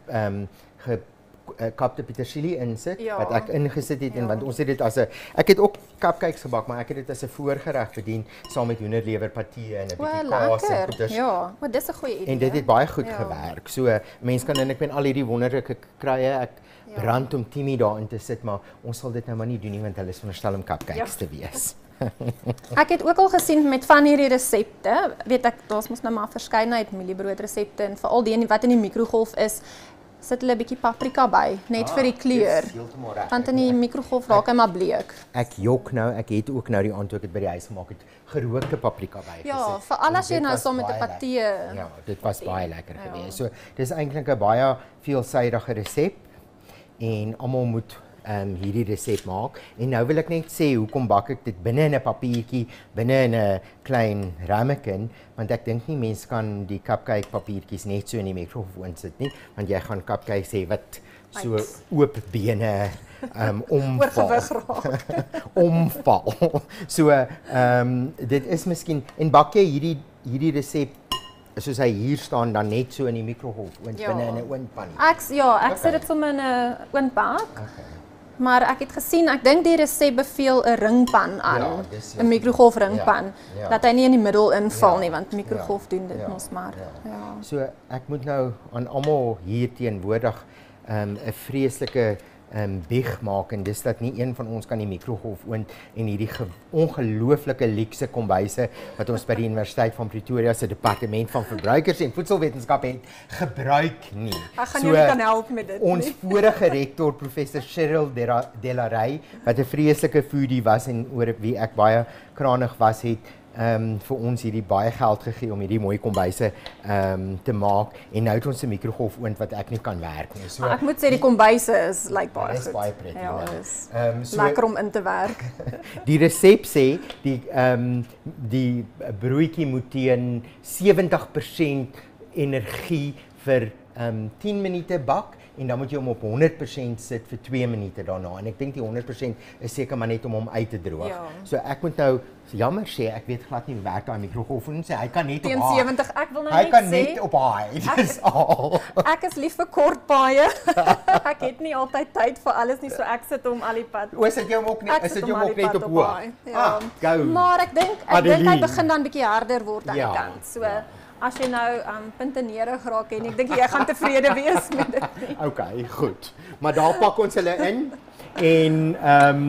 kapte petersilie insit wat ek ingesit het en want ons het dit as 'n ek het ook cupcakes gebak maar ek het dit as 'n voorgereg bedien saam met hoenderlewerpatee en 'n bietjie kaas en goeders. Ja, maar dis 'n goeie idee. En dit het baie goed gewerk. So mense kan en ek ben al hierdie wonderlike krye ek brand om Timmy daarin te sit maar ons sal dit nou maar nie doen nie want hulle is veronderstel om cupcakes te wees. Ek het ook al gesien met van hierdie resepte, weet ek daar's mos nou maar verskeidenheid mieliebroodresepte en veral die wat in die mikrogolf is. Sit hulle 'n bietjie paprika by, net vir die kleur. Want in die mikrogolf raak hy maar bleek. Ek jok nou, ek het ook nou die aand toe ek dit by die huis gemaak het, gerookte paprika bygesit. Ja, veral as jy nou saam met 'n patee. Ja, dit was baie lekker geweest. So, dis eintlik 'n baie veelsidige resep en almal moet hierdie resep maak. En nou wil ek net sê hoekom bak ek dit binne in 'n papiertjie, binne in 'n klein ramekin, want ek dink nie mense kan die cupcake papiertjies net so in die mikrogolfoond sit nie, want jy gaan cupcakes hê wat so oop bene omval. So dit is miskien en bak jy hierdie resep soos hy hier staan dan net so in die mikrogolfoond binne in 'n oondpan. Ek sit dit sommer in 'n oondbak. Maar ek het gesien, ek dink die resep beveel 'n ringpan aan, 'n mikrogolf ringpan, dat hy nie in die middel inval nie, want mikrogolf doen dit mos maar. So ek moet nou aan almal hier teenwoordig 'n vreeslike bieg maak en dis dat nie een van ons kan die mikrogolfoond en hierdie ongelooflike luukse kombuise wat ons by die Universiteit van Pretoria se departement van verbruikers en voedselwetenskap het gebruik nie. Ek gaan jou nie kan help met dit nie. Ons vorige rektor professor Cheryl Delarey wat 'n vreeslike foodie was en oor wie ek baie kranig was het vir ons hierdie baie geld gegee om hierdie mooi kombuise te maak en nou het ons 'n mikrogolfoond wat ek nie kan werk nie. So ek moet sê die kombuise is baie goed. Dis baie prettig. Ja, is lekker om in te werk. Die resep sê die broodjie moet teen 70% energie vir 10 minute bak en dan moet jy hom op 100% sit vir 2 minute daarna. En ek dink die 100% is seker maar net om hom uit te droog. Ja. So ek moet nou jammer sê, ek weet glad nie hoe werk daai mikrogolfoond sê hy kan net teen op 70. Ek wil nou hy net kan sê net op high. Dis al. Ek is lief vir kort paaie. Ek het nie altyd tyd vir alles nie, so ek sit hom al die pad. O, sit jy hom ook net, is dit jou ook net op hoog? Ja. Go. Maar ek dink hy begin dan bietjie harder word aan die kant. So as jy nou puntenerig raak en ek dink jy gaan tevrede wees met dit nie. Okay, goed. Maar daar pak ons hulle in en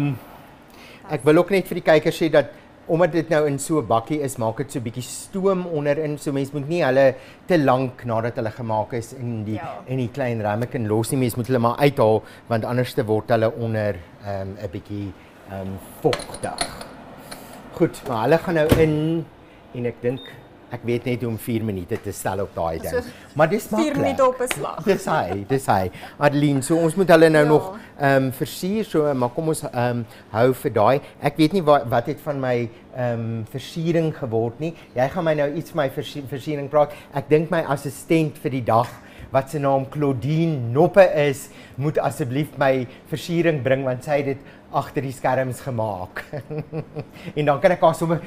ek wil ook net vir die kykers sê dat omdat dit nou in so 'n bakkie is, maak dit so 'n bietjie stoom onderin, so mens moet nie hulle te lank nadat hulle gemaak is in die klein ramekin los nie, mens moet hulle maar uithaal want anders te word hulle onder 'n bietjie vochtig. Goed, maar hulle gaan nou in en ek weet net hoe om 4 minute te stel op daai ding. Maar dis maklik. 4 minute op 'n slag. Dis hy. Adeline, so ons moet hulle nou nog versier, so maar kom ons hou vir daai. Ek weet nie wat het van my versiering geword nie. Jy gaan my nou iets vir my versiering praat. Ek dink my assistent vir die dag wat se naam Claudine Noppe is, moet asseblief my versiering bring want sy het dit agter die skerms gemaak. En dan kan ek haar sommer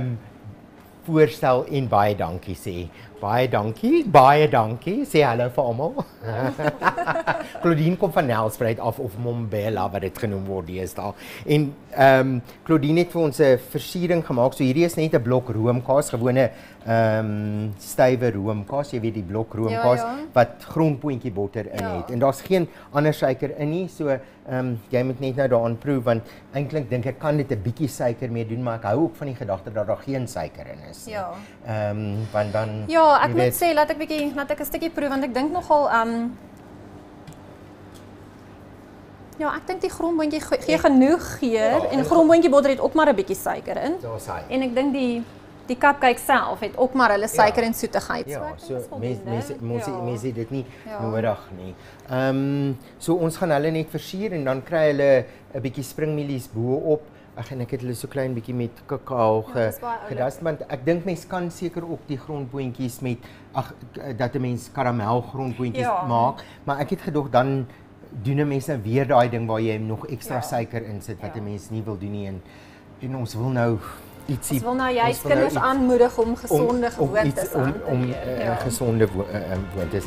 voorstel en baie dankie sê. Baie dankie, sê hallo vir almal. Claudine kom van Nelspruit af of Mombela wat dit genoem word deesdae. En Claudine het vir ons 'n versiering gemaak. So hierdie is net 'n blok roomkaas, gewone stywe roomkaas, jy weet die blok roomkaas wat grondpotjie botter in het. En daar's geen ander suiker in nie. So jy moet net nou daaraan proe want eintlik dink ek kan dit 'n bietjie suiker mee doen, maar ek hou ook van die gedagte dat daar geen suiker in is nie. Want dan ja, ek moet sê laat ek 'n stukkie proe want ek dink nogal ja, ek dink die grondboontjie gee genoeg geur en grondboontjie botter het ook maar 'n bietjie suiker in. En ek dink die cupcake self het ook maar hulle suiker en soetigheid. Ja, so mense dit nie nodig nie. So ons gaan hulle net versier en dan kry hulle 'n bietjie springmielies bo-op. Ek het hulle so klein bietjie met kakao gedas, want ek dink mense kan seker ook die grondboontjies met dat 'n mens karamel grondboontjies maak, maar ek het gedog dan doen 'n mens nou weer daai ding waar jy nog ekstra suiker insit wat 'n mens nie wil doen nie en ons wil nou ietsie ons wil nou juist kinders aanmoedig om gesonde gewoontes aan te leer. Gesonde gewoontes.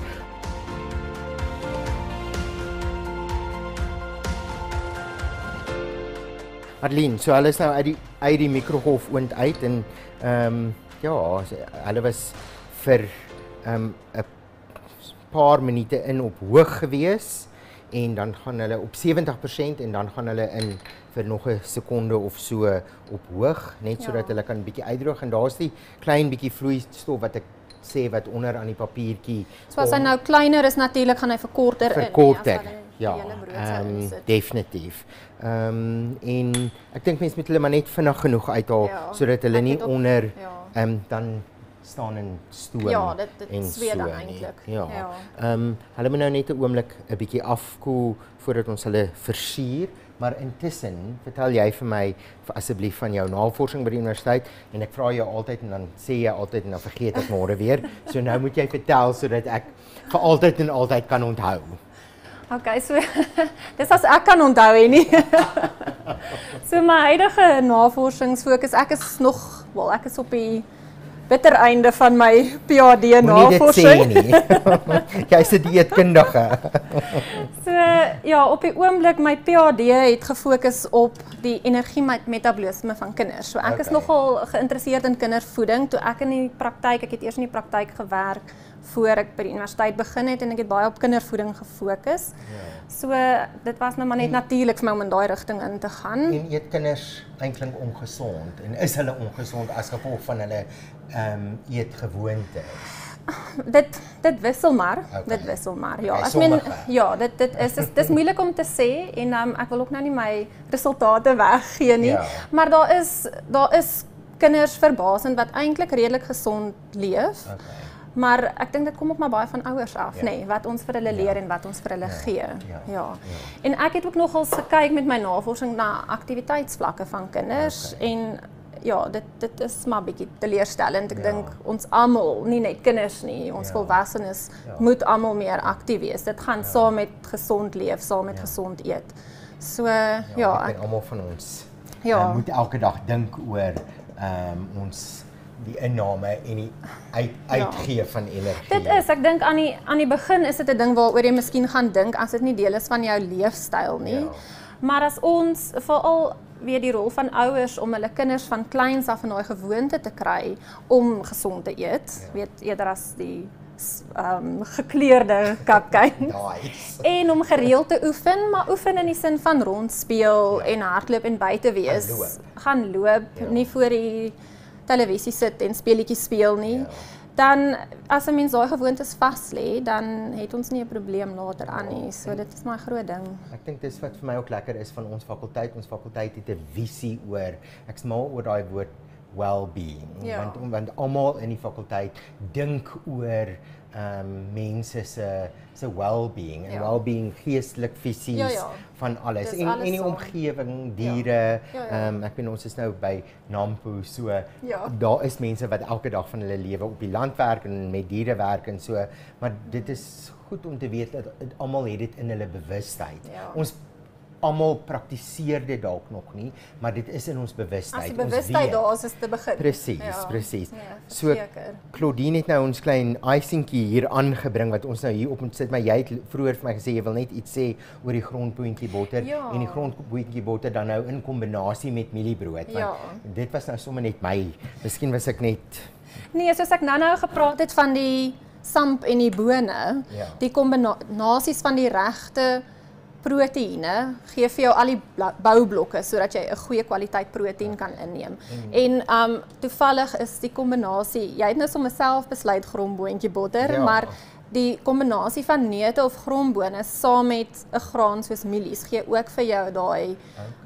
Adeline, so hulle is nou uit die mikrogolfoond uit en hulle was vir 'n paar minute in op hoog gewees en dan gaan hulle op 70% en dan gaan hulle in vir nog 'n sekonde of so op hoog, net sodat hulle kan bietjie uitdroog en daar's die klein bietjie vloeistof wat ek sê wat onder aan die papiertjie. So as hy nou kleiner is natuurlik gaan hy verkorter ja, definitief. En ek dink mense moet hulle maar net vinnig genoeg uithaal sodat hulle nie onder dan staan in stoom dit sweet dan eintlik. Hulle moet nou net 'n oomblik 'n bietjie afkoel voordat ons hulle versier, maar intussen vertel jy vir my asseblief van jou navorsing by die universiteit en ek vra jou altyd en dan sê jy altyd en dan vergeet ek môre weer. So nou moet jy vertel sodat ek vir altyd en altyd kan onthou. Okay, so dis as ek kan onthou hè nie. So my huidige navorsingsfokus, ek is op die bitter einde van my PhD Moenie dit sê navorsing. nie. Jy's 'n dieetkundige. So ja, op die oomblik my PhD het gefokus op die energie-metabolisme van kinders. So ek is nogal geïnteresseerd in kindervoeding. Toe ek in die praktyk, ek het eers in die praktyk gewerk voor ek by die universiteit begin het en ek het baie op kindervoeding gefokus. So dit was nou maar net natuurlik vir my om in daai rigting in te gaan. En eet kinders eintlik ongesond en is hulle ongesond as gevolg van hulle eetgewoontes? Dit wissel maar, dit wissel maar. Ja, dit is moeilik om te sê en ek wil ook nou nie my resultate weggee nie, maar daar is kinders verbasend wat eintlik redelik gesond leef. Maar ek dink dit kom ook maar baie van ouers af, nê, wat ons vir hulle leer en wat ons vir hulle gee. Ja. En ek het ook nogals gekyk met my navorsing na aktiwiteitsvlakke van kinders en ja, dit is maar bietjie teleurstellend. Ek dink ons almal, nie net kinders nie, ons volwassenes moet almal meer aktief wees. Dit gaan saam met gesond leef, saam met gesond eet. So ja, ek almal van ons moet elke dag dink oor ons die inname en die uitgee van energie. Dit is, ek dink aan die begin is dit 'n ding waaroor jy miskien gaan dink as dit nie deel is van jou leefstyl nie. Maar as ons veral weer die rol van ouers om hulle kinders van kleins af in daai gewoonte te kry om gesond te eet, weet eerder as die gekleurde cupcake. En om gereeld te oefen, maar oefen in die sin van rondspeel en hardloop en buite wees. Gaan loop, nie voor die televisie sit en speletjies speel nie. Dan as 'n mens daai gewoontes vas lê, dan het ons nie 'n probleem later aan nie. So dit is my groot ding. Ek dink dis wat vir my ook lekker is van ons fakulteit. Ons fakulteit het 'n visie oor, ek's mal oor daai woord well-being. Want almal in die fakulteit dink oor mense se well-being en well-being geestelik, fisies, van alles. En die omgewing, diere, ek weet ons is nou by Nampo, so daar is mense wat elke dag van hulle lewe op die land werk en met diere werk en so, maar dit is goed om te weet dat almal het dit in hulle bewustheid. Ons almal praktiseer dit dalk nog nie, maar dit is in ons bewustheid. As die bewustheid daar is te begin. Presies. So Claudine het nou ons klein icingkie hier aangebring wat ons nou hier op moet sit, maar jy het vroeër vir my gesê jy wil net iets sê oor die grondboontjie botter en die grondboontjie botter dan nou in kombinasie met mieliebrood. Dit was nou sommer net miskien was ek net Nee, soos ek nou gepraat het van die samp en die bone, die kombinasies van die regte proteïene gee vir jou al die boublokke sodat jy 'n goeie kwaliteit proteïen kan inneem. En toevallig is die kombinasie, jy het nou sommer self besluit grondboontjie botter, maar die kombinasie van neute of grondbone saam met 'n graan soos mielies gee ook vir jou daai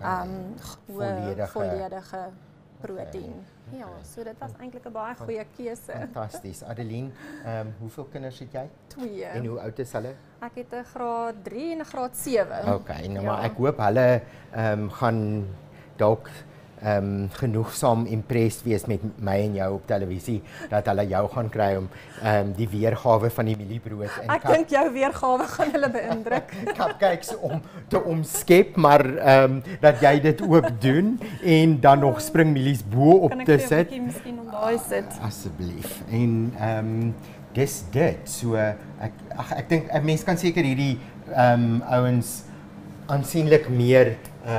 volledige proteïen. Ja, so dit was eintlik 'n baie goeie keuse. Fantasties. Adeline, hoeveel kinders het jy? 2. En hoe oud is hulle? Ek het 'n graad 3 en 'n graad 7. Okay, nou maar ek hoop hulle gaan dalk genoegsaam impressed wees met my en jou op televisie dat hulle jou gaan kry om die weergawe van die mieliebrood en ek dink jou weergawe gaan hulle beïndruk. Cupcakes om te omskep, maar dat jy dit ook doen en dan nog springmielies bo op te sit. Kan ek vir 'n bietjie miskien om daai sit? Asseblief. En dis dit. So ek dink 'n mens kan seker hierdie ouens aansienlik meer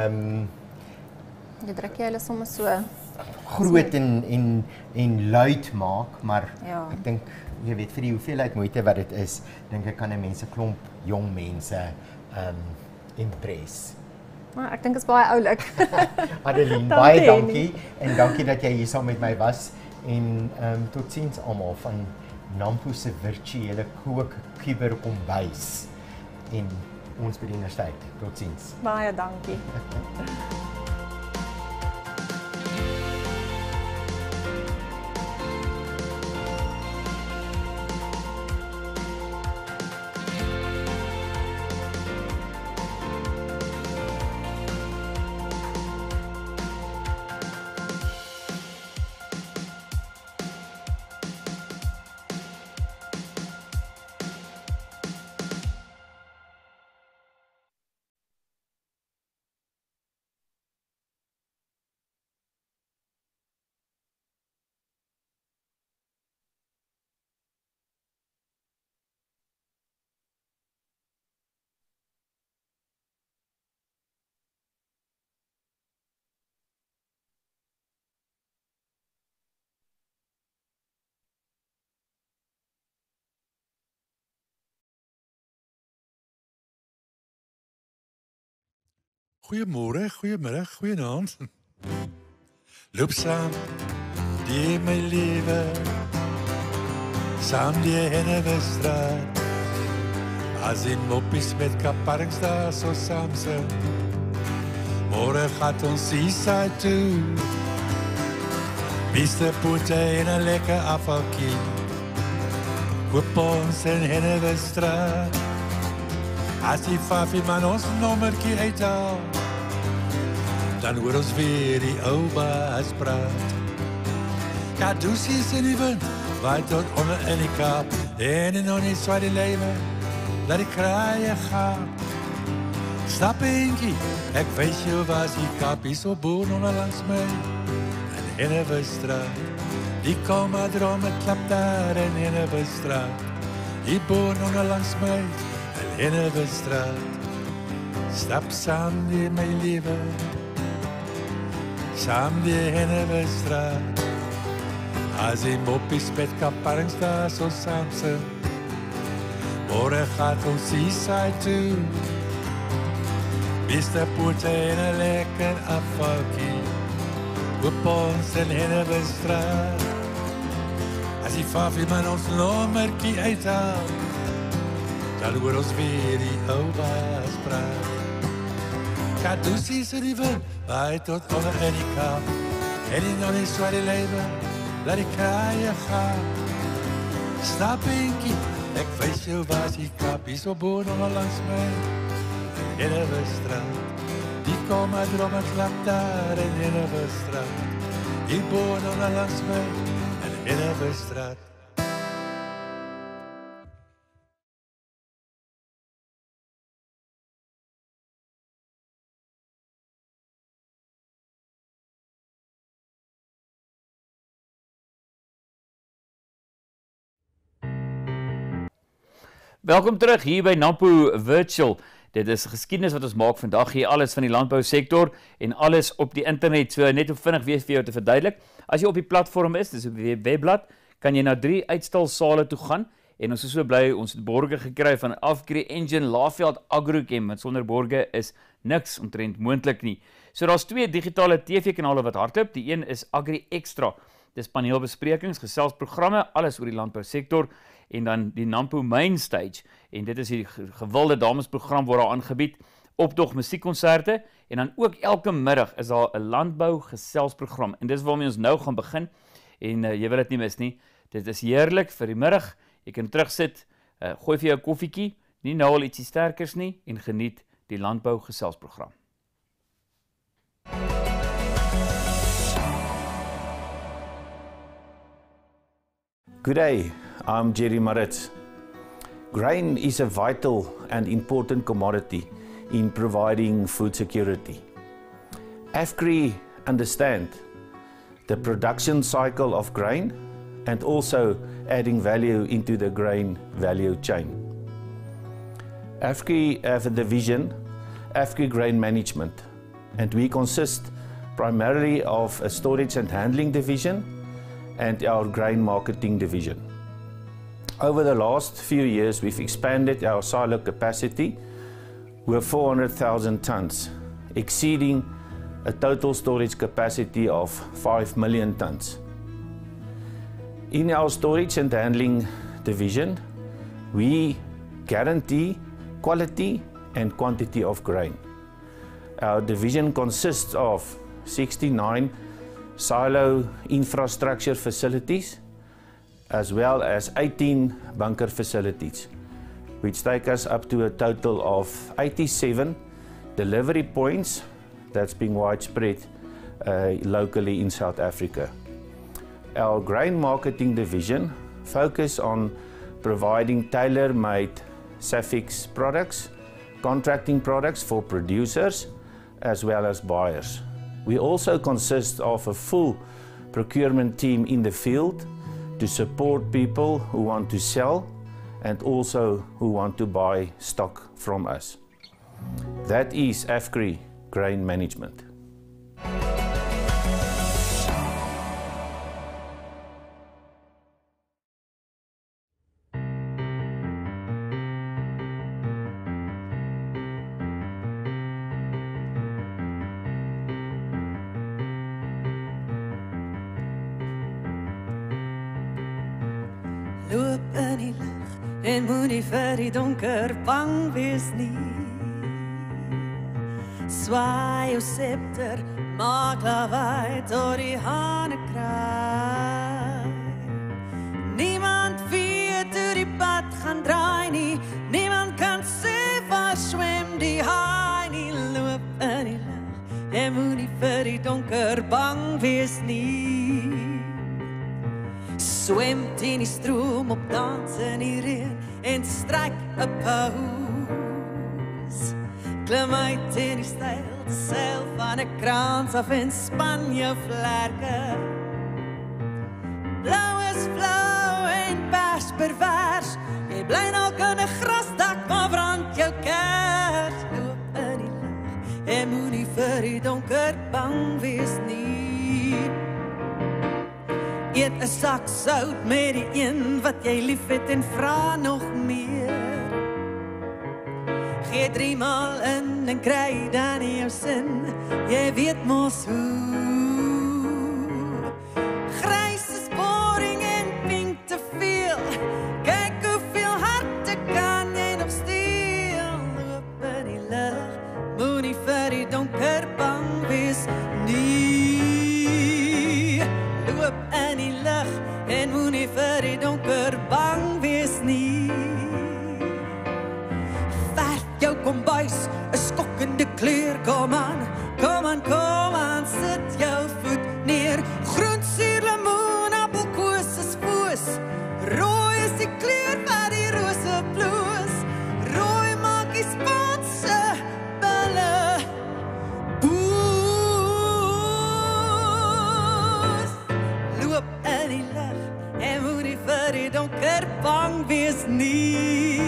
jy druk jy hulle sommer so groot en luid maak, maar ek dink jy weet vir die hoeveelheid moeite wat dit is, dink ek kan 'n mens 'n klomp jong mense impress. Maar ek dink dit is baie oulik. Adeline, baie dankie en dankie dat jy hier saam met my was en totsiens almal van Nampo se virtuele kookkuber kombuis en ons by die universiteit. Totsiens. Baie dankie. Goeiemôre, goeiemiddag, goeienaand. Loop saam, die my lewe, saam die Hennebestraat. As die moppies met kaparings daar so saam sing, môre gaat ons seaside toe. Biste poete en 'n lekker afvalkie, koop ons in Hennebestraat. As die fafie man ons nommertjie uithaal, dan hoor ons weer die ou baas praat. Kadusies in die wind, waai tot onder in die Kaap, en in ons zwaar die lewe, laat die kraaie gaan. Stap eentjie, ek wys jou waar die Kaap is so boon onder langs my, in Hennebestraat. Die kom maar dromen klap daar in Hennebestraat. Die boon onder langs my, in Hennebestraat. Stap saam die my lewe, saam die Hennebestraat. As die moppies met kaparings daar so saam sing, môre gaat ons seaside toe. Biste poete en 'n lekker afvalkie, koop ons in Hennebestraat. As die fafie man ons nommertjie uithaal, dan hoor ons weer die ou baas praat. Kadusies in die wind, waai tot onder in die Kaap, en in ons zwaar die lewe, laat die kraaie gaan. Stap eentjie, ek wys jou waar die Kaap is so boon onder langs my, in Hennebestraat. Die kom maar drom en klap daar in Hennebestraat. Die boon onder langs my, in Hennebestraat. Welkom terug hier by Nampo Virtual. Dit is geskiedenis wat ons maak vandag hier, alles van die landbousektor en alles op die internet. So net om vinnig weer vir jou te verduidelik. As jy op die platform is, dis op die webblad, kan jy na 3 uitstalsale toe gaan en ons is so bly ons het borge gekry van Afgri Engine, Laveld Agrochem, want sonder borge is niks omtrent moontlik nie. So daar's 2 digitale TV-kanale wat hardloop. Die een is Agri Extra. Dis paneelbesprekings, geselsprogramme, alles oor die landbousektor. En dan die Nampo Main Stage, en dit is die gewilde damesprogram word daar aangebied, optog musiekkonserte, en dan ook elke middag is daar 'n landbou geselsprogram, en dis waarmee ons nou gaan begin, en jy wil dit nie mis nie, dit is heerlik vir die middag, jy kan terugsit, gooi vir jou koffietjie, nie nou al ietsie sterkers nie, en geniet die landbou geselsprogram. Good day, I'm Jerry Maritz. Grain is a vital and important commodity in providing food security. AFGRI understand the production cycle of grain and also adding value into the grain value chain. AFGRI have a division, AFGRI Grain Management, and we consist primarily of a storage and handling division and our grain marketing division. Over the last few years, we've expanded our silo capacity with 400,000 tons, exceeding a total storage capacity of 5 million tons. In our storage and handling division, we guarantee quality and quantity of grain. Our division consists of 69 silo infrastructure facilities, as well as 18 bunker facilities, which take us up to a total of 87 delivery points that's being widespread locally in South Africa. Our grain marketing division focus on providing tailor-made SAFEX products, contracting products for producers, as well as buyers. We also consist of a full procurement team in the field to support people who want to sell and also who want to buy stock from us. That is AFGRI Grain Management. in die lig en moenie vir die donker bang wees nie. Zwaai jou scepter, maak lawaai tot die hane kraai. Niemand weet hoe die pad gaan draai nie, niemand kan sê waar swem die haai nie. Loop in die lig, jy moet nie vir die donker bang wees nie. Swem teen die stroom op dans in die reën en stryk 'n pous. Klim uit in die styl, seil van 'n krans af en span jou vlerke. Blauw is flauw en pers pervers, jy bly nog in 'n grasdak, maar brand jou kers. Loop in die lig, jy moet nie vir die donker bang wees nie. Eet 'n sak sout met die een wat jy lief het en vra nog meer. Gee 3 maal in en kry dan in jou sin, jy weet mos hoe. Grys is boring en pink te veel, kyk hoeveel harte kan jy nog steel. Loop in die lig, moenie vir die donker bang wees nie. Loop in die lig en moenie vir die donker bang wees nie. Verf jou kombuis 'n skokkende kleur, kom aan, kom aan, kom aan, sit jou voet neer. Groen, suur, lemoen, appelkoos is foos, rooi is die kleur wat die rose bloos. Rooi maak die Spaanse bille boos. Loop in die lig en moet nie vir die donker bang wees nie.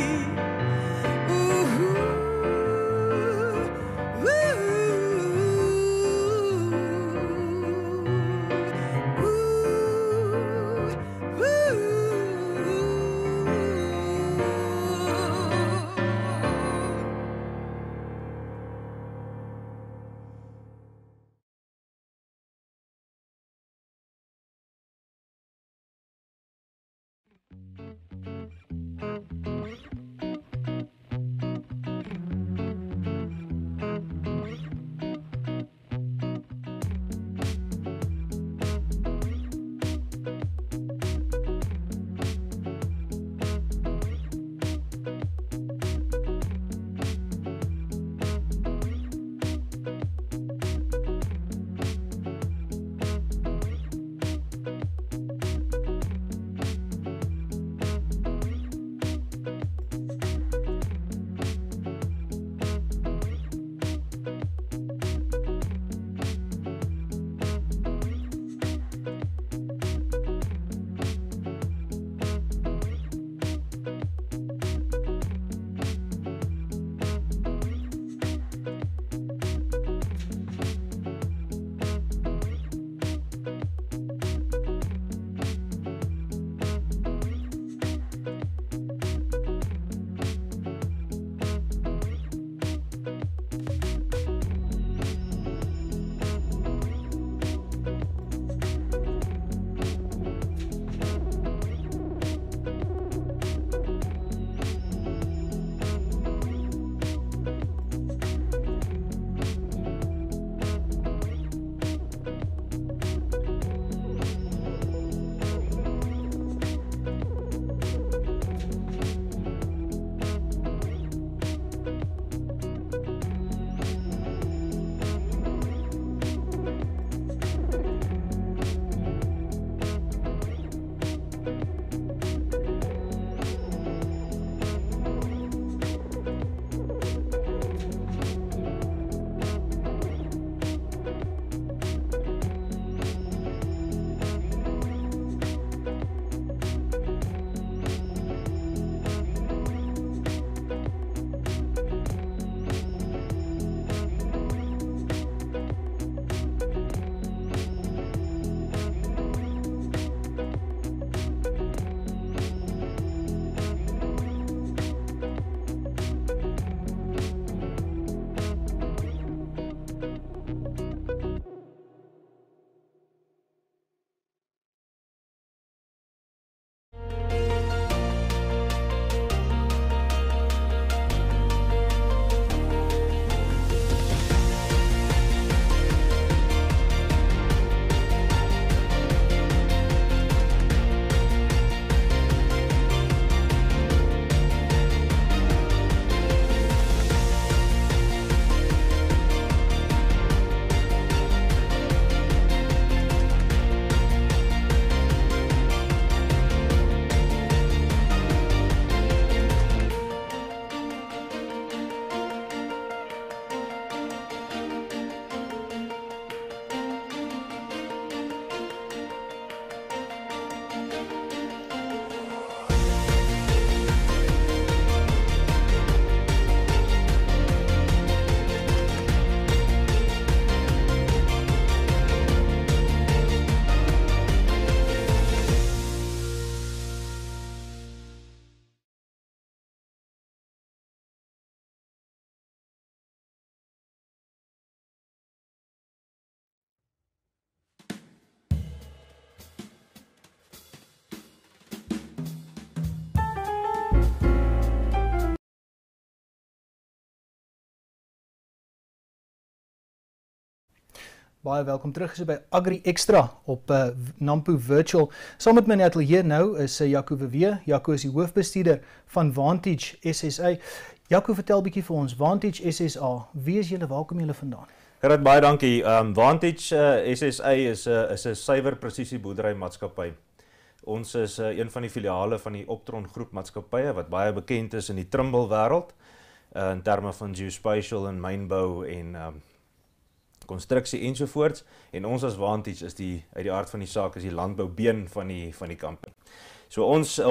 Baie welkom terug is by Agri Extra op Nampo Virtual. Saam met my in die ateljee nou is Jaco Verwee. Jaco is die hoofbestuurder van Vantage SSA. Jaco, vertel bietjie vir ons, Vantage SSA, wie is julle, waar kom julle vandaan? Gerard, baie dankie. Vantage SSA is 'n suiwer presisie boerdery maatskappy. Ons is een van die filiale van die Optron groep maatskappye wat baie bekend is in die Trimble wêreld in terme van geospatial en mynbou en konstruksie ensovoorts. En ons as Vantage is uit die aard van die saak is die landboubeen van die company. So ons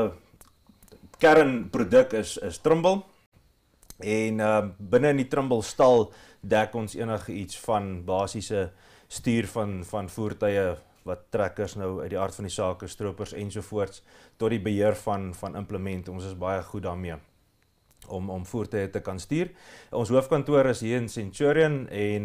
kernproduk is Trimble en binne in die Trimble stal dek ons enige iets van basiese stuur van voertuie wat trekkers nou uit die aard van die saak, stroopers ensovoorts tot die beheer van implement. Ons is baie goed daarmee om voertuie te kan stuur. Ons hoofkantoor is hier in Centurion en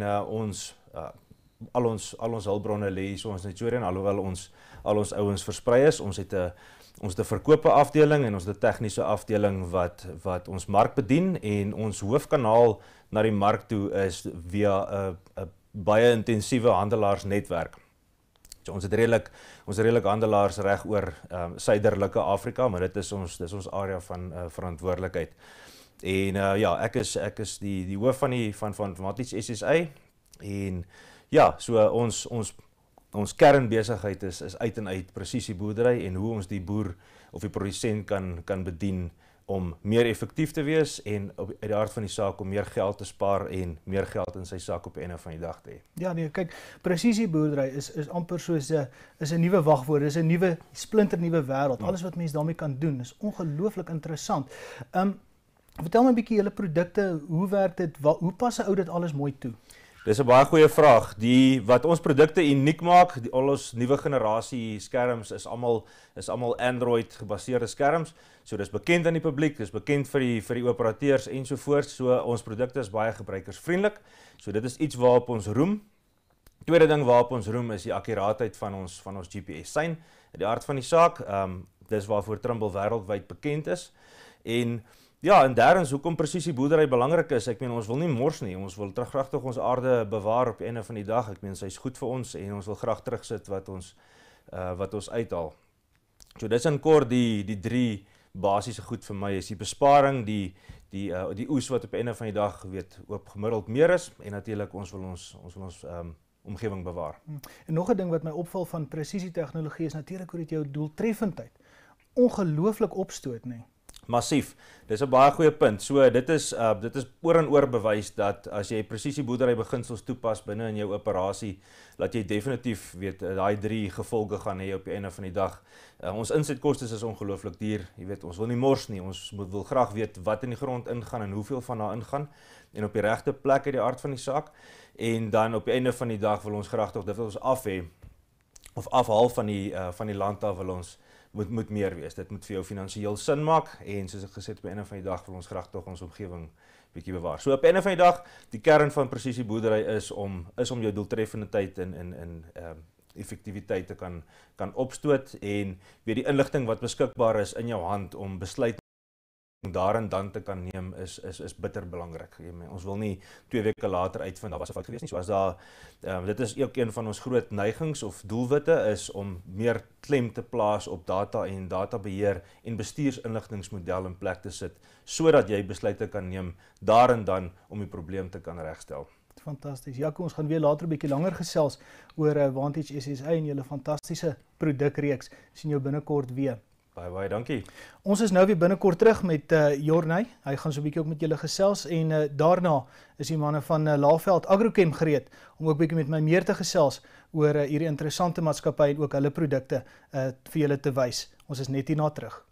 al ons hulpbronne lê hier so in Centurion, alhoewel al ons ouens versprei is. Ons het 'n verkope afdeling en ons het 'n tegniese afdeling wat ons mark bedien en ons hoofkanaal na die mark toe is via 'n baie intensiewe handelaarsnetwerk. So ons het redelik handelaars reg oor suiderlike Afrika, maar dis ons area van verantwoordelikheid. En ek is die hoof van Vantage SSA en so ons kernbesigheid is uit en uit presisieboerdery en hoe ons die boer of die produsent kan bedien om meer effektief te wees en uit die aard van die saak om meer geld te spaar en meer geld in sy sak op die einde van die dag te hê. Ja nee, kyk, presisieboerdery is amper soos 'n nuwe wagwoord, is 'n nuwe splinternuwe wêreld. Alles wat mense daarmee kan doen is ongelooflik interessant. Vertel my 'n bietjie julle produkte, hoe werk dit? Hoe pas 'n ou dit alles mooi toe? Dis 'n baie goeie vraag. Wat ons produkte uniek maak, al ons nuwe generasie skerms is almal Android gebaseerde skerms. So dis bekend aan die publiek, dis bekend vir die operateurs ensovoorts. So ons produkte is baie gebruikersvriendelik. So dit is iets waarop ons roem. Tweede ding waarop ons roem is die akkuraatheid van ons GPS sein. In die aard van die saak, dis waarvoor Trimble wêreldwyd bekend is. En derdens, hoekom presisieboerdery belangrik is, ek meen ons wil nie mors nie, ons wil graag ons aarde bewaar op die einde van die dag, ek meen sy is goed vir ons en ons wil graag terugsit wat ons uithaal. So dis in kort die drie basiese goed vir my is die besparing, die oes wat op die einde van die dag op gemiddeld meer is en natuurlik ons wil ons omgewing bewaar. En nog 'n ding wat my opval van presisietegnologie is natuurlik hoe dit jou doeltreffendheid ongelooflik opstoot, nee. Massief. Dis 'n baie goeie punt. So dit is oor en oor bewys dat as jy presisieboerdery beginsels toepas binne in jou operasie, dat jy definitief daai 3 gevolge gaan hê op die einde van die dag. Ons insetkostes is ongelooflik duur. Jy weet, ons wil nie mors nie. Ons wil graag weet wat in die grond ingaan en hoeveel van daar ingaan en op die regte plek uit die aard van die saak. En dan op die einde van die dag wil ons graag dit wil ons af hê of afhaal van die land af wil ons moet meer wees. Dit moet vir jou finansiëel sin maak en soos ek gesê het op die einde van die dag wil ons graag tog ons omgewing bietjie bewaar. So op die einde van die dag, die kern van presisieboerdery is om jou doeltreffendheid en effektiwiteit te kan opstoot en weer die inligting wat beskikbaar is in jou hand om besluit daar en dan te kan neem is bitter belangrik. Ons wil nie 2 weke later uitvind daar was 'n fout gewees nie. So as dit is ook een van ons groot neigings of doelwitte is om meer klem te plaas op data en databeheer en bestuursinligtingsmodel in plek te sit sodat jy besluite kan neem daar en dan om die probleem te kan regstel. Fantasties. Jaco, ons gaan weer later 'n bietjie langer gesels oor Vantage SSA en julle fantastiese produkreeks. Sien jou binnekort weer. Baie dankie. Ons is nou weer binnekort terug met Jorney. Hy gaan so 'n bietjie ook met julle gesels en daarna is die manne van Laaveld Agrochem gereed om ook bietjie met my meer te gesels oor hierdie interessante maatskappy en ook hulle produkte vir julle te wys. Ons is net hierna terug.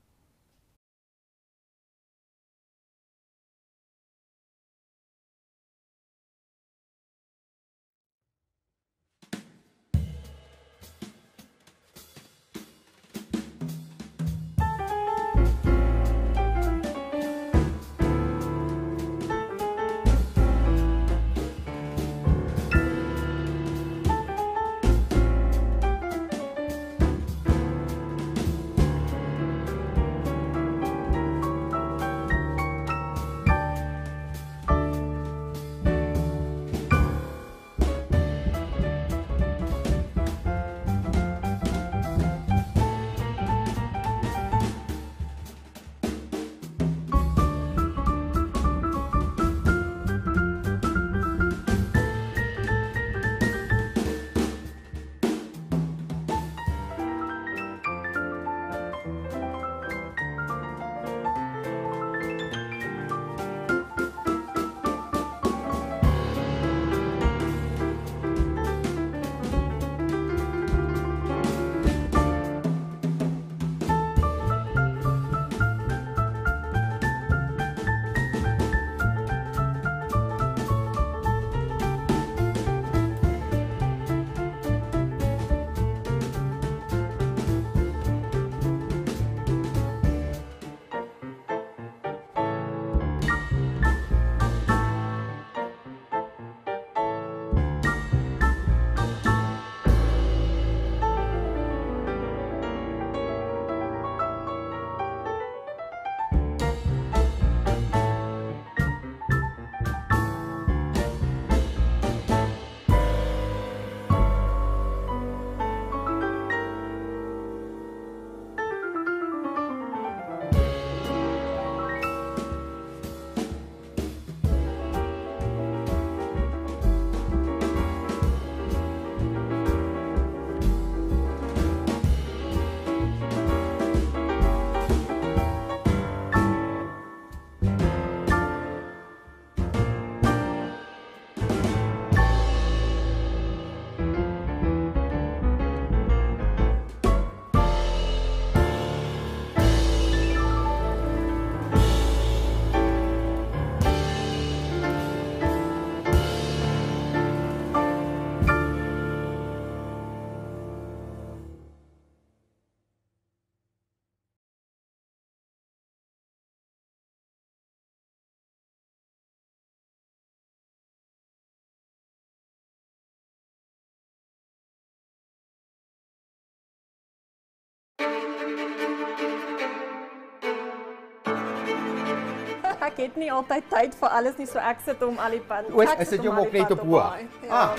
Ek het nie altyd tyd vir alles nie, so ek sit om al die pad. Is dit jou ook net op hoog? Ja.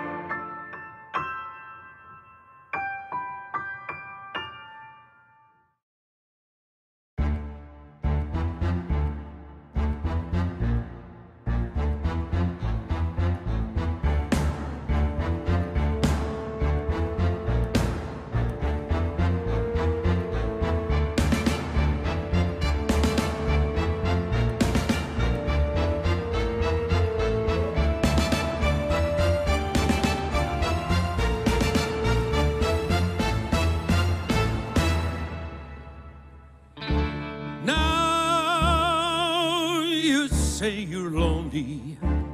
Say you're lonely,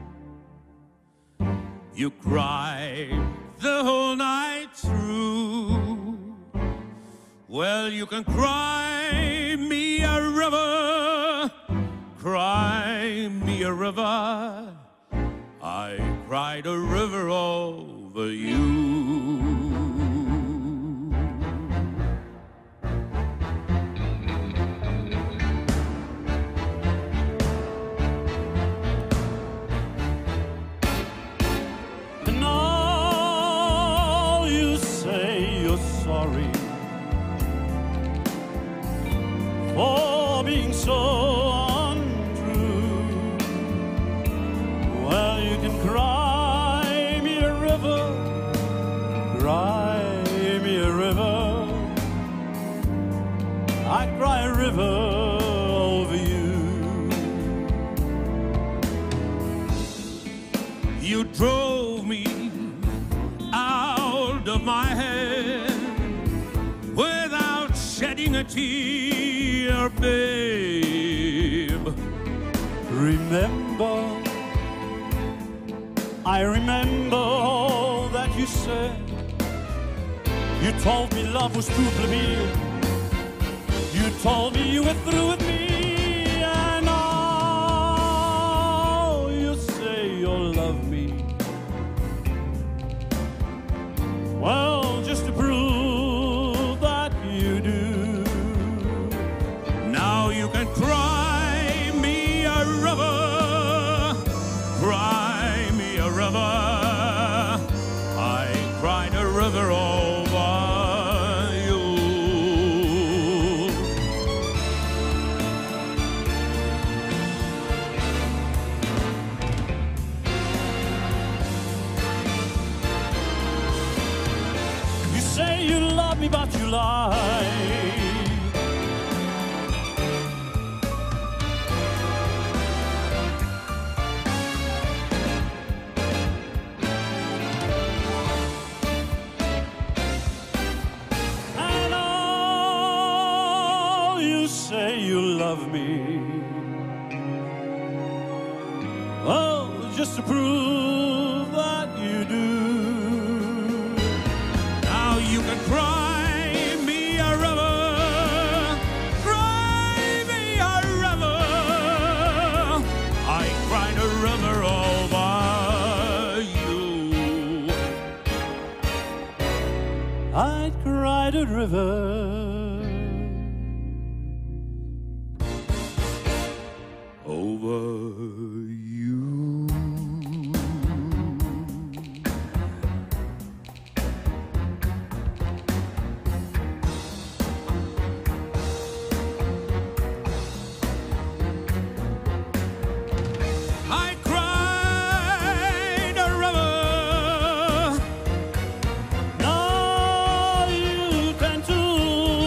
you cry the whole night through. Well, you can cry me a river, cry me a river. I cried a river over you. For being so untrue. Well, you can cry me a river, cry me a river. I cry a river over you. You drove me out of my head without shedding a tear, babe. Remember, I remember all that you said. You told me love was too plebeian. You told me you were through with me. And now you say you'll love me. Well, just to prove that you do. Now you can cry me a river, cry me a river. I cried a river over you. You say you love me, but you lie. Say you love me. Well, just to prove that you do. Now you can cry me a river, cry me a river. I cried a river over you. I cried a river. Over you. I cried a river. Now you turn to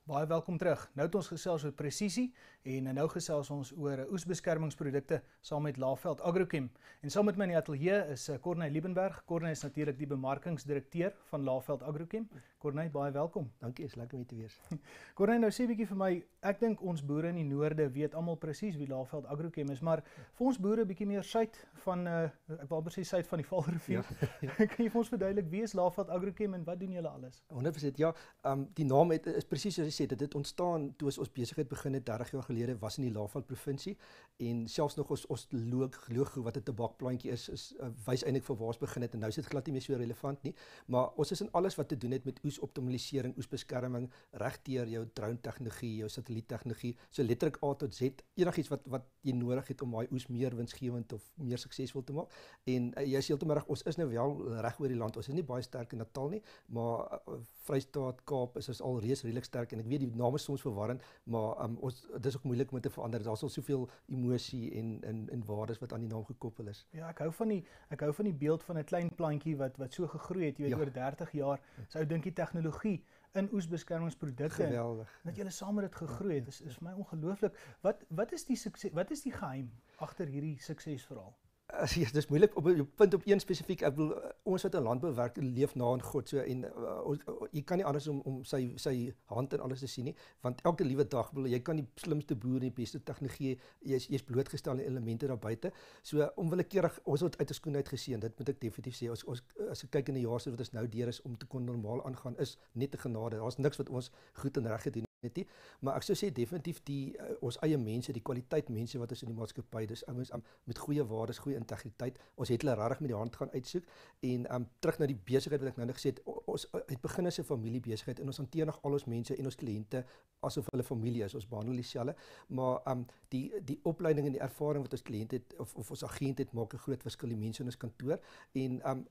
Baie welkom terug. Nou het ons gesels oor presisie en nou gesels ons oor oesbeskermingsprodukte saam met Laaveld Agrochem. En saam met my in die ateljee is Corneille Liebenberg. Corneille is natuurlik die bemarkingsdirekteur van Laaveld Agrochem. Corneille, baie welkom. Dankie, is lekker om hier te wees. Corneille, nou sê 'n bietjie vir my, ek dink ons boere in die noorde weet almal presies wie Laaveld Agrochem is, maar vir ons boere bietjie meer suid van ek wil amper sê suid van die Vaalrivier. Ja. Kan jy vir ons verduidelik wie is Laaveld Agrochem en wat doen julle alles? 100% ja, die naam is presies soos jy sê, dit het ontstaan toe ons besigheid begin het 30 jaar gelede, was in die Laaveld provinsie en selfs nog ons logo wat 'n tabakplantjie is wys eintlik vir waar ons begin het en nou is dit glad nie meer so relevant nie, maar ons is in alles wat te doen het met oesoptimalisering, oesbeskerming, regdeur jou drone tegnologie, jou satelliettegnologie, so letterlik A tot Z, enigiets wat jy nodig het om daai oes meer winsgewend of meer suksesvol te maak. En jy is heeltemal reg, ons is nou wel reg oor die land. Ons is nie baie sterk in Natal nie, maar Vrystaat, Kaap is ons al reeds redelik sterk en ek weet die name is soms verwarrend, maar dit is ook moeilik om te verander. Daar's al soveel emosie en waardes wat aan die naam gekoppel is. Ja, ek hou van die beeld van 'n klein plantjie wat so gegroei het, jy weet, oor 30 jaar. So ek dink die tegnologie in oesbeskermingsprodukte. Geweldig. Dat julle saam met dit gegroei het, is vir my ongelooflik. Wat is die sukses? Wat is die geheim agter hierdie suksesverhaal? Ja, dis moeilik op 'n punt op een spesifiek. Ek bedoel ons wat 'n landbou werk leef na aan God so en jy kan nie anders om sy hand in alles te sien nie, want elke liewe dag bedoel jy kan die slimste boer en die beste tegnologie, jy's blootgestel aan elemente daar buite. So onwillekeurig ons het uit 'n skoen uit geseën. Dit moet ek definitief sê. As ek kyk in die jaar wat ons nou deur is om te kon normaal aangaan is net 'n genade. Daar's niks wat ons goed en reg gedoen het nie, maar ek sou sê definitief ons eie mense, die kwaliteit mense wat ons in die maatskappy, dis ouens met goeie waardes, goeie integriteit. Ons het hulle regtig met die hand gaan uitsoek en terug na die besigheid wat ek nou gesê het, ons het begin as 'n familiebesigheid en ons hanteer nog al ons mense en ons kliënte asof hulle familie is. Ons behandel dieselfde, maar die opleiding en die ervaring wat ons kliënt het of ons agent het maak 'n groot verskil, die mense in ons kantoor en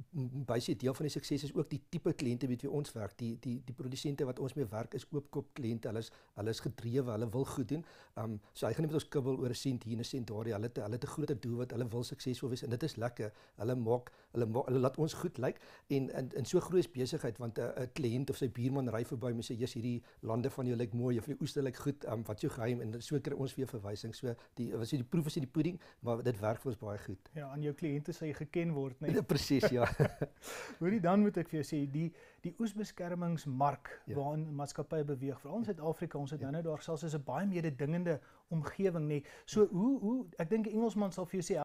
baie deel van die sukses is ook die tipe kliënte met wie ons werk. Die produsente wat ons mee werk is oopkop kliënte. Hulle is gedrewe, hulle wil goed doen. So hy gaan nie met ons kibbel oor 'n sent hier en 'n sent daar nie. Hulle het 'n groter doel wat hulle wil suksesvol wees en dit is lekker. Hulle laat ons goed lyk en so groei is besigheid want 'n kliënt of sy buurman ry verby en sê jy's hierdie lande van jou lyk mooi of jou oeste lyk goed. Wat jou geheim en so kry ons weer verwysing. So die proef is in die pudding, maar dit werk vir ons baie goed. Ja, aan jou kliënte sal jy geken word, nee. Presies, ja. Hoorie, dan moet ek vir jou sê die oesbeskermingsmark waarin maatskappye beweeg, veral in Suid-Afrika, ons het nou daar selfs is 'n baie mededingende omgewing, nê. So hoe ek dink 'n Engelsman sal vir jou sê